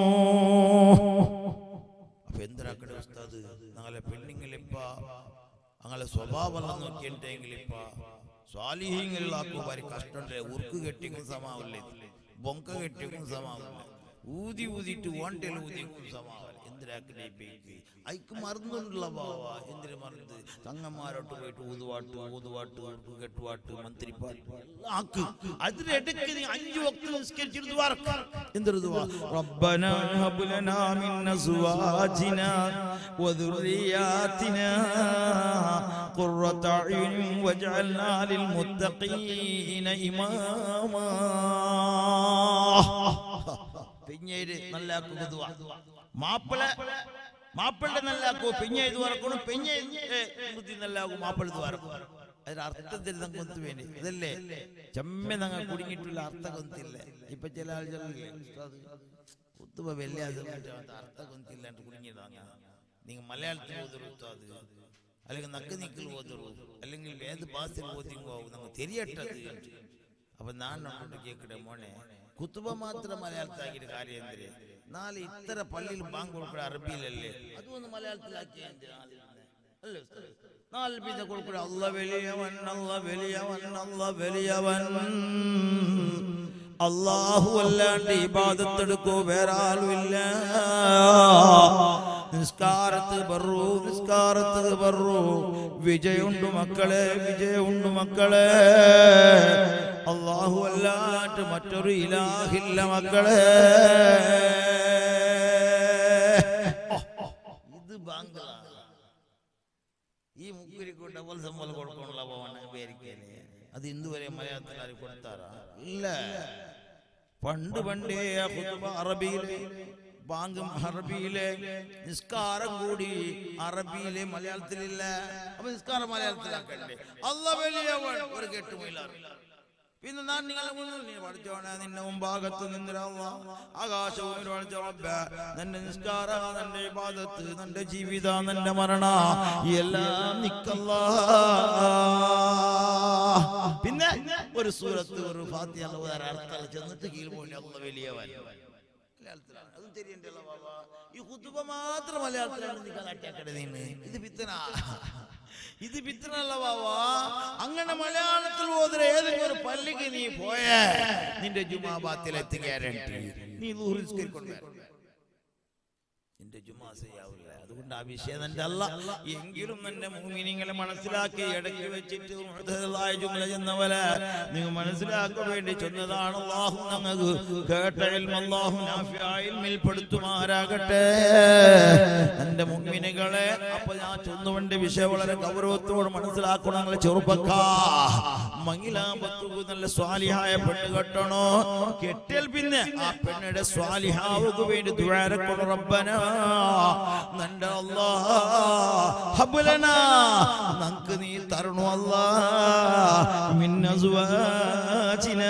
അപ്പൊ എന്തിനാക്കട്ടെ ഉസ്താദ് ഞങ്ങളെ പെണ്ണുങ്ങളിപ്പ ഞങ്ങളെ സ്വഭാവം നോക്കിയിട്ടെങ്കിലിപ്പ സ്വാലിഹീങ്ങളിലാക്കും ഭാരി കഷ്ടണ്ടേ ഉർക്ക് കെട്ടിക്കും സമാവില്ലേ ബൊങ്ക കെട്ടിക്കും സമാവില്ല ഊതി ഊതിയിട്ട് ഓണ്ടയിൽ ഊതിക്കും സമാവില്ല എന്തിനാക്കി അയക്ക് മറന്നുണ്ടല്ലോ ബാവ എന്തിനു മറന്ന് തങ്ങന്മാരോട്ട് പോയിട്ട് ഊതുവാട്ട് ഊതുവാട്ട് കെട്ടുവാട്ട് മന്ത്രിപ്പാട്ട് ആക്ക് അതിനിടയ്ക്ക് നീ അഞ്ചു വക്ത് നിസ്കരിച്ചിട്ട് എന്തൊരു ദുആ റബ്ബനാ ഹബ് ലനാ മിൻ അസ്വാജിനാ വദുർരിയാതിനാ ഖുർറത അയ്യുൻ വജഅൽനാ ലിൽ മുത്തഖീന ഇമാമാ പിന്നീട് നല്ലാക്കുക ദുആ മാപ്പിള മാപ്പിളുടെ നല്ലാക്കോ പെഞ്ഞ ഇത് വറക്കണം പെഞ്ഞ ബുദ്ധി നല്ലാകും മാപ്പിള ഇത് വറക്കും അതിന് അർത്ഥത്തിൽ നമുക്ക് വേണ്ടി അതല്ലേ ചെമ്മ ഞങ്ങൾ കുടുങ്ങിയിട്ടുള്ള അർത്ഥം കൊന്നില്ല ഇപ്പൊ ചില ആളുകളില്ലേ ഒത്തുവ വലിയ അർത്ഥം കൊന്നില്ലാണ്ട് കുടുങ്ങിയതാണ് നിങ്ങൾ മലയാളത്തിൽ ഓതൊരു ഉസ്താദ് അല്ലെങ്കിൽ നക്ക് നിക്കൽ ഓതൊരു അല്ലെങ്കിൽ ഏത് ഭാഷയിൽ ഓതിങ്ങോ നമുക്ക് തെരിയട്ടത് അപ്പൊ ഞാൻ അങ്ങോട്ട് കേൾക്കട്ടെ മോനെ കുത്തുബ മാത്രം മലയാളത്തിലാക്കിയിട്ട് കാര്യം എന്തിന് നാല് ഇത്തര പള്ളിയിൽ ബാങ്ക് കൊടുക്കുക അറബിയിലല്ലേ അതൊന്ന് മലയാളത്തിലാക്കി അല്ലേ നാല് പിന്നെ കൊടുക്കുക അല്ല വലിയവൻ അല്ല വലിയവൻ അല്ല വലിയവൻ അല്ലാഹു അല്ലാണ്ട് ഇബാദത്തെടുക്കോ വേറെ ആളുമില്ല നിസ്കാരത്ത് ബറു നിസ്കാരത്ത് ബറു വിജയുണ്ട് മക്കളെ വിജയുണ്ട് മക്കളെ അല്ലാഹു അല്ലാണ്ട് മറ്റൊരു ഇലാഹില്ല മക്കളെ ഇത് ബാങ്ക ഈ മുക്കുരിക്ക് ഡബിൾ സമ്മൽ കൊടുക്കാനുള്ള പേരിക്കല്ലേ അത് ഇന്നുവരെ മലയാളത്തിൽ ആരും കൊടുത്താറാ ഇല്ല പണ്ട് പണ്ടേ അറബിയിലെ ബാങ്കും അറബിയിലെ നിസ്കാരം കൂടി അറബിയിലെ മലയാളത്തിലില്ല അപ്പൊ നിസ്കാരം മലയാളത്തിലാക്കണ്ടേ അല്ലാ വലിയവൻ ഒരു കെട്ടുമയിലാണ് പിന്നെ ഞാൻ നിങ്ങളെ മുന്നിൽ നീ പഠിച്ചോണേ നിന്റെ മുമ്പാകത്ത് നിന്നിരല്ല ആകാശവും നിന്റെ നിസ്കാര നിന്റെ ഇബാദത്ത് നിന്റെ ജീവിത നിന്റെ മരണ എല്ലാം നിക്കല്ല പിന്നെ ഒരു സൂറത്ത് ഒരു ഫാത്തിഹ അർത്ഥം ചെന്നിട്ട് കീഴ് പോയി അല്ലാ വലിയവൻ മലയാളത്തിലാണ് അതും തെരിയണ്ടല്ലോ ബാബാ ഈ ഖുതുബ മാത്രം മലയാളത്തിലാണ് നിങ്ങൾ അറ്റാക്കട നീ ഇത് പിത്തന ഇത് പിത്തനല്ല ബാബാ അങ്ങനെ മലയാളത്തിൽ ഓതുന്ന ഏതെങ്കിലും ഒരു പള്ളിക്ക് നീ പോയേ നിന്റെ ജുമാ ബാത്തിലെത്തി ഗ്യാരണ്ടി നീ നിന്റെ ജുമാ ചെയ്യാവില്ല അതുകൊണ്ട് ആ വിഷയം എന്റെ അല്ല എങ്കിലും എന്റെ മുഅ്മിനീങ്ങളെ മനസ്സിലാക്കി ഇടയ്ക്ക് വെച്ചിട്ട് മുഅ്തദിലായ ജുംല ചെന്നവരെ നിങ്ങൾ മനസ്സിലാക്കാൻ വേണ്ടി ചൊന്നതാണ് അല്ലാഹു ഞങ്ങൾക്ക് കേട്ട ഇൽമ അല്ലാഹു നാഫിയായ ഇൽമിൽ പെടുത്തുമാറാകട്ടെ എന്റെ മുഅ്മിനീങ്ങളെ അപ്പോൾ ഞാൻ ചൊന്നുകൊണ്ട് വിഷയം വളരെ ഗൗരവത്തോടെ മനസ്സിലാക്കണം ഞങ്ങളെ ചെറുപ്പക്കാർ മംഗലാപത്തു നല്ല സ്വാലിഹായ പെണ്ണ് കെട്ടണോ കെട്ടിയാൽ പിന്നെ ആ പെണ്ണിന്റെ സ്വാലിഹാവുക്ക് വേണ്ടി ദുആ റബ്ബനാ നന്റെ അല്ലാഹ് ഹബ് ലനാ നമുക്ക് നീ തരണു അല്ലാഹ് മിൻ അസ്വാജിനാ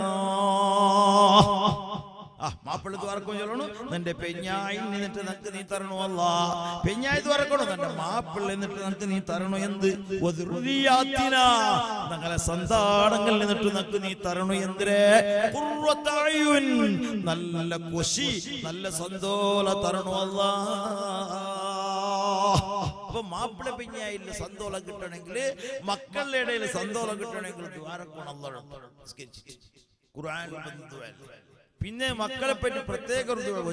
ആ മാപ്പിള ദ്വാരക്കും ചൊല്ലണു നിന്റെ പെഞ്ഞായി നിന്നിട്ട് നമുക്ക് നീ തരണു അല്ലാഹ് പെഞ്ഞായി ദ്വാരക്കണോ നിന്റെ മാപ്പിള എന്നിട്ട് നമുക്ക് നീ തരണു എന്ത് വദുർരിയാതിനാ ഞങ്ങളെ സന്താനങ്ങളിൽ നിന്നിട്ട് നമുക്ക് നീ തരണു എന്തിരേ ഖുർറത അയ്യുൻ നല്ല ഖുശി നല്ല സന്തോല തരണു അല്ലാഹ് അപ്പൊ മാപ്പിള പെഞ്ഞായില്ല സന്തോളം കിട്ടണമെങ്കിൽ മക്കളുടെ ഇടയിൽ സന്തോളം കിട്ടണമെങ്കിൽ ദ്വാരക്കണം അല്ലാഹ് ഖുർആനിൽ ബന്ധുവല്ല പിന്നെ മക്കളെ പറ്റി പ്രത്യേക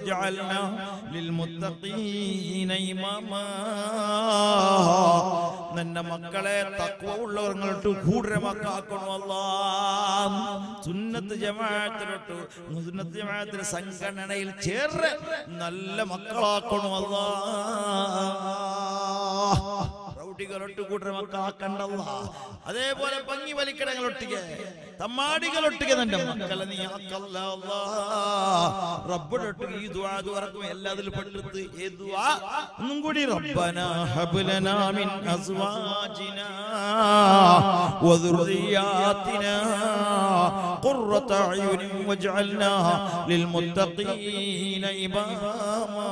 നിന്റെ മക്കളെ തഖ്വ ഉള്ളവർക്ക് കൂടുതൽ മക്കളാക്കണം അല്ലാഹ് സുന്നത്ത് ജമാഅത്തിലോട്ട് സുന്നത്ത് ജമാഅത്തിന്റെ സംഘടനയിൽ ചേർന്ന് നല്ല മക്കളാക്കണം അല്ലാഹ് റൗഡികളൊട്ട് കൂടുതൽ മക്കളാക്കണ്ടല്ല അതേപോലെ ഭംഗി വലിക്കടങ്ങളൊട്ടിക്ക് തമ്മാടികളൊട്ടിക്ക് നിന്റെ മക്കളെ നീ ആക്കല്ല റബ്ബിനൊട്ടിക്ക് ഈ ദുആ ദുആക്കും എല്ലാത്തിലും പെട്ടിട്ട് ഈ ദുആ ഒന്നും കൂടി റബ്ബനാ ഹബ് ലനാ മിൻ അസ്വാജിനാ വദുർരിയാതിനാ ഖുർറത അയ്യുൻ വജഅൽനാ ലിൽ മുത്തഖീന ഇമാമാ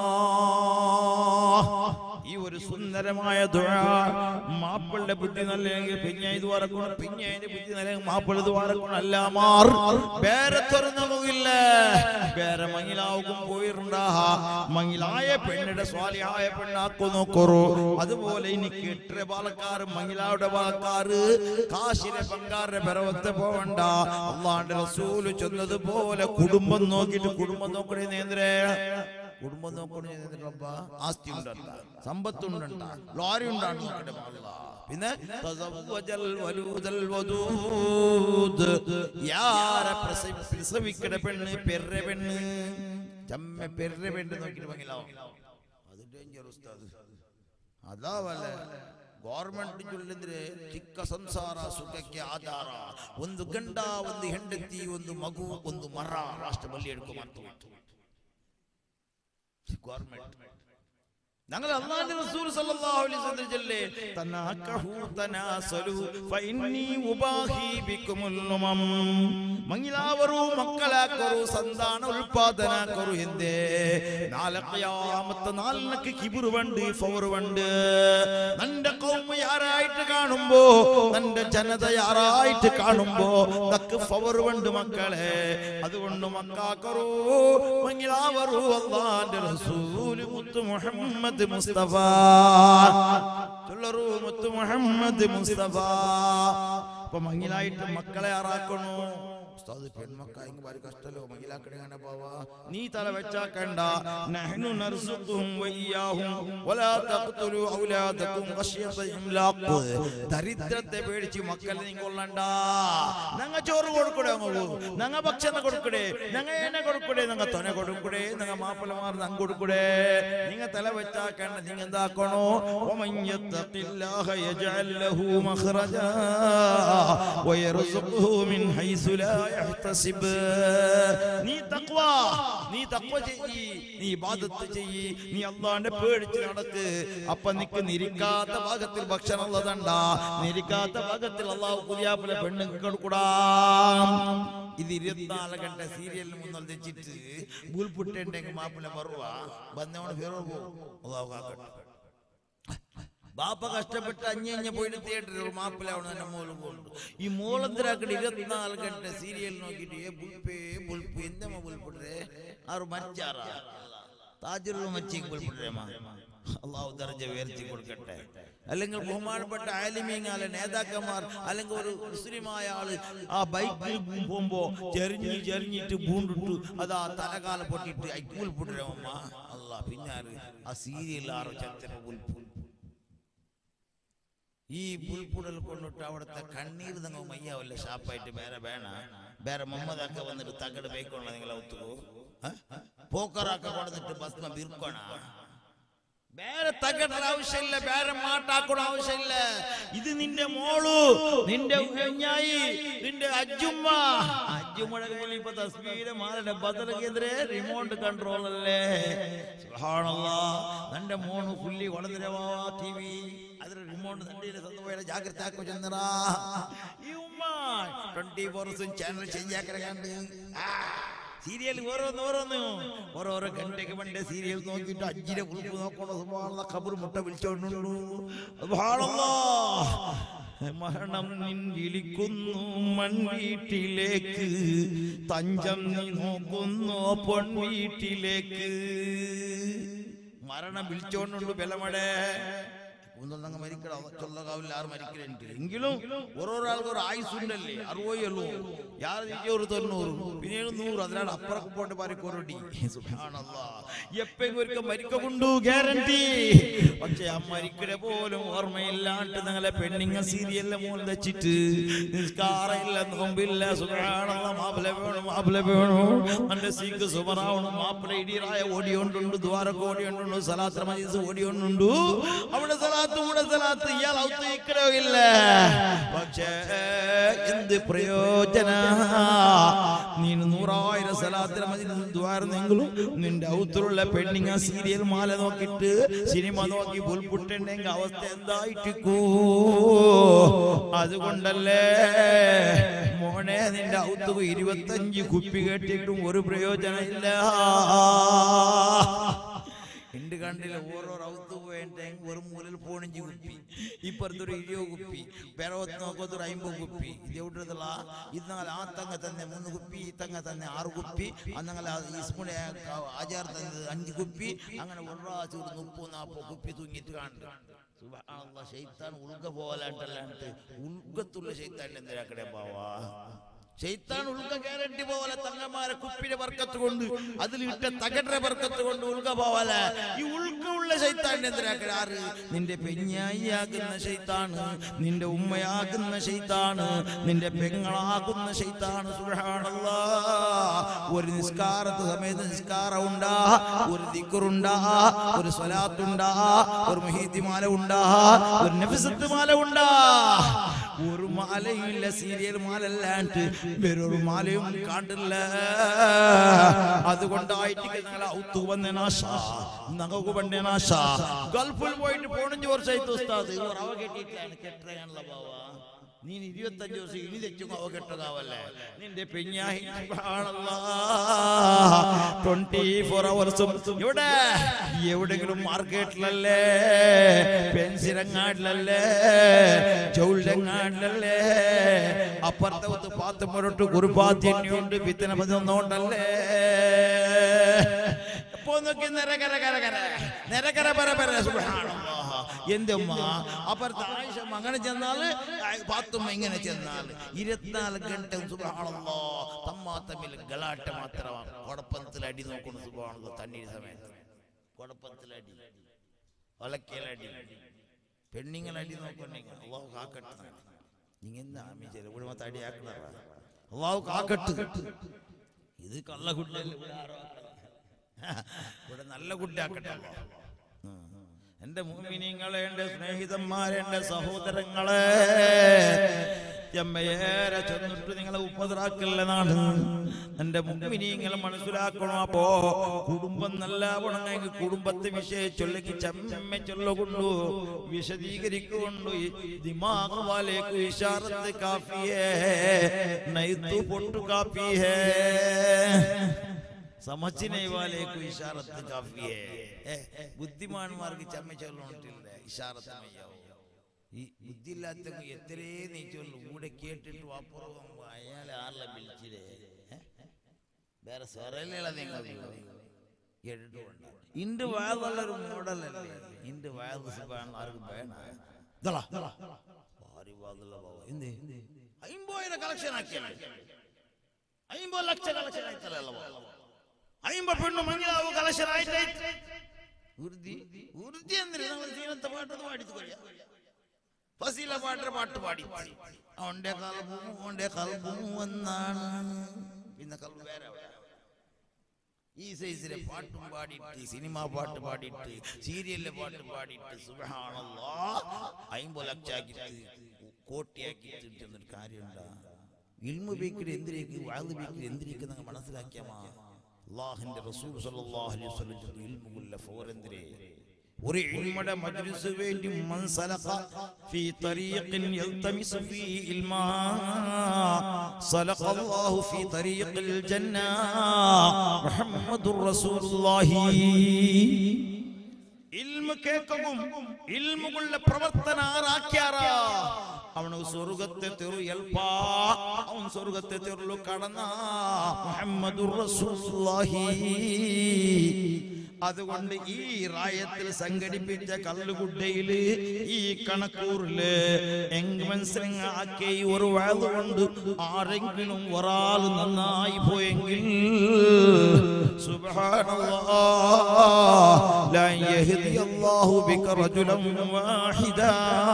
ഈ ഒരു സുന്ദരമായ ദുആ മാപ്പിളുടെ ബുദ്ധി നല്ലെങ്കിൽ പിന്നെ ഇത് വറക്കണം പിന്നെ അതിന്റെ ബുദ്ധി നല്ലെങ്കിൽ മാപ്പിള ഇത് വറക്കണം അല്ല മാർ വേറെ തുറന്നില്ല വേറെ മങ്ങിലാവും പോയിരുണ്ടാ മങ്ങിലായ പെണ്ണിടെ സ്വാലിഹായ പെണ്ണാക്കു നോക്കറു അതുപോലെ ഇനി കെട്ടിയ പാലക്കാർ മങ്ങിലാവുടെ പാലക്കാറ് കാശിലെ പങ്കാരുടെ പിറവത്തെ പോവണ്ട അള്ളാന്റെ റസൂല് ചൊന്നതുപോലെ കുടുംബം നോക്കിയിട്ട് കുടുംബം നോക്കണേ നേന്ദ്രേ കുടുംബം നോക്കണ ആസ്തി ഉണ്ടണ്ട സമ്പത്തുണ്ടണ്ട ലോറി ഉണ്ടാണ് പിന്നെ പ്രസവിക്കട പെണ്ണ് പെര പെണ്ണ് ചമ്മ പെര പെണ്ണ് നോക്കിട്ട് മംഗലാവും അത് ഡേഞ്ചർ ഉസ്താദ് അതാ വല്ല ಗೌರ್ಮೆಂಟ್ ಜೊಲ್ಲೆಂದ್ರೆ ಚಿಕ್ಕ ಸಂಸಾರ ಸುಖಕ್ಕೆ ಆಧಾರ ಒಂದು ಗಂಡ ಒಂದು ಹೆಂಡತಿ ಒಂದು ಮಗು ಒಂದು ಮರ ರಾಷ್ಟ್ರ ಬಲಿ ಹಿಡ್ಕೊಂಡ್ಬರ್ತೀವಿ ಗೌರ್ಮೆಂಟ್ ഞങ്ങൾ അല്ലാഹുവിന്റെ റസൂൽ സല്ലല്ലാഹു അലൈഹി വസല്ലം ചൊല്ലേ തനാകഹു തനാസലു ഫഇന്നി ഉബാഹി ബികുമുൽ ഉമം മംഗലാവරු മക്കളാക്കರು ಸಂತಾನ ಉತ್ಪಾದನಾಕರು ಎಂದೇ നാളെ ഖിയാമത്ത് നാളിനക്ക് കിബറുണ്ട് ഫവറുണ്ട് നിന്റെ ഖൗമ യാരായിട്ട് കാണുമ്പോ നിന്റെ ജനത യാരായിട്ട് കാണുമ്പോ നക്ക് ഫവറുണ്ട് മക്കളെ അതുകൊണ്ട് മക്കാക്കറു മംഗലാവරු അല്ലാഹുവിന്റെ റസൂൽ മുത്ത് മുഹമ്മദ് മുസ്തഫ ചൊല്ലറു മുത്ത് മുഹമ്മദ് മുസ്തഫ അപ്പൊ മംഗലായിട്ട് മക്കളെ ആറാക്കണു ഉസ്താദ് പെൺമക്കായെങ്കിൽ ഭാരി കഷ്ടല്ലോ മംഗലാക്കണ പോവാ നീ തല വെച്ചാക്കണ്ട നഹ്നു നർസുഖുഹും വയ്യാഹും വലാ തഖ്തുലു ഔലാദകും ഖശ്യത ഇംലാഖ് ദരിദ്രത്തെ പേടിച്ച് മക്കളെ നീ കൊല്ലണ്ട ഞങ്ങ ചോറ് കൊടുക്കടേ അങ്ങോ ഞങ്ങ ഭക്ഷണം കൊടുക്കടേ ഞങ്ങ എണ്ണ കൊടുക്കടേ ഞങ്ങ തൊന കൊടുക്കടേ ഞങ്ങ മാപ്പിളമാർ ഞങ്ങ കൊടുക്കടേ നിങ്ങ തല വെച്ചാക്കണ്ട നീ എന്താക്കണോ വമൻ യത്തഖില്ലാഹ യജ്അൽ ലഹു മഖ്റജാ വയർസുഖുഹു മിൻ ഹൈസു ലാ യഹ്തസിബ് നീ തഖ്വ നീ തഖ്വ ചെയ്യ് നീ ഇബാദത്ത് ചെയ്യ് നീ അല്ലാഹുവിനെ പേടിച്ച് നടക്ക് അപ്പ നിക്ക് നിരിക്കാത്ത ഭാഗത്തിൽ ഭക്ഷണം ഉള്ളതണ്ട നിരിക്കാത്ത ഭാഗത്തിൽ അല്ലാഹു പുതിയാപ്പിള പെണ്ണുങ്ങൾക്ക് കൊടുക്കൂടാ ഇത് ഇരുപത്തിനാല് ഗಂಟ സീരിയലിന് മുന്നിൽ വെച്ചിട്ട് ബുൽപുട്ടേണ്ടെങ്കിൽ മാപ്പിള മറുവാ ബന്ധവണ് ഫിറോ പോകും അല്ലാഹു കാക്കട്ടെ ബാപ്പ കഷ്ടപ്പെട്ട് അഞ്ഞഞ്ഞ പോയിട്ട് തിയേറ്ററിൽ മാപ്പിലാവണം എന്റെ മോള് പോകുന്നു ഈ മോളെന്തിരാക്കട്ടെ ഇരുപത്തിനാല് ഗಂಟ സീരിയൽ നോക്കിട്ട് ഏ ബുൽപ്പേ ബുൽപ്പ് എന്തമ്മ ബുൽപുട്ടേ ആറ് മച്ചാറാ താജുൽ മച്ചിക്ക് ബുൽപുട്ടേമാ അള്ളാഹു ദർജ ഉയർത്തി കൊടുക്കട്ടെ അല്ലെങ്കിൽ ബഹുമാനപ്പെട്ട ആലിമീങ്ങളെ നേതാക്കന്മാർ അല്ലെങ്കിൽ ഒരു മുസ്ലിമായ ആള് ആ ബൈക്കിൽ പോകുമ്പോ ചെറിഞ്ഞ് ചെറിഞ്ഞിട്ട് പൂണ്ടിട്ടു അതാ തലകാല പൊട്ടിട്ട് ഐക്കൂൽ പൊട്ടിരമ്മ അള്ളാ പിന്നാറ് ആ സീരിയൽ ആറ് ചത്തര ബുൽപ്പു ഈ ബുൽപുടൽ കൊണ്ടിട്ട് അവിടുത്തെ കണ്ണീർ നിങ്ങൾ മയ്യാവല്ലേ ഷാപ്പായിട്ട് വേറെ വേണ വേറെ മുഹമ്മദാക്ക വന്നിട്ട് തകട് ബൈക്കോണ നിങ്ങളെ ഒത്തുകോ പോക്കറാക്ക കൊണ്ടിട്ട് ഭസ്മ ബിർക്കോണ വേറെ തകട ആവശ്യമില്ല വേറെ മാട്ടാക്കണ ആവശ്യമില്ല ഇത് നിന്റെ മോളു നിന്റെ കുഞ്ഞായി നിന്റെ അജ്ജുമ്മ അജ്ജുമ്മയുടെ ഇപ്പൊ തസ്ബീഹ് മാലയുടെ ബദലക്കെതിരെ റിമോട്ട് കൺട്രോൾ അല്ലേ സുബ്ഹാനല്ലാഹ് നിന്റെ മോണ് ഫുള്ളി വളർന്നരവാ ടിവി ಅದರ ರಿಮೋಟ್ ದಂಡಿನ ಸಂದೋಯಲ ಜಾಗೃತಿ ಹಾಕೋ ಚಂದ್ರ ಈ ಉಮ್ಮ ಇಪ್ಪತ್ನಾಲ್ಕು ಅವರ್ಸ್ ಚಾನೆಲ್ ಚೇಂಜ್ ಹಾಕರಗಂಡು സീരിയൽ ഓരോന്ന് ഓരോന്ന് ഓരോരോ ഗಂಟೆಗೆ ಬಂಡೆ സീരിയൽ നോക്കിയിട്ട് അജ്ജിനെ കുളിപ്പ് നോക്കണം സുബ്ഹാനല്ലാഹ് ഖബർ മുട്ട വിളിച്ചോണ്ടുള്ളൂ സുബ്ഹാനല്ലാഹ് മരണം നിൻ വിളിക്കുന്നു മൺവീട്ടിലേക്ക് തഞ്ചം നീ നോക്കുന്നു പൊൻവീട്ടിലേക്ക് മരണം വിളിച്ചോണ്ടുള്ളൂ ബലമടേ ഒന്നൊന്നങ്ങ് മരിക്കണം ചൊല്ലകാവില്ല ആറ് മരിക്കലുണ്ട് എങ്കിലും ഓരോരോ ആൾക്ക് ഒരു ആയുസ് ഉണ്ടല്ലേ അറുപത് എള്ളൂ യാർ ഒരു തൊണ്ണൂറ് പിന്നീട് നൂറ് അതിനാണ് അപ്പുറക്ക് പോയിട്ട് പാരിക്കോരടി എപ്പെങ്കിലും ഒരിക്കൽ മരിക്കൊണ്ടു ഗ്യാരണ്ടി പക്ഷെ ആ മരിക്കടെ പോലും ഓർമ്മയില്ലാണ്ട് നിങ്ങളെ പെണ്ണിങ്ങ സീരിയലിലെ മൂലം വെച്ചിട്ട് നിസ്കാരമില്ല നോമ്പില്ല സുബ്ഹാനല്ലാഹ് മാപ്പിള വേണം മാപ്പിള വേണം എന്റെ സീക്ക് സുബറാവണം മാപ്പിള ഇടിറായ ഓടിയോണ്ടുണ്ട് ദ്വാരക്ക് ഓടിയോണ്ടുണ്ട് സലാത്ത് മജീസ് ഓടിയോണ്ടുണ്ട് അവിടെ സലാത്ത് സലാത്ത് ഇയാൾ ഔത്തിക്കലോ ഇല്ല പക്ഷേ എന്ത് പ്രയോജന നീ നൂറായിരം സലാത്തിന് മജീസ് ദ്വാരന്നെങ്കിലും നിന്റെ ഔത്തിലുള്ള പെണ്ണിങ്ങ സീരിയൽ മാല നോക്കിയിട്ട് സിനിമ നോക്കി ബുൽപുട്ടുണ്ടെങ്കിൽ അവസ്ഥ എന്തായിട്ടിക്കൂ അതുകൊണ്ടല്ലേ മോനെ നിന്റെ ഔത്തുക ഇരുപത്തഞ്ച് കുപ്പി കേട്ടിട്ടും ഒരു പ്രയോജനം ഇല്ല എന്റെ കണ്ടില്ല ഓരോരോ ഔത്ത് പോയിട്ടെങ്കിൽ ഒരു മൂലൽ പോണിഞ്ച് കുപ്പി ഇപ്പുറത്തൊരു ഇരുപത് കുപ്പി പെരവത്ത് നോക്കത്തൊരു അമ്പത് കുപ്പി ഇത് എവിടെയുള്ള ഇന്നലെ ആ തങ്ങ തന്നെ മൂന്ന് കുപ്പി ഈ തങ്ങ തന്നെ ആറ് കുപ്പി അന്നങ്ങനെ ഇസ്മുടെ ആചാർ തന്നത് അഞ്ച് കുപ്പി അങ്ങനെ ഒരു പ്രാവശ്യം ഒരു മുപ്പത് നാൽപ്പത് കുപ്പി തൂങ്ങിയിട്ട് കാണുന്നുണ്ട് സുബ്ഹാനല്ലാഹ് ശൈത്താൻ ഉൾഗ പോലാണ്ടല്ലാണ്ട് ഉൾഗത്തുള്ള ശൈത്താൻ എന്തിനാക്കടേ ബാവാ ശൈത്താൻ ഉൽക്ക ഗ്യാരണ്ടി പോലെ തങ്ങന്മാരെ കുപ്പിന്റെ ബർക്കത്ത് കൊണ്ട് അതിലിട്ട തകട ബർക്കത്ത് കൊണ്ട് ഉൽക്ക പോവലെ ഈ ഉൽക്ക ഉള്ള ശൈത്താൻ എന്തിനാക്കാറ് നിന്റെ പെഞ്ഞായിയാകുന്ന ശൈത്താണ് നിന്റെ ഉമ്മയാകുന്ന ശൈത്താണ് നിന്റെ പെങ്ങളാകുന്ന ശൈത്താണ് സുബ്ഹാനല്ലാഹ് ഒരു നിസ്കാരത്തെ സമയത്ത് നിസ്കാരം ഉണ്ടാ ഒരു ദിക്റുണ്ടാ ഒരു സ്വലാത്തുണ്ടാ ഒരു മുഹീദിമാല ഉണ്ടാ ഒരു നഫ്സത്ത് മാല ഉണ്ടാ ഒരു മാലയില്ല സീരിയൽ മാലല്ലാണ്ട് വേറൊരു മാലയും കാണില്ല അതുകൊണ്ടായിട്ട് ഞങ്ങളെ ഔത്തു വന്ന നാശ ഞങ്ങൾക്ക് പണ്ടേ നാശ ഗൾഫിൽ പോയിട്ട് പോണഞ്ച് വർഷമായിട്ട് ഉസ്താദ് അവ കെട്ടിയിട്ടാണ് കെട്ടാനുള്ള ബാവ നീ ഇരുപത്തഞ്ചു ദിവസം ഇനി തെറ്റും അവ കെട്ടതാവല്ലേ നിന്റെ പെഞ്ഞായി ട്വന്റി ഫോർ അവേഴ്സും ഇവിടെ എവിടെങ്കിലും മാർക്കറ്റിലല്ലേ പെൻസിലങ്ങാടിലല്ലേ ചൗളങ്ങാടിലല്ലേ അപ്പുറത്തെ പാത്ത് മുരട്ട് കുറുപാത്തിയുണ്ട് വിത്തന പതിനൊന്നുകൊണ്ടല്ലേ എന്തുമ്മ അപ്പുറത്തെ ആയിഷ അങ്ങനെ ചെന്നാല് പാത്തുമ്മ ഇങ്ങനെ ചെന്നാല് ഇരുപത്തിനാല് ഗಂಟೆ സുബ്ഹാനല്ലാഹ് തമ്മാ തമ്മിൽ ഗലാട്ട മാത്രമാണ് കൊടപ്പത്തിൽ അടി നോക്കുന്നു സുബ്ഹാനല്ലാഹ് തണ്ണീർ സമയത്ത് കൊടപ്പത്തിൽ അടി ഒലക്കലടി പെണ്ണിങ്ങൾ അടി നോക്കണ്ടെങ്കിൽ അള്ളാഹു കാക്കട്ടെ നിങ്ങൾ ആമി ചെയ്ത് ഇവിടെ മൊത്തം അടി ആക്കണ അള്ളാഹു കാക്കട്ട് ഇത് കള്ള കുട്ടിയല്ലേ ഇവിടെ ആരോ ഇവിടെ നല്ല കുട്ടിയാക്കട്ടെ എന്റെ മുഅ്മിനീങ്ങളെ എന്റെ സ്നേഹിതന്മാരെ എന്റെ സഹോദരങ്ങളെ ഏറെ ചെന്നിട്ട് നിങ്ങളെ ഉപദ്രാക്കല്ലെന്നാണ് എന്റെ മുഅ്മിനീങ്ങൾ മനസ്സിലാക്കണം അപ്പോ കുടുംബം നല്ല ഉണങ്ങി കുടുംബത്തെ വിഷയം ചൊല്ലി ചമ്മ ചൊല്ലുകൊണ്ടു വിശദീകരിക്കൊണ്ടു ദിമാഗ് വാലേക്ക് ഇശാറത്ത് കാഫിയേ നൈതു പൊട്ടു കാഫിയേ സമച്ചിനെ വാലേക്ക് ഇശാറത്ത് കാഫിയേ ബുദ്ധിമാന്മാർക്ക് ചമ്മ ചൊല്ലിട്ടില്ല ഇശാറത്ത് മയ്യാവും ഈ ബുദ്ധി ഇല്ലാത്ത എത്രേ നീ ചൊല്ലു കൂടെ കേട്ടിട്ട് അപ്പുറം അയാളെ ആറിലെ വിളിച്ചില്ലേ വേറെ സ്വരല നിങ്ങൾ കേട്ടിട്ടുണ്ട് ഇന്റെ വയറുള്ളൊരു മോഡലല്ലേ ഇന്റെ വയറ് ആർക്കും വേണം അമ്പതിനായിരം കളക്ഷൻ ആക്കിയാൽ അമ്പത് ലക്ഷം കളക്ഷൻ ആയിട്ടല്ലോ അമ്പത് പെണ്ണു മഞ്ഞാവ് കളക്ഷൻ ആയിട്ട് ഉറുദി ഉറുദി എന്തിനാ നമ്മൾ ജീവനത്തെ പാട്ടത് പാടിച്ചു കഴിയാ ഫസീല പാട്ട പാട്ട് പാടി അവന്റെ കൽബും അവന്റെ കൽബും ഒന്നാണ് പിന്നെ കൽബ് വേറെ ഈ സൈസിലെ പാട്ടും പാടിയിട്ട് സിനിമ പാട്ട് പാടിയിട്ട് സീരിയലിലെ പാട്ട് പാടിയിട്ട് സുബ്ഹാനല്ലാഹ് അമ്പത് ലക്ഷാക്കിട്ട് കോട്ടിയാക്കിയിട്ട് എന്നൊരു കാര്യമുണ്ടാ ഇൽമു ബേക്കിൽ എന്തിനേക്ക് വാദ് ബേക്കിൽ എന്തിനേക്ക് നിങ്ങൾ മനസ്സിലാക്കിയാമാ അല്ലാഹുവിന്റെ റസൂൽ സല്ലല്ലാഹു അലൈഹി വസല്ലം ഇൽമുല്ല ഫോറെന്തിരെ ഒരു ഇൽമുടെ മജ്ലിസ് വേണ്ടി മൻ സലഖ ഫീ തരീഖിൻ യൽതമിസു ഫീ ഇൽമാ സലഖ അല്ലാഹു ഫീ തരീഖിൽ ജന്ന മുഹമ്മദുർ റസൂലുള്ളാഹി ഇൽമു കേൾക്കും ഇൽമുകളുടെ പ്രവർത്തന ആരാക്കിയാറ അവന് സ്വർഗത്തെ തെറിയൽപ്പാ അവൻ സ്വർഗത്തെ തെറിലു കടന്ന മുഹമ്മദുർ റസൂലുള്ളാഹി അതുകൊണ്ട് ഈ റായത്തിൽ സംഘടിപ്പിച്ച കല്ലുകുട്ടയില് ഈ കണക്കൂറില് ആക്കി ഒരു വാതുകൊണ്ട് ആരെങ്കിലും ഒരാൾ നന്നായി പോയെങ്കിൽ സുബ്ഹാനല്ലാഹ് ലാ യഹ്ദി അല്ലാഹു ബിക റജുലൻ വാഹിദാ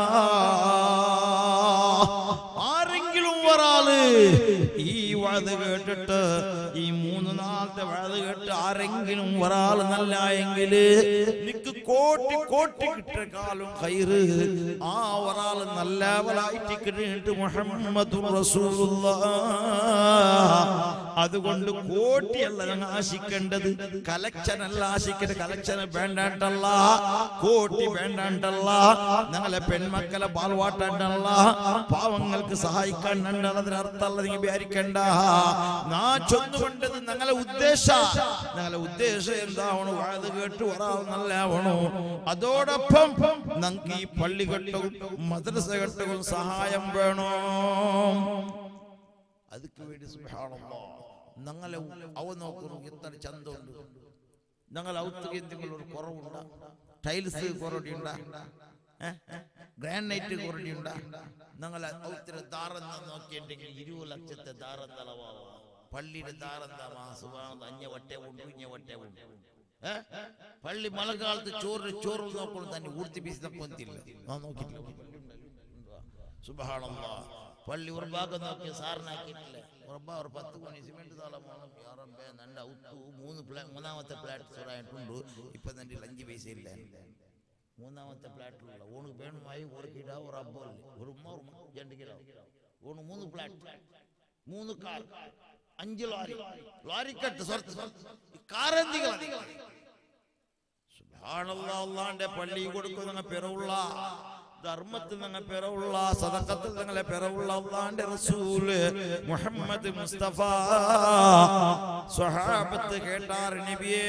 ആരെങ്കിലും ഒരാള് ഈ വാത് കേട്ടിട്ട് ഈ മൂന്ന് നാളത്തെ വാത് കേട്ട് ആരെങ്കിലും ഒരാൾ നല്ല എങ്കില് നിക്ക് കോട്ടി കോട്ടി കിട്ടിയ കാലം ഖൈറ് ആ ഒരാൾ നല്ലവരായിട്ട് കിട്ടിയിട്ട് മുഹമ്മദുർ റസൂലുള്ളാഹ് അതുകൊണ്ട് കോട്ടിയല്ല ഞങ്ങൾ ആശിക്കേണ്ടത് കലക്ഷൻ അല്ല ആശിക്കേണ്ടത് കലക്ഷൻ വേണ്ടാണ്ടല്ല കോട്ടി വേണ്ടാണ്ടല്ല ഞങ്ങളെ പെൺമക്കളെ പാൽവാട്ടാണ്ടല്ല പാവങ്ങൾക്ക് സഹായിക്കാൻ അതിനർത്ഥമല്ല നിങ്ങൾ വിചാരിക്കണ്ട നാ ചൊന്നുകൊണ്ടത് ഞങ്ങളെ ഉദ്ദേശ ഞങ്ങളെ ഉദ്ദേശം എന്താവണോ വാത് കേട്ട് ഒരാൾ നല്ലവണോ അതോടൊപ്പം ഞങ്ങൾക്ക് ഈ പള്ളി കെട്ടവും മദ്രസ കെട്ടവും സഹായം വേണോ അതിക്ക് വേണ്ടി സുബ്ഹാനല്ലാഹ് ഞങ്ങളെ അവ നോക്കുന്നു എത്ര ചന്തമുണ്ട് ഞങ്ങൾ ഔത്തുക എന്തെങ്കിലും ഒരു കുറവുണ്ടാ ടൈൽസ് കുറവുണ്ടാ ഗ്രാനൈറ്റ് കുറഞ്ഞുണ്ടാ ഞങ്ങളെ ഒത്തിരി ദാറെന്ന് നോക്കിയിട്ടുണ്ടെങ്കിൽ ഇരുപത് ലക്ഷത്തെ ദാറം തളവാവാ പള്ളിയുടെ ദാറെന്താ സുഖം അഞ്ഞ വട്ടേ ഉണ്ട് ഇഞ്ഞ വട്ടേ ഉണ്ട് പള്ളി മഴക്കാലത്ത് ചോറ് ചോറ് നോക്കണം തന്നെ ഊർത്തി പീസ് തപ്പൊന്നില്ല നോക്കിയിട്ടില്ല സുബ്ഹാനല്ലാഹ് പള്ളി ഒരു ഭാഗം നോക്കി സാറിനാക്കിയിട്ടില്ല ഉറപ്പാ ഒരു പത്ത് മണി സിമെന്റ് താളം വേണം യാറമ്പേ നണ്ട ഉത്തു മൂന്ന് പ്ലാ മൂന്നാമത്തെ പ്ലാറ്റ് ചൊറായിട്ടുണ്ട് ഇപ്പൊ തന്നെ അഞ്ച് പൈസ ഇല്ല മൂന്നാമത്തെ പ്ലാറ്റിലുള്ള ഊണ് വേണമായി ഒരു കിട ഒരു അബ്ബോല് ഒരു ഉമ്മ രണ്ട് കിലോ ഊണ് മൂന്ന് പ്ലാറ്റ് മൂന്ന് കാർ അഞ്ച് ലോറി ലോറിക്കട്ട് കാറന്തികൾ സുബ്ഹാനല്ലാഹ് അല്ലാഹുവിന്റെ പള്ളി കൊടുക്കുന്ന പിറവുള്ള ധർമ്മത്തിൽ നിങ്ങൾ പിറവുള്ള സദഖത്തിൽ നിങ്ങളെ പിറവുള്ള അല്ലാഹുവിന്റെ റസൂൽ മുഹമ്മദ് മുസ്തഫ സ്വഹാബത്ത് കേട്ടാർ നബിയേ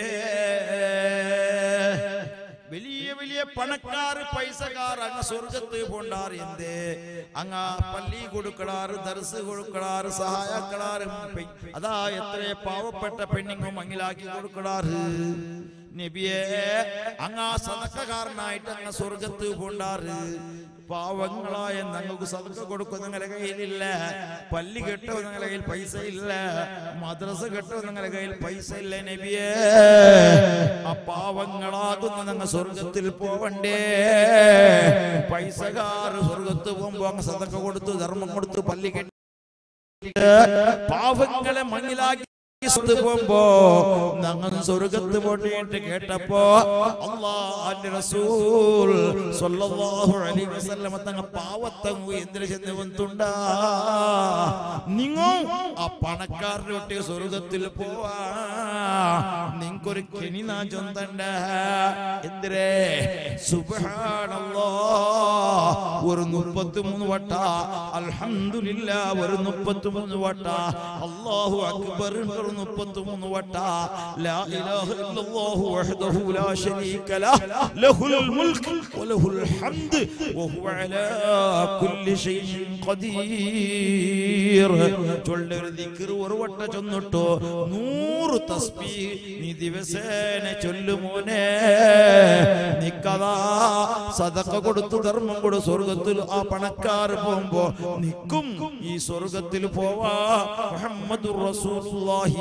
വലിയ വലിയ പണക്കാർ പൈസക്കാർ അങ്ങ് സ്വർഗത്ത് പോണ്ടാർ എന്തേ അങ്ങ് പള്ളി കൊടുക്കടാറ് ദർസ് കൊടുക്കടാറ് സഹായക്കളാറ് അതാ എത്ര പാവപ്പെട്ട പെണ്ണുങ്ങളും അങ്ങിലാക്കി കൊടുക്കടാറ് നബിയേ അങ്ങ് സദഖക്കാരനായിട്ട് അങ്ങ് സ്വർഗത്ത് പോണ്ടാറ് പാവങ്ങളായ ഞങ്ങൾക്ക് സദഖ കൊടുക്കും നിങ്ങളുടെ കയ്യിലില്ല പള്ളി കെട്ടോ നിങ്ങളുടെ കയ്യിൽ പൈസ ഇല്ല മദ്രസ കെട്ടോ നിങ്ങളുടെ കയ്യിൽ പൈസ ഇല്ല നബിയേ ആ പാവങ്ങളാകുന്ന ഞങ്ങൾ സ്വർഗത്തിൽ പോവണ്ടേ പൈസക്കാർ സ്വർഗത്ത് പോകുമ്പോ അങ്ങ് സദഖ കൊടുത്തു ധർമ്മം കൊടുത്തു പള്ളി കെട്ടി പാവങ്ങളെ മണ്ണിലാക്കി പോകുമ്പോ ഞങ്ങൾ സ്വർഗത്ത് പോയിട്ട് കേട്ടപ്പോ അല്ലാഹുവിന്റെ റസൂൽ സ്വല്ലല്ലാഹു അലൈഹി വസല്ലം തങ്ങൾ പാവത്തങ്ങു എന്തിനു ചെന്ന് വന്നുണ്ടാ നിങ്ങൾ ആ പണക്കാരുടെ ഒട്ടി സ്വർഗത്തിൽ പോവാ നിങ്ങൾക്കൊരു കെണി നാചൊന്തണ്ട എന്തിരേ സുബ്ഹാനല്ലാഹ് ഒരു മുപ്പത്തിമൂന്ന് വട്ട അൽഹംദുലില്ലാഹ് ഒരു മുപ്പത്തിമൂന്ന് വട്ട അല്ലാഹു അക്ബർ മുപ്പത്തിമൂന്ന് വട്ട ലാ ഇലാഹ ഇല്ലല്ലാഹു വഹ്ദഹു ലാ ശരീക ലഹു ലഹുൽ മുൽക്ക് വലഹുൽ ഹംദ് വഹുവ അലാ കുല്ലി ഷൈഇൻ ഖദീർ ചൊല്ലൊരു ദിക്ർ ഒരു വട്ട ചൊന്നിട്ടോ നൂറ് തസ്ബീഹ് നീ ദിവസേന ചൊല്ലുമോനെ നിക്കതാ സദഖ കൊടുത്തു ധർമ്മം കൊടു സ്വർഗ്ഗത്തിൽ ആ പണക്കാർ പോകുമ്പോ നിക്കും ഈ സ്വർഗ്ഗത്തിൽ പോവാ മുഹമ്മദുർ റസൂലുള്ളാഹി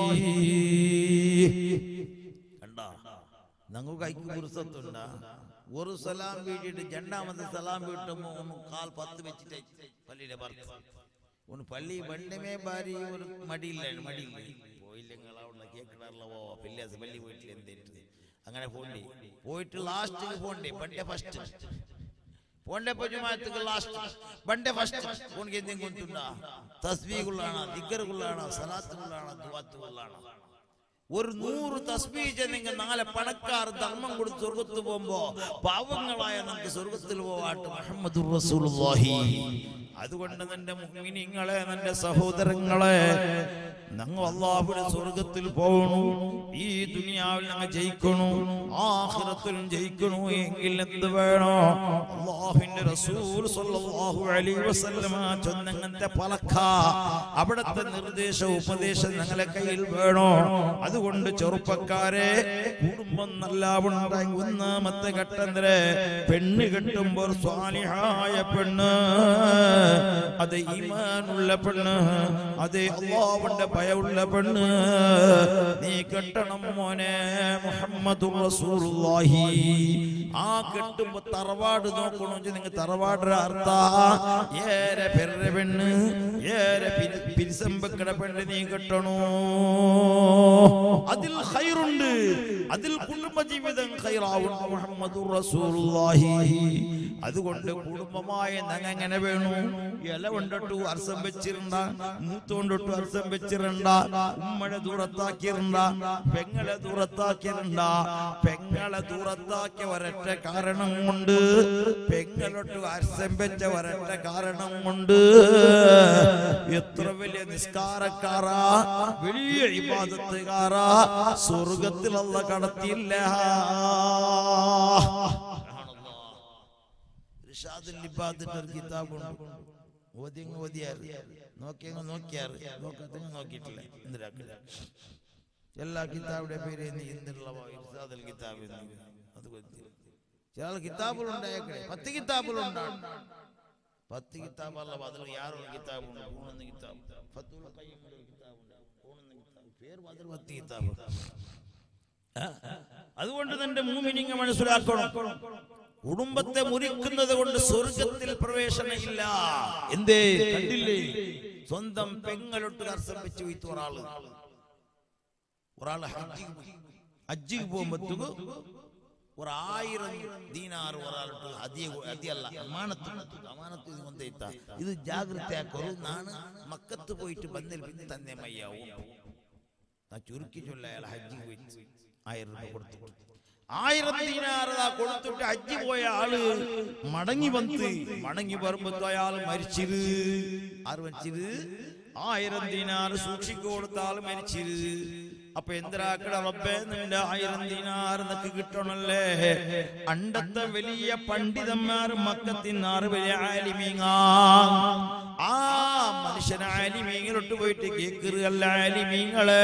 കണ്ടാ ഞങ്ങൾക്ക് ഐക്യ പുരുഷത്തുണ്ടാ ഒരു സലാം വീട്ടിട്ട് രണ്ടാമത്തെ സലാം വീട്ടുമ്പോ ഒന്ന് കാൽ പത്ത് വെച്ചിട്ട് പള്ളിയിലെ ഭർത്ത ഒന്ന് പള്ളി വണ്ടമേ ഭാര്യ ഒരു മടിയില്ല മടിയില്ല പോയില്ലെങ്കിൽ അവിടെ കേൾക്കണല്ലോ പള്ളി പള്ളി വീട്ടിൽ എന്തിട്ട് അങ്ങനെ പോണ്ടി പോയിട്ട് ലാസ്റ്റ് പോണ്ടേ പണ്ടേ ഫസ്റ്റ് പോണ്ടേ പജുമായത്തുക്ക് ലാസ്റ്റ് പണ്ടേ ഫസ്റ്റ് ഉനക്ക് എന്തെങ്കിലും കൊണ്ടുണ്ടാ തസ്ബീഹുള്ളാണ് ദിക്റുള്ളാണ് സലാത്തുള്ളാണ് ദുആത്തുള്ളാണ് ഒരു നൂറ് തസ്ബീഹ് ചെന്നെങ്കിൽ നാളെ പണക്കാർ ധർമ്മം കൊടുത്ത് സ്വർഗത്ത് പോകുമ്പോ പാവങ്ങളായ നമുക്ക് സ്വർഗത്തിൽ പോവാട്ട് മുഹമ്മദുർ റസൂലുള്ളാഹി അതുകൊണ്ട് നിന്റെ മുഅ്മിനീങ്ങളെ നിന്റെ സഹോദരങ്ങളെ ഞങ്ങൾ അല്ലാഹുവിന്റെ സ്വർഗത്തിൽ പോകണു ഈ ദുനിയാവിൽ ഞങ്ങൾ ജയിക്കണു ആഖിറത്തിലും ജയിക്കണു എങ്കിൽ എന്ത് വേണോ അല്ലാഹുവിന്റെ റസൂൽ സ്വല്ലല്ലാഹു അലൈഹി വസല്ലമ ചൊന്നങ്ങനത്തെ പലക്ക അവിടുത്തെ നിർദ്ദേശ ഉപദേശം ഞങ്ങളെ കയ്യിൽ വേണോ അതുകൊണ്ട് ചെറുപ്പക്കാരെ കുടുംബം നല്ല ഉണ്ടായി ഒന്നാമത്തെ ഘട്ടത്തില് പെണ്ണ് കെട്ടുമ്പോൾ സ്വാലിഹായ പെണ്ണ് അത് ഈമാനുള്ള പെണ്ണ് അത് അല്ലാഹുവിന്റെ ഭയമുള്ള പെണ്ണ് നീ കെട്ടണം മോനെ മുഹമ്മദുർ റസൂലുള്ളാഹി ആ കെട്ടുമ്പോ തറവാട് നോക്കണോ നിങ്ങൾ തറവാട് അർത്ഥ ഏറെ പെര പെണ്ണ് ഏറെ പിരിസമ്പക്കട പെണ്ണ് നീ കെട്ടണോ അതിൽ ഖൈറുണ്ട് അതിൽ കുടുംബജീവിതം ഖൈറാവും മുഹമ്മദുർ റസൂലുള്ളാഹി അതുകൊണ്ട് കുടുംബമായ നങ്ങനെ വേണു ഇല കൊണ്ടിട്ടു അർസം വെച്ചിരുന്ന മൂത്തോണ്ടിട്ടു അർസം വെച്ചിരണ്ട ഉമ്മടെ ദൂരത്താക്കിരണ്ട പെങ്ങളെ ദൂരത്താക്കിരണ്ട പെങ്ങളെ ദൂരത്താക്കിയ ഒരൊറ്റ കാരണം കൊണ്ട് പെങ്ങളൊട്ടു അർസം വെച്ച ഒരൊറ്റ കാരണം കൊണ്ട് എത്ര വലിയ നിസ്കാരക്കാരാ വലിയ ഇബാദത്തുകാരാ സ്വർഗത്തിൽ അല്ലാഹു കടത്തിയില്ല ഇർഷാദുൽ ഇബാദത്തിന്റെ കിതാബുണ്ട് ഓതിങ് ഓതിയാറ് നോക്കിയങ്ങ് നോക്കിയാറ് നോക്കത്തങ്ങ് നോക്കിയിട്ടില്ല എന്തിനാക്കില്ല എല്ലാ കിതാബിന്റെ പേര് എന്തിനുള്ള ഇർഷാദുൽ കിതാബ് അത് ചില കിതാബുകളുണ്ടായേക്കണേ പത്ത് കിതാബുകളുണ്ടാണ് പത്ത് കിതാബല്ല അതിൽ യാറൊരു കിതാബുണ്ട് മൂന്ന് കിതാബ് ഫത്തുൽ ഖയ്യിമിന്റെ ഒരു കിതാബുണ്ട് മൂന്ന് കിതാബ് പേര് മാത്രം പത്ത് കിതാബ്. അതുകൊണ്ട് തന്നെ മുഅ്മിനീങ്ങൾ മനസ്സിലാക്കണം, കുടുംബത്തെ മുറിക്കുന്നത് കൊണ്ട് സ്വർഗത്തിൽ പ്രവേശനമില്ല. എന്തേ കണ്ടില്ലേ, സ്വന്തം പെങ്ങളൊട്ട് കർസം വെച്ച് വീത്തു ഒരാള് ഒരാള് ഹജ്ജിക്ക് പോയി. ഹജ്ജിക്ക് പോകുമ്പോഴത്തേക്ക് ഒരായിരം ദീനാറ് ഒരാളിട്ട് അധിക അധികല്ല അമാനത്ത് അമാനത്ത് ഇത് കൊണ്ടേത്ത ഇത് ജാഗ്രതയാക്കൊരു നാണ് മക്കത്ത് പോയിട്ട് ബന്ധിൽ പിന്നെ തന്നെ മയ്യാവും. ഞാൻ ചുരുക്കി ചൊല്ല അയാൾ ഹജ്ജിക്ക് പോയി ആയിരം രൂപ കൊടുത്തു. ആയിരം ദീനാറ് കൊടുത്തിട്ട് ഹജ്ജി പോയ ആള് മടങ്ങി വന്ന് മടങ്ങി വരുമ്പോ അയാൾ മരിച്ചിര്. ആര് മരിച്ചിര്? ആയിരം ദീനാറ് സൂക്ഷിച്ചു കൊടുത്ത ആള് മരിച്ചിര്. അപ്പൊ എന്തിനാക്കട റബ്ബേ, നിന്റെ ആയിരം ദീനാറ് നിനക്ക് കിട്ടണല്ലേ. അണ്ടത്തെ വലിയ പണ്ഡിതന്മാർ മക്കത്തിനാറ് വലിയ ആലിമീങ്ങ, ആ മനുഷ്യൻ ആലിമീങ്ങളിട്ട് പോയിട്ട് കേക്കറുകല്ല ആലിമീങ്ങളെ,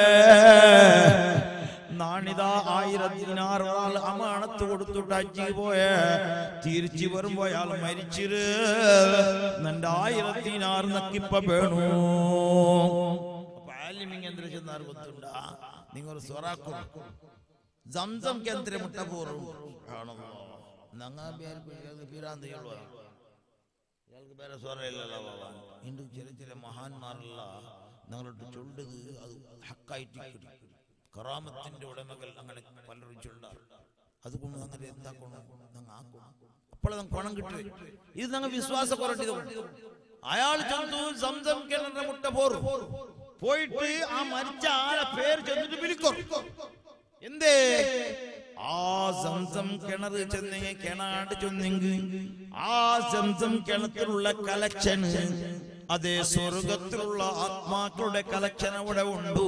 നാണിതാ ആയിരം ദീനാർ ഒരാൾ അമാനത്ത് കൊടുത്തിട്ട് ഹജ്ജിൽ പോയ തിരിച്ചു വരുമ്പോ അയാൾ മരിച്ചിര്. നിന്റെ ആയിരം ദീനാർ നക്കിപ്പ വേണു. അപ്പൊ ആലിമീങ് എന്തിനാ ചെന്നാർ ಗೊತ್ತುಂಟಾ, നിങ്ങൾ സ്വറാക്കും സംസം കേന്ദ്ര മുട്ട പോറും ആണോ നങ്ങാ പിരാന്ത് ഇയാൾക്ക് വേറെ സ്വറ ഇല്ലല്ലോ. ഇണ്ട് ചില ചില മഹാന്മാരല്ല നിങ്ങളോട്ട് ചൊല്ലത് അത് ഹക്കായിട്ട് കറാമത്തിന്റെ ഉടമകൾ അങ്ങനെ പലരും ചൊല്ലാറ്. അതുകൊണ്ട് അങ്ങനെ എന്താക്കണം ഞങ്ങൾ ആക്കണം, അപ്പോഴേ നമുക്ക് പണം കിട്ടുക. ഇത് ഞങ്ങൾ വിശ്വാസ കുറട്ടി. അയാൾ ചെന്നു സംസം കിണറിന്റെ മുട്ട പോറും പോയിട്ട് ആ മരിച്ച ആളെ പേര് ചെന്നിട്ട് വിളിക്കും. എന്തേ ആ സംസം കിണർ ചെന്നെങ്കിൽ കിണാണ്ട് ചെന്നെങ്കിൽ ആ സംസം കിണറ്റിലുള്ള കലക്ഷന് അതേ സ്വർഗത്തിലുള്ള ആത്മാക്കളുടെ കലക്ഷൻ അവിടെ ഉണ്ട്.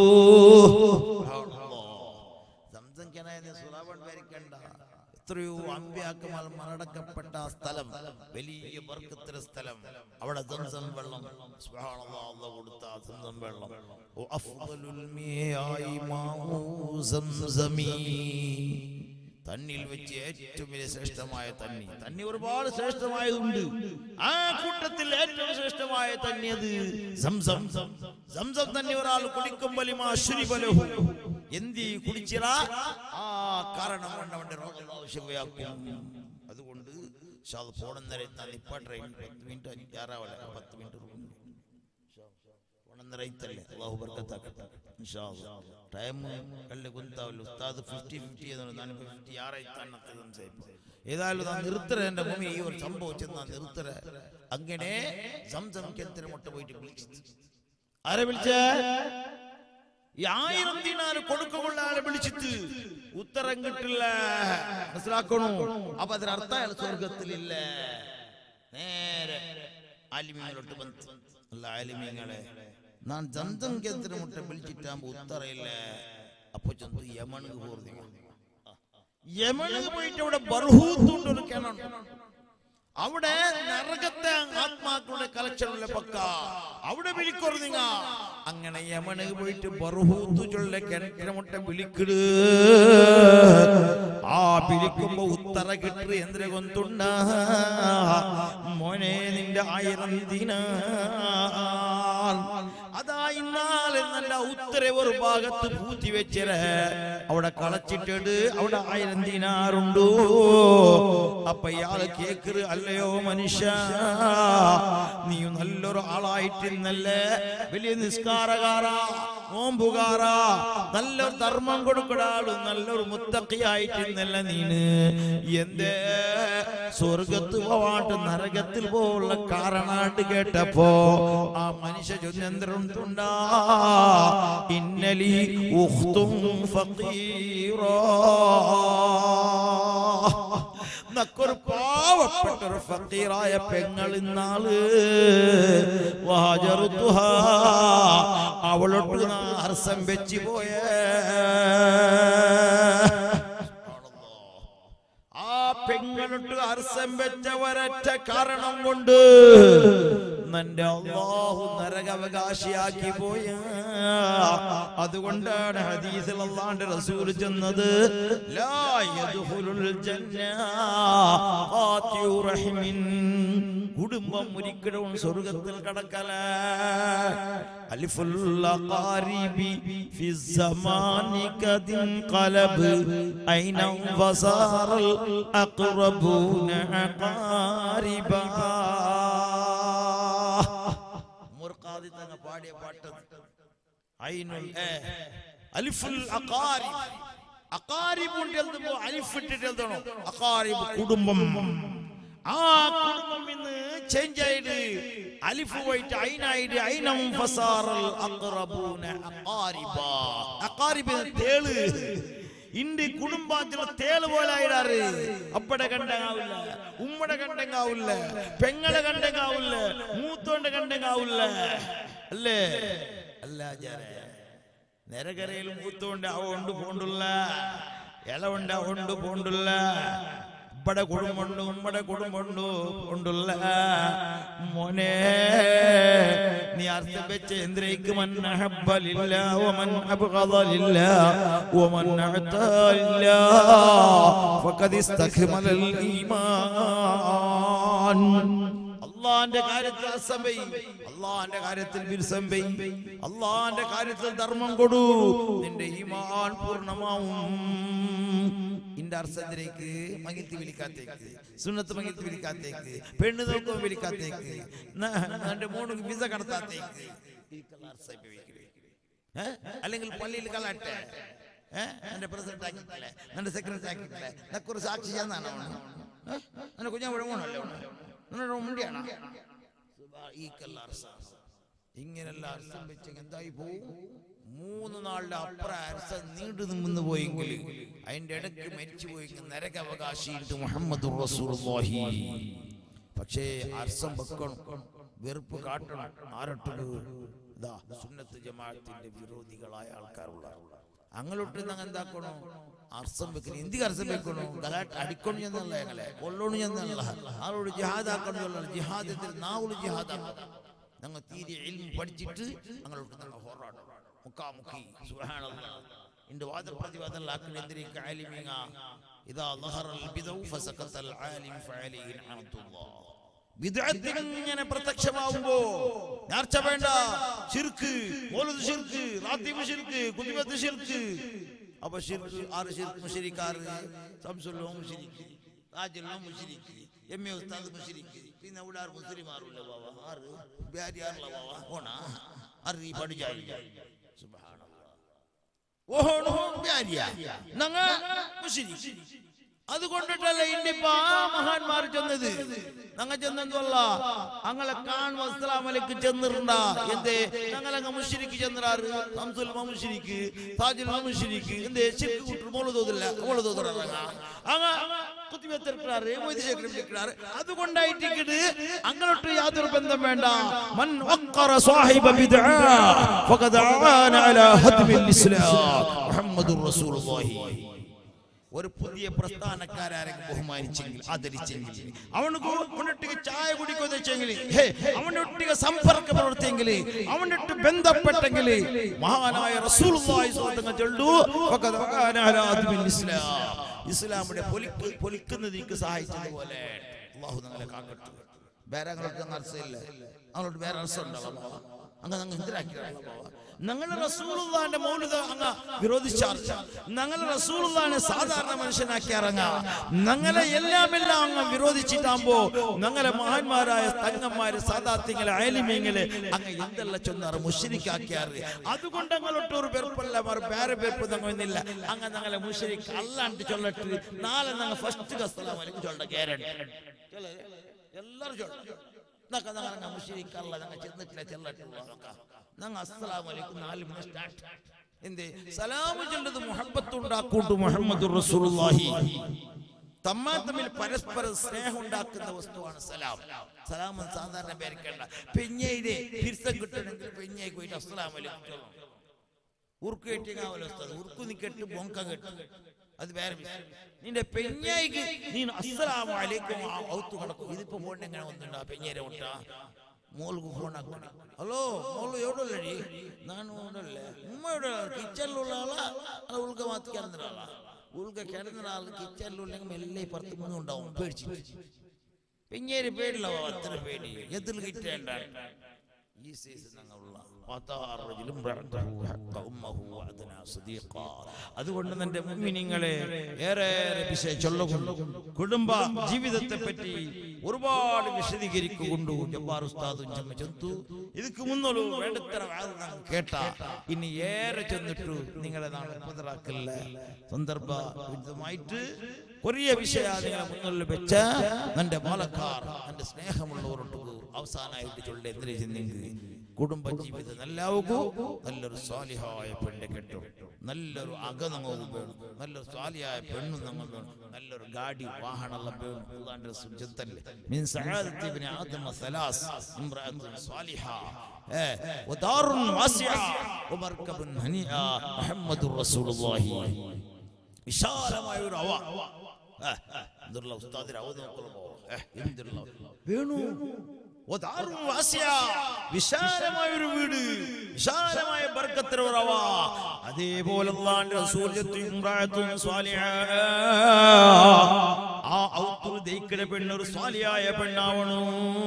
സംസം കിണറിനെ സുലാഭം വരിക്കണ്ട. എത്രയോ അമ്പ്യാക്കന്മാർ മറടക്കപ്പെട്ട സ്ഥലം, വലിയ ബർക്കത്തിന്റെ സ്ഥലം. അവിടെ സംസം വെള്ളം സുബ്ഹാനല്ലാഹ് അല്ലാഹു കൊടുത്ത സംസം വെള്ളം അഫ്ദലുൽ മിയാഇ മാഉ സംസമി, തന്നിൽ വെച്ച് ഏറ്റവും വലിയ ശ്രേഷ്ഠമായ തന്നി. തന്നി ഒരുപാട് ശ്രേഷ്ഠമായതുണ്ട്. ആ കൂട്ടത്തിൽ ഏറ്റവും ശ്രേഷ്ഠമായ തന്നി അത് സംസം. സംസം തന്നെ ഒരാൾ കുടിക്കുമ്പോൾ എന്തി കുടിച്ചിറ ആ കാരണം കൊണ്ട് അവന്റെ രോഗം ആവശ്യമാക്കും. അതുകൊണ്ട് പോണം നിറയത്താൻ ഇപ്പൊ ട്രെയിൻ പത്ത് മിനിറ്റ് അഞ്ചാറാവല പത്ത് മിനിറ്റ് പോണം നിറയത്തല്ലേ. അള്ളാഹു ബർക്കത്താക്കട്ടെ. ടൈം കല്ല് കുന്താവല്ലോ ഉസ്താദ് ഫിഫ്റ്റി ഫിഫ്റ്റി ഞാനിപ്പോ ഫിഫ്റ്റി ആറായിരത്തി സംസാരിക്കും. ഏതായാലും നാ നിർത്തര എന്റെ ഭൂമി ഈ ഒരു സംഭവിച്ചത് നാ നിർത്തര. അങ്ങനെ സംസം കേന്ദ്ര മുട്ട പോയിട്ട് വിളിച്ചു. ആരെ വിളിച്ച? ഈ ആയിരം ദീനാറ് കൊടുക്കുള്ള ആളെ വിളിച്ചിട്ട് ഉത്തരം കിട്ടില്ല. മനസ്സിലാക്കണു. അപ്പൊ അതിനർത്ഥം അയാൾ സ്വർഗത്തിലില്ല. നേരെ ആലിമീങ്ങളോട്ട് ബന്ധു. അല്ല ആലിമീങ്ങളെ നാൻ ജന്തം കേന്ദ്ര മുട്ട വിളിച്ചിട്ടാകുമ്പോ ഉത്തരയില്ല. അപ്പൊ ചെന്ന് യമണക്ക് പോർന്നു. യമണക്ക് പോയിട്ട് അവിടെ ബർഹൂത്തുണ്ട് ഒരു കിണർ. അവിടെ നരകത്തെ ആത്മാക്കളുടെ കലക്ഷനുള്ള പക്ക അവിടെ വിളിക്കൊറുതിങ്ങ. അങ്ങനെ യമണക്ക് പോയിട്ട് ബർഹൂത്ത് ചൊല്ല കിണറ്റിനെ മുട്ട വിളിക്കിട്. ആ വിളിക്കുമ്പോ ഉത്തര കിട്ടു. എന്തിനെ കൊന്തുണ്ട മോനെ നിന്റെ ആയിരം ദിനാർ അതാ ഇന്നാലെ നല്ല ഉത്തര ഒരു ഭാഗത്ത് പൂത്തി വെച്ചിര അവിടെ കളച്ചിട്ടിട്. അവിടെ ആയിരം ദിനാറുണ്ടോ. അപ്പൊ ഇയാള് കേക്കറ്, അല്ലയോ മനുഷ്യ, നീ നല്ലൊരു ആളായിട്ടിന്നല്ലേ, വലിയ നിസ്കാരകാരാ, നോമ്പുകാരാ, നല്ലൊരു ധർമ്മം കൊടുക്കടാളു, നല്ലൊരു മുത്തഖിയായിട്ടിന്നല്ല നീന്. എന്തേ സ്വർഗത്ത് പോവാട്ട് നരകത്തിൽ പോലുള്ള കാരണാട്ട് കേട്ടപ്പോ ആ മനുഷ്യ ചൊന്നെന്തരുണ്ടാ ഇന്നലി ഉഖ്തും ഫഖീറാ, നക്കൊരു പാവപ്പെട്ടൊരു ഫഖീറായ പെങ്ങൾ ഇന്നാള് വഹജറുതുഹാ അവളോട്ട് ഹർസം വെച്ച് പോയ. ആ പെങ്ങളോട്ട് ഹർസം വെച്ച ഒരൊറ്റ കാരണം കൊണ്ട് നിന്റെ അല്ലാഹു നരകാവകാശിയാക്കി പോയ. അതുകൊണ്ടാണ് ഹദീസിൽ അല്ലാഹുവിന്റെ റസൂൽ ചെന്നത് ലാ യദ്ഖുലുൽ ജന്ന ഖാതിഉ റഹിമിൻ, കുടുംബം ഒരിക്കലും സ്വർഗ്ഗത്തിൽ കടക്കല. അലിഫുൽ അഖാരിബി ഫി സമാനി കദിൻ ഖലബ് ഐന വസാറൽ അഖറബൂന അഖാരിബ. മുർഖാദി തങ്ങ പാടിയ പാട്ട് ഐനുൽ അലിഫുൽ അഖാരിബ്. അഖാരിബ് എഴുതുമ്പോ അലിഫ് ഇട്ടിട്ട് എഴുതണം. അഖാരിബ് കുടുംബം. ആ കുടുംബം ഇന്ന് ചേഞ്ച് ആയിട്ട് അലിഫ് പോയിട്ട് ഐനായിട്ട് ഐനം ഫസാറൽ അഖറബൂന അഖാരിബ. അഖാരിബ് തേള് ഇണ്ട് കുടുംബത്തിലെ തേള് പോലെ ആയിടാറ്. അപ്പടെ കണ്ടെങ്കാവില്ല, ഉമ്മടെ കണ്ടെങ്കാവില്ല, പെങ്ങളെ കണ്ടെങ്കാവില്ല, മൂത്തോണ്ട് കണ്ടെങ്കാവില്ല. അല്ലേ അല്ല നെരകരയിൽ മൂത്തോണ്ട് അവണ്ട് പോണ്ടുള്ള, ഇളവുണ്ട് അവണ്ട് പോണ്ടുള്ള. ഉമ്മടെ കുടുംബുണ്ട്, ഉമ്മടെ കുടുംബുണ്ട് കൊണ്ടുള്ള. മോനെ നീ അർത്ഥം വെച്ച് എന്ത്രയ്ക്ക് മൻ അഹബ്ബ ലില്ലാഹ് വമൻ അബ്ഗദ ലില്ലാഹ് വമൻ അഅതാ ലില്ലാഹ് ഫഖദ് ഇസ്തക്മലൽ ഈമാൻ. അല്ലാഹുവിന്റെ കാര്യത്തിൽ അസംബൈ, അല്ലാഹുവിന്റെ കാര്യത്തിൽ ബിർസംബൈ, അല്ലാഹുവിന്റെ കാര്യത്തിൽ ധർമ്മം കൊടു, നിന്റെ ഈമാൻ പൂർണ്ണമാവും. ഇന്റെ അർസത്തിലേക്ക് മങ്ങിത്തി വിളിക്കാത്തേക്ക്, സുന്നത്ത് മങ്ങിത്തി വിളിക്കാത്തേക്ക്, പെണ്ണ് നോക്കുമ്പോൾ വിളിക്കാത്തേക്ക്, എന്റെ മോണ് വിസ കടത്താത്തേക്ക്, അല്ലെങ്കിൽ പള്ളിയിൽ കളട്ടെ, എന്റെ പ്രസിഡന്റ് ആക്കിയിട്ടില്ലേ, എന്റെ സെക്രട്ടറി ആക്കിയിട്ടില്ലേ, നക്കൊരു സാക്ഷി ചെന്നാണ് എന്റെ കുഞ്ഞാവിടെ മോണല്ലേ മുണ്ടിയാണ്. ഇങ്ങനെല്ലാം അർസം വെച്ചെങ്കിൽ എന്തായി പോവും? മൂന്ന് നാളുടെ അപ്പുറം അർസം നീണ്ടു നിന്ന് പോയെങ്കിൽ അതിന്റെ ഇടയ്ക്ക് മരിച്ചു പോയെങ്കിൽ നരകാവകാശി മുഹമ്മദ് റസൂലുള്ളാഹി. പക്ഷേ അർസം വെക്കണം, വെറുപ്പ് കാട്ടണം. ആരട്ടത്? ഇതാ സുന്നത്ത് ജമാഅത്തിന്റെ വിരോധികളായ ആൾക്കാരുള്ള അങ്ങോട്ട് ഞങ്ങൾ എന്താക്കണോ? അർസം വെക്കണം. എന്തിക്ക് അർസം വെക്കണോ? അടിക്കണം എന്നല്ല, ഞങ്ങളെ കൊള്ളണം എന്നല്ല, ആളോട് ജിഹാദ് ആക്കണമെന്നുള്ള ജിഹാദത്തിൽ നാവോട് ജിഹാദ് ആക്കണം. ഞങ്ങൾ തീരെ ഇൽമു പഠിച്ചിട്ട് ഞങ്ങളോട് ഞങ്ങൾ പോരാടണം, മുക്കാമുഖി. സുബ്ഹാനല്ലാഹ്. ഇന്റെ വാദ പ്രതിവാദം ആക്കണെന്തിരിക്ക ആലിമീങ്ങ ഇദാ ളഹറൽ ബിദഉ ഫസഖത്തൽ ആലിം ഫഅലൈഹി അൻതുല്ലാഹ്. ബിദ്അത്ത് ഇങ്ങനെ പ്രത്യക്ഷമാവുമ്പോ നേർച്ച വേണ്ട, ശിർക്ക്, മൗലൂദ് ശിർക്ക്, റാത്തീബ് ശിർക്ക്, കുതുബത്ത് ശിർക്ക്. അപ്പൊ ശിർക്ക് ആറ് ശിർക്ക് മുശ്രിക്കാറ്, ശംസുൽ മുശ്രിക്ക്, താജുൽ മുശ്രിക്ക്, എംഎ ഉസ്താദ് മുശ്രിക്ക്. പിന്നെ അവിടെ ആറ് മുസ്ലിമാറുള്ള ബാബ, ആറ് ബിഹാരിയാറുള്ള ബാബ ഓണ അറി പഠിച്ചായി. സുബ്ഹാനല്ലാഹ്. ഓഹോണോ ബിഹാരിയ നങ്ങ മുശ്രിക്ക്. അതുകൊണ്ടിട്ടല്ല ഇന്നിപ്പോ ആ മഹാന്മാർ ചെന്നത്. ഞങ്ങൾ ചെന്നല്ല അങ്ങളെ കാണും അസ്സലാമലൈക്ക് ചെന്നിട്ടുണ്ട. എന്തേ ഞങ്ങളങ്ങ് മുശ്രിക്ക് ചെന്നിടാറ്? ശംസുൽ മുശ്രിക്ക്, താജുൽ മുശ്രിക്ക്. എന്തേ ശിർക്ക് കൂട്ടർ മോള് തോതില്ല, മോള് തോതിറങ്ങ അങ്ങ കുത്തിവെത്തിരിക്കാറ്, മൊയ്ത് ശേഖരിപ്പിക്കാറ്. അതുകൊണ്ടായിട്ട് അങ്ങോട്ട് യാതൊരു ബന്ധം വേണ്ട. മൻ വഖറ സാഹിബ ബിദ്അ ഫഖദ് ആന അലാ ഹദ്മിൽ ഇസ്ലാം മുഹമ്മദുർ റസൂലുള്ളാഹി. ഒരു പുതിയ പ്രസ്ഥാനക്കാരെങ്കിലും ബഹുമാനിച്ചെങ്കിൽ, ആദരിച്ചെങ്കിൽ, അവനക്ക് അവനൊട്ടിಗೆ ചായ കുടിക്കുക വെച്ചെങ്കിൽ, അവനൊട്ടിಗೆ ಸಂಪರ್ಕ പ്രവർത്തിയെങ്കിൽ, അവനൊട്ട് ബന്ധപ്പെട്ടെങ്കിൽ മഹാനായ റസൂലുള്ളാഹി സ്വല്ലല്ലാഹു അലൈഹി വസല്ലം ഇസ്ലാമിന്റെ പൊലിക്ക് പൊലിക്കുന്നതിക്ക് സഹായിച്ചതുപോലെ അല്ലാഹു നമ്മളെ കാക്കട്ടെ. വേറെ അങ്ങോട്ട് അർസമില്ല, അങ്ങോട്ട് വേറെ അർസം ഉണ്ടാവും. അങ്ങനെ അങ്ങ് എന്തിനാക്കിയാണ് ഞങ്ങൾ റസൂലുള്ളാഹിന്റെ മൗലിദ് അങ്ങ് വിരോധിച്ചാർച്ച, ഞങ്ങൾ റസൂലുള്ളാഹിനെ സാധാരണ മനുഷ്യനാക്കി ഇറങ്ങ, ഞങ്ങളെ എല്ലാം എല്ലാം അങ്ങ് വിരോധിച്ചിട്ടാകുമ്പോ ഞങ്ങളെ മഹാന്മാരായ തങ്ങന്മാര്, സാദാത്യങ്ങളെ, ആലിമീങ്ങളെ അങ്ങ് എന്തെല്ലാം ചൊന്നാറ് മുശ്രിക്കാക്കിയാറ്. അതുകൊണ്ട് ഞങ്ങളൊട്ടൊരു വെറുപ്പല്ല, വേറെ വെറുപ്പ് ഞങ്ങളില്ല. അങ്ങ് ഞങ്ങളെ മുശ്രിക്ക് അല്ലാണ്ട് ചൊല്ലട്ട് നാളെ ഞങ്ങൾ ഫസ്റ്റ് അസ്സലാമു അലൈക്കും ചൊല്ല ഗ്യാരണ്ടി എല്ലാരും ചൊല്ല. ഇതൊക്കെ ഞങ്ങൾ മുശ്രിക്കല്ല, ഞങ്ങൾ ചെന്നിട്ടില്ല, ചെല്ലട്ടില്ല. ഞങ്ങൾ അസ്സലാമു അലൈക്കും നാല് മിനിറ്റ് സ്റ്റാർട്ട്. എന്തേ സലാം ചൊല്ലത് മുഹബ്ബത്ത് ഉണ്ടാക്കൂട്ടു മുഹമ്മദുർ റസൂലുള്ളാഹി. തമ്മാ തമ്മിൽ പരസ്പര സ്നേഹം ഉണ്ടാക്കുന്ന വസ്തുവാണ് സലാം. സലാം സാധാരണ പേരിക്കണ്ട. പെഞ്ഞയുടെ തിരിസം കിട്ടണമെങ്കിൽ പെഞ്ഞയ്ക്ക് പോയിട്ട് അസ്സലാമു അലൈക്കും ചൊല്ലണം. ഉറുക്ക് കെട്ടിയാവല്ലോ ഉസ്താദ്, ഉറുക്ക് നീ കെട്ട് ബൊങ്ക കെട്ട്, അത് വേറെ വിഷയം. നിന്റെ പെഞ്ഞയ്ക്ക് നീ അസ്സലാമു അലൈക്കും ഔത്ത് കിടക്കും. ഇതിപ്പോ പോയിട്ട് എങ്ങനെ വന്നിട്ടുണ്ടാ പെഞ്ഞേരെ വിട്ടാ മോൾക്ക് ഫോണാക്കണി. ഹലോ മോള് എവിടെയല്ലേ? ನಾನು ഉണ്ടല്ലേ ഉമ്മ ഇവിടെ കിച്ചണിലുള്ള ആളാ അത് ഉൾക്ക മാറ്റി കിടന്ന ആളാ? ഉൾക്ക കിടന്ന ആൾ കിച്ചണിലുണ്ടെങ്കിൽ മെല്ലെ പത്ത് മൂന്നും ഉണ്ടാവും പേടിച്ചിട്ട്. പിന്നേര് പേടില്ല, അത്ര പേടി എതിൽ കിട്ടേണ്ട ഈ സീസൺ ഞങ്ങളുള്ള. അതുകൊണ്ട് എന്റെ മുഅ്മിനീങ്ങളെ ഏറെ ചൊല്ലുകൊണ്ടു കുടുംബ ജീവിതത്തെ പറ്റി ഒരുപാട് വിശദീകരിക്കുകൊണ്ടു ജബ്ബാർ ഉസ്താദും ചെന്നു ഇതിക്ക് മുന്നോളൂ വേണ്ടത്ര കേട്ട ഇനി ഏറെ ചെന്നിട്ടു നിങ്ങളെ നാളെ ഉപദ്രാക്കല്ല സന്ദർഭമായിട്ട് കൊറിയ വിഷയ നിങ്ങളെ മുന്നിൽ വെച്ച എന്റെ പാലക്കാർ എന്റെ സ്നേഹമുള്ളവരോട്ട് അവസാനമായിട്ട് ചൊല്ലേ എന്തിനു ചെന്നെങ്കിൽ കുടുംബജീവിതം നല്ലാവുകൂ, നല്ലൊരു സ്വാലിഹായ പെണ്ണ് കെട്ടും, നല്ലൊരു അകനങ്ങവും വേണം, നല്ലൊരു സ്വാലിഹായ പെണ്ണും നമ്മൾ വേണം, നല്ലൊരു ഗാഡി വാഹനമെല്ലാം വേണം. അല്ലാണ്ട് സുജത്തല്ലേ മിൻ സഅദത്തി ഇബ്നു ആദം സലാസ് ഇംറഅത്തുൻ സ്വാലിഹ വദാറുൻ വാസിഅ വമർകബുൻ ഹനിഅ മുഹമ്മദുർ റസൂലുള്ളാഹി. വിശാലമായ ഒരു അവ എന്തുള്ള ഉസ്താദിന്റെ അവ നോക്കുള്ളൂ എന്തുള്ള വേണു വിശാലമായ ഒരു വീട്, വിശാലമായ ബർക്കത്തുള്ള അതേപോലെ പെണ്ണൊരു സ്വാലിയായ പെണ്ണാവണു.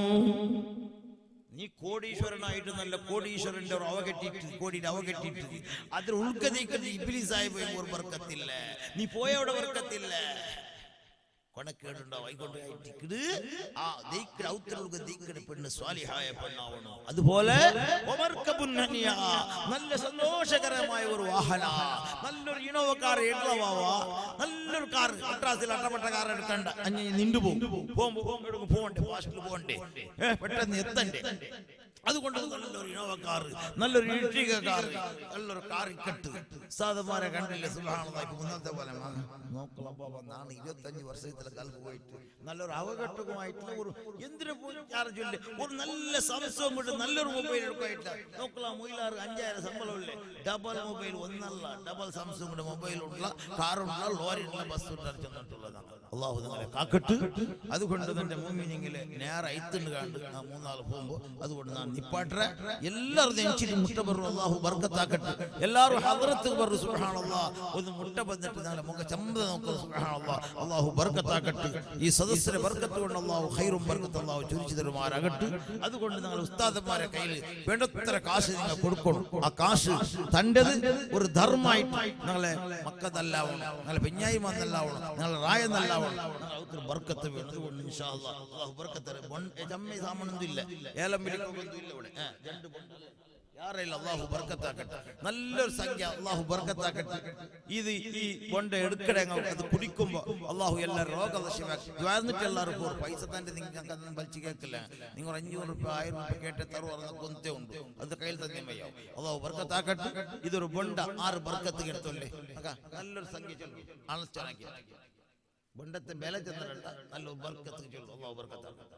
നീ കോടീശ്വരനായിട്ട് നല്ല കോടീശ്വരന്റെ ഒരു അവകെട്ടിട്ട് കോടിയുടെ അവകെട്ടിട്ട് അതിൽ ഉൾക്കതീക്കുന്ന ഇബ്ലീസായി പോയി ഒരു ബർക്കത്തില്ല. നീ പോയ അവിടെ ബർക്കത്തില്ല. അതുപോലെ നല്ല സന്തോഷകരമായ ഒരു വാഹന, നല്ലൊരു ഇനോവ കാർ, നല്ലൊരു കാർ, മദ്രാസിൽ അട്ടപ്പെട്ട കാർ എടുക്കണ്ട, നിണ്ടു പോകും പോകണ്ടേ, ഫാസ്റ്റിൽ പോകണ്ടേ, പെട്ടെന്ന് എത്തണ്ടേ. അതുകൊണ്ട് നല്ലൊരു ഇനോവ കാർ, നല്ലൊരു ഇഷ്ടിക കാർ, നല്ലൊരു കാറിക്കെട്ട് സാധമാരെ കണ്ടില്ലേ? സുബ്ഹാനല്ലാഹ്. മുന്നത്തെ പോലെ നോക്കണം ഇരുപത്തഞ്ച് വർഷത്തിലെ കാലത്ത് പോയിട്ട് നല്ലൊരു അവഘട്ടമായിട്ടുള്ള ഒരു എന്തിനു ചാർജില്ല ഒരു നല്ല സംശയം വിട്ട് നല്ലൊരു മൊബൈൽ എടുക്കായിട്ടില്ല. നോக்கலாம் മൊയിലാറ് അഞ്ചായിരം ശമ്പളമില്ലേ? ഡബിൾ മൊബൈൽ ഒന്നല്ല, ഡബിൾ സംസങ്ങിന്റെ മൊബൈലുള്ള കാറുള്ള ലോറിയുള്ള ബസ് ചെന്നിട്ടുള്ളതാണ്. അള്ളാഹു നിങ്ങളെ കാക്കട്ട്. അതുകൊണ്ട് തന്നെ മുഅ്മിനീങ്ങളെ നേരെ ഐത്തുണ്ട് കണ്ട് ആ മൂന്നാൾ പോകുമ്പോ അതുകൊണ്ട് ഞാൻ നിപ്പാട്ടെ എല്ലാവരും നെഞ്ചിട്ട് മുട്ട പറഞ്ഞു അള്ളാഹു ബർക്കത്താക്കട്ടെ. എല്ലാവരും ഹദ്റത്ത് പറഞ്ഞു സുബ്ഹാനല്ലാഹ്. ഒന്ന് മുട്ട വന്നിട്ട് ഞങ്ങളെ മുഖ ചമ്പ നോക്കുന്നു സുബ്ഹാനല്ലാഹ്. അള്ളാഹു ബർക്കത്താക്കട്ടെ. ഈ സദസ്സിലെ ബർക്കത്ത് കൊണ്ട് അള്ളാഹു ഖൈറും ബർക്കത്ത് അള്ളാഹു ചുരിച്ചു തരുമാറാകട്ടെ. അതുകൊണ്ട് നിങ്ങൾ ഉസ്താദന്മാരെ കയ്യിൽ വേണ്ടത്ര കാശ് നിങ്ങൾ കൊടുക്കണം. ആ കാശ് തൻ്റെത് ഒരു ധർമ്മമായിട്ട് ഞങ്ങളെ മക്കതല്ലാവണം, ഞങ്ങളെ പെഞ്ഞായിമന്നല്ലാവണം, ഞങ്ങളെ റായെന്നല്ലാവണം, ബർക്കത്ത് വേണം. അതുകൊണ്ട് ഇൻഷാ അല്ലാഹ് അള്ളാഹു ബർക്കത്ത് ജമ്മി സാമണൊന്നും ഇല്ല, ഏലം വിളിക്കൊന്നും ഇല്ല ഇവിടെ. രണ്ട് അള്ളാഹു ബർക്കത്താക്കട്ടെ. നല്ലൊരു സംഖ്യ അള്ളാഹു ബർക്കത്താക്കട്ടെ. ഇത് ഈ ബൊണ്ട എടുക്കടേ അത് കുടിക്കുമ്പോ അള്ളാഹു എല്ലാ രോഗവശമാക്കി ദ്വാരന്നിട്ട് എല്ലാവർക്കും ഒരു പൈസ തന്നെ നിങ്ങൾക്ക് അതൊന്നും വലിച്ചു കേൾക്കില്ല. നിങ്ങൾ അഞ്ഞൂറ് രൂപ ആയിരം രൂപ കേട്ട് തറു പറഞ്ഞ കൊന്തേ ഉണ്ട്, അത് കയ്യിൽ തന്നെ വയ്യാവും. അള്ളാഹു ബർക്കത്താക്കട്ടെ. ഇതൊരു ബൊണ്ട ആറ് ബർക്കത്ത് കേട്ടല്ലേ നല്ലൊരു സംഖ്യ ചൊല്ലു അണച്ചാക്കി ബൊണ്ടത്തെ ബല ചെന്നിട്ട നല്ലൊരു ബർക്കത്ത് ചൊല്ലു. അള്ളാഹു ബർക്കത്താക്കട്ടെ.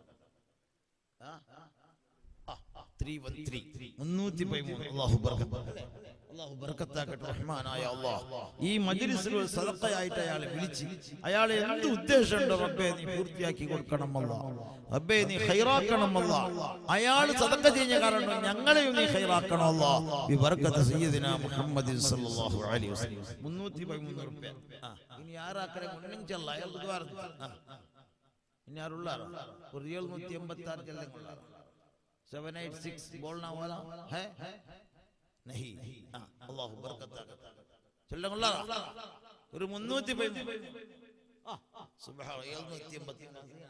ഈ മജ്‌ലിസിൽ സദഖയായിട്ട് അയാളെ വിളിച്ച് അയാളെ എന്ത് ഉദ്ദേശമുണ്ടോ റബ്ബേ നീ പൂർത്തിയാക്കി കൊടുക്കണം അല്ലാഹ്, റബ്ബേ നീ ഖൈറാക്കണം അല്ലാഹ്. അയാൾ സദഖ ചെയ്യുന്ന കാരണം ഞങ്ങളെയും നീ ഖൈറാക്കണം അല്ലാഹ്. ബി ബർക്കത്ത് സയ്യിദിനാ മുഹമ്മദ് സല്ലല്ലാഹു അലൈഹി വസല്ലം. മുന്നൂറ്റി പതിമൂന്ന് രൂപ. ഇനി ആരാക്കരെ മുന്നിഞ്ചല്ല അയാൾ ദ്വാരം ഇനി ആരുള്ളാറോ ഒരു എഴുന്നൂറ്റി എൺപത്തി ആറ് ചെല്ലുകൊള്ളാറോ सेवन एट सिक्स बोलना वाला है नहीं. अल्लाह बरकत चलने ഒരു മുന്നൂറ്റി എഴുന്നൂറ്റി എൺപത്തി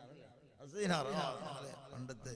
പണ്ടത്തെ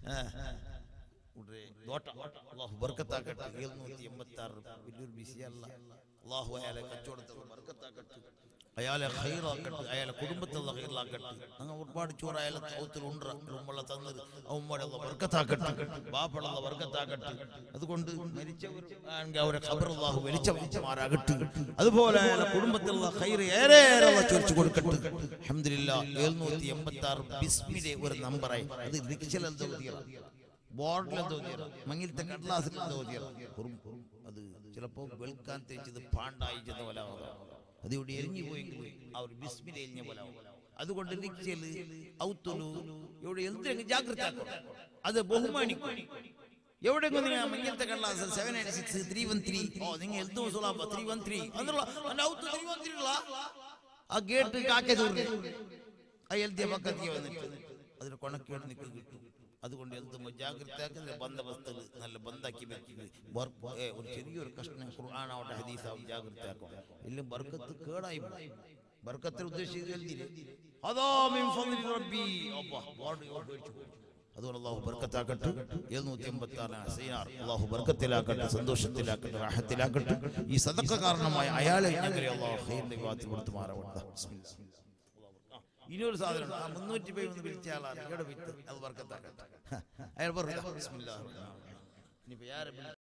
അള്ളാഹു ബർക്കത്താക്കട്ടെ. എഴുന്നൂറ്റി എൺപത്തി ആറ് വലിയൊരു ബിസിയല്ല. അള്ളാഹു അയാളെ കച്ചവടത്തിൽ ബർക്കത്താക്കട്ടെ, അയാളെ ഖൈറാക്കട്ടെ, അയാളെ കുടുംബത്തിലുള്ള ഖൈറാക്കട്ടെ. അങ്ങനെ ഒരുപാട് ചോറ് അയാളെ സൗത്തിലുണ്ട് ഉമ്മളെ തന്നത് ഉമ്മയുടെ ബർക്കത്താക്കട്ടെ, ബാപ്പളുള്ള ബർക്കത്താക്കട്ടെ. അതുകൊണ്ട് മരിച്ചവർ അവരെ ഖബർ അല്ലാഹു വെളിച്ചമാറാകട്ടെ. അതുപോലെ അയാളെ കുടുംബത്തിലുള്ള ഖൈറ് ഏറെ ഏറെ ചൊരിച്ചു കൊടുക്കട്ടെ. അൽഹംദുലില്ലാഹ്. എഴുന്നൂറ്റി എൺപത്തി ആറ് ബിസ്മിലെ ഒരു നമ്പറായി അത് റിക്ഷൽ എന്തോ ബോർഡിൽ എന്തോ മങ്ങിലത്തെ കടലാസിൽ എന്തോ അത് ചിലപ്പോ വെളുക്കാൻ തേച്ചത് പാണ്ടായി ചെന്ന പോലെ അത് ഇവിടെ എരിഞ്ഞു പോയെങ്കിൽ ആ ഒരു ബിസ്മിൽ എരിഞ്ഞ പോലെ അതുകൊണ്ട് നിൽക്കല് ഔത്തുലു ഇവിടെ എന്തിനെങ്കിലും ജാഗ്രത ആക്കണം, അത് ബഹുമാനിക്കും. എവിടെയെങ്കിലും നിങ്ങൾ ഇങ്ങനത്തെ കടലാസ് seven eight six three one three ഓ നിങ്ങൾ എഴുതും സോളാ ത്രീ വൺ ത്രീ എന്നുള്ള ഔത്ത് ത്രീ വൺ ത്രീ ഉള്ള ആ ഗേറ്റ് കാക്കെ ചോറ് ആ എഴുതിയ പക്കത്തി വന്നിട്ട് അതിന് കൊണക്കേട് നിൽക്ക് കിട്ടും. അതുകൊണ്ട് എഴുതുമ്പോൾ ജാഗ്രത ബന്ധവസ്തുകൾ നല്ല ബന്ധാക്കി വെക്കുക. ഒരു ചെറിയൊരു കഷ്ണം ഖുർആനാവട്ടെ ഹദീസാവും ജാഗ്രത ആക്കണം. എല്ലാം ബർക്കത്ത് കേടായി ബർക്കത്തിൽ ഉദ്ദേശിച്ച് എഴുതിയില്ലേ അതാ മിൻ ഫദ്ലി റബ്ബി അല്ലാഹ് പേടിച്ചു പോയി. അതുകൊണ്ട് അള്ളാഹു ബർക്കത്താക്കട്ടെ. എഴുന്നൂറ്റി എൺപത്തി ആറാണ് സീനാർ. അള്ളാഹു ബർക്കത്തിലാക്കട്ടെ, സന്തോഷത്തിലാക്കട്ടെ, റാഹത്തിലാക്കട്ടെ. ഈ സദഖ കാരണമായ അയാളെ ഞങ്ങളെ അള്ളാഹു ഖൈറിന്റെ വിവാദത്തിൽ കൊടുത്തുമാറാവട്ടെ. ഇനിയൊരു സാധനം ആ മുന്നൂറ്റി പേര് ഒന്ന് വിളിച്ച ആളാണ് ഇവിടെ വിത്ത് അത് ബർക്കത്താക്കട്ടെ. അയാൾ പറഞ്ഞു ബിസ്മില്ലാഹിർ റഹ്മാനിർ റഹീം. ഇനിയിപ്പോ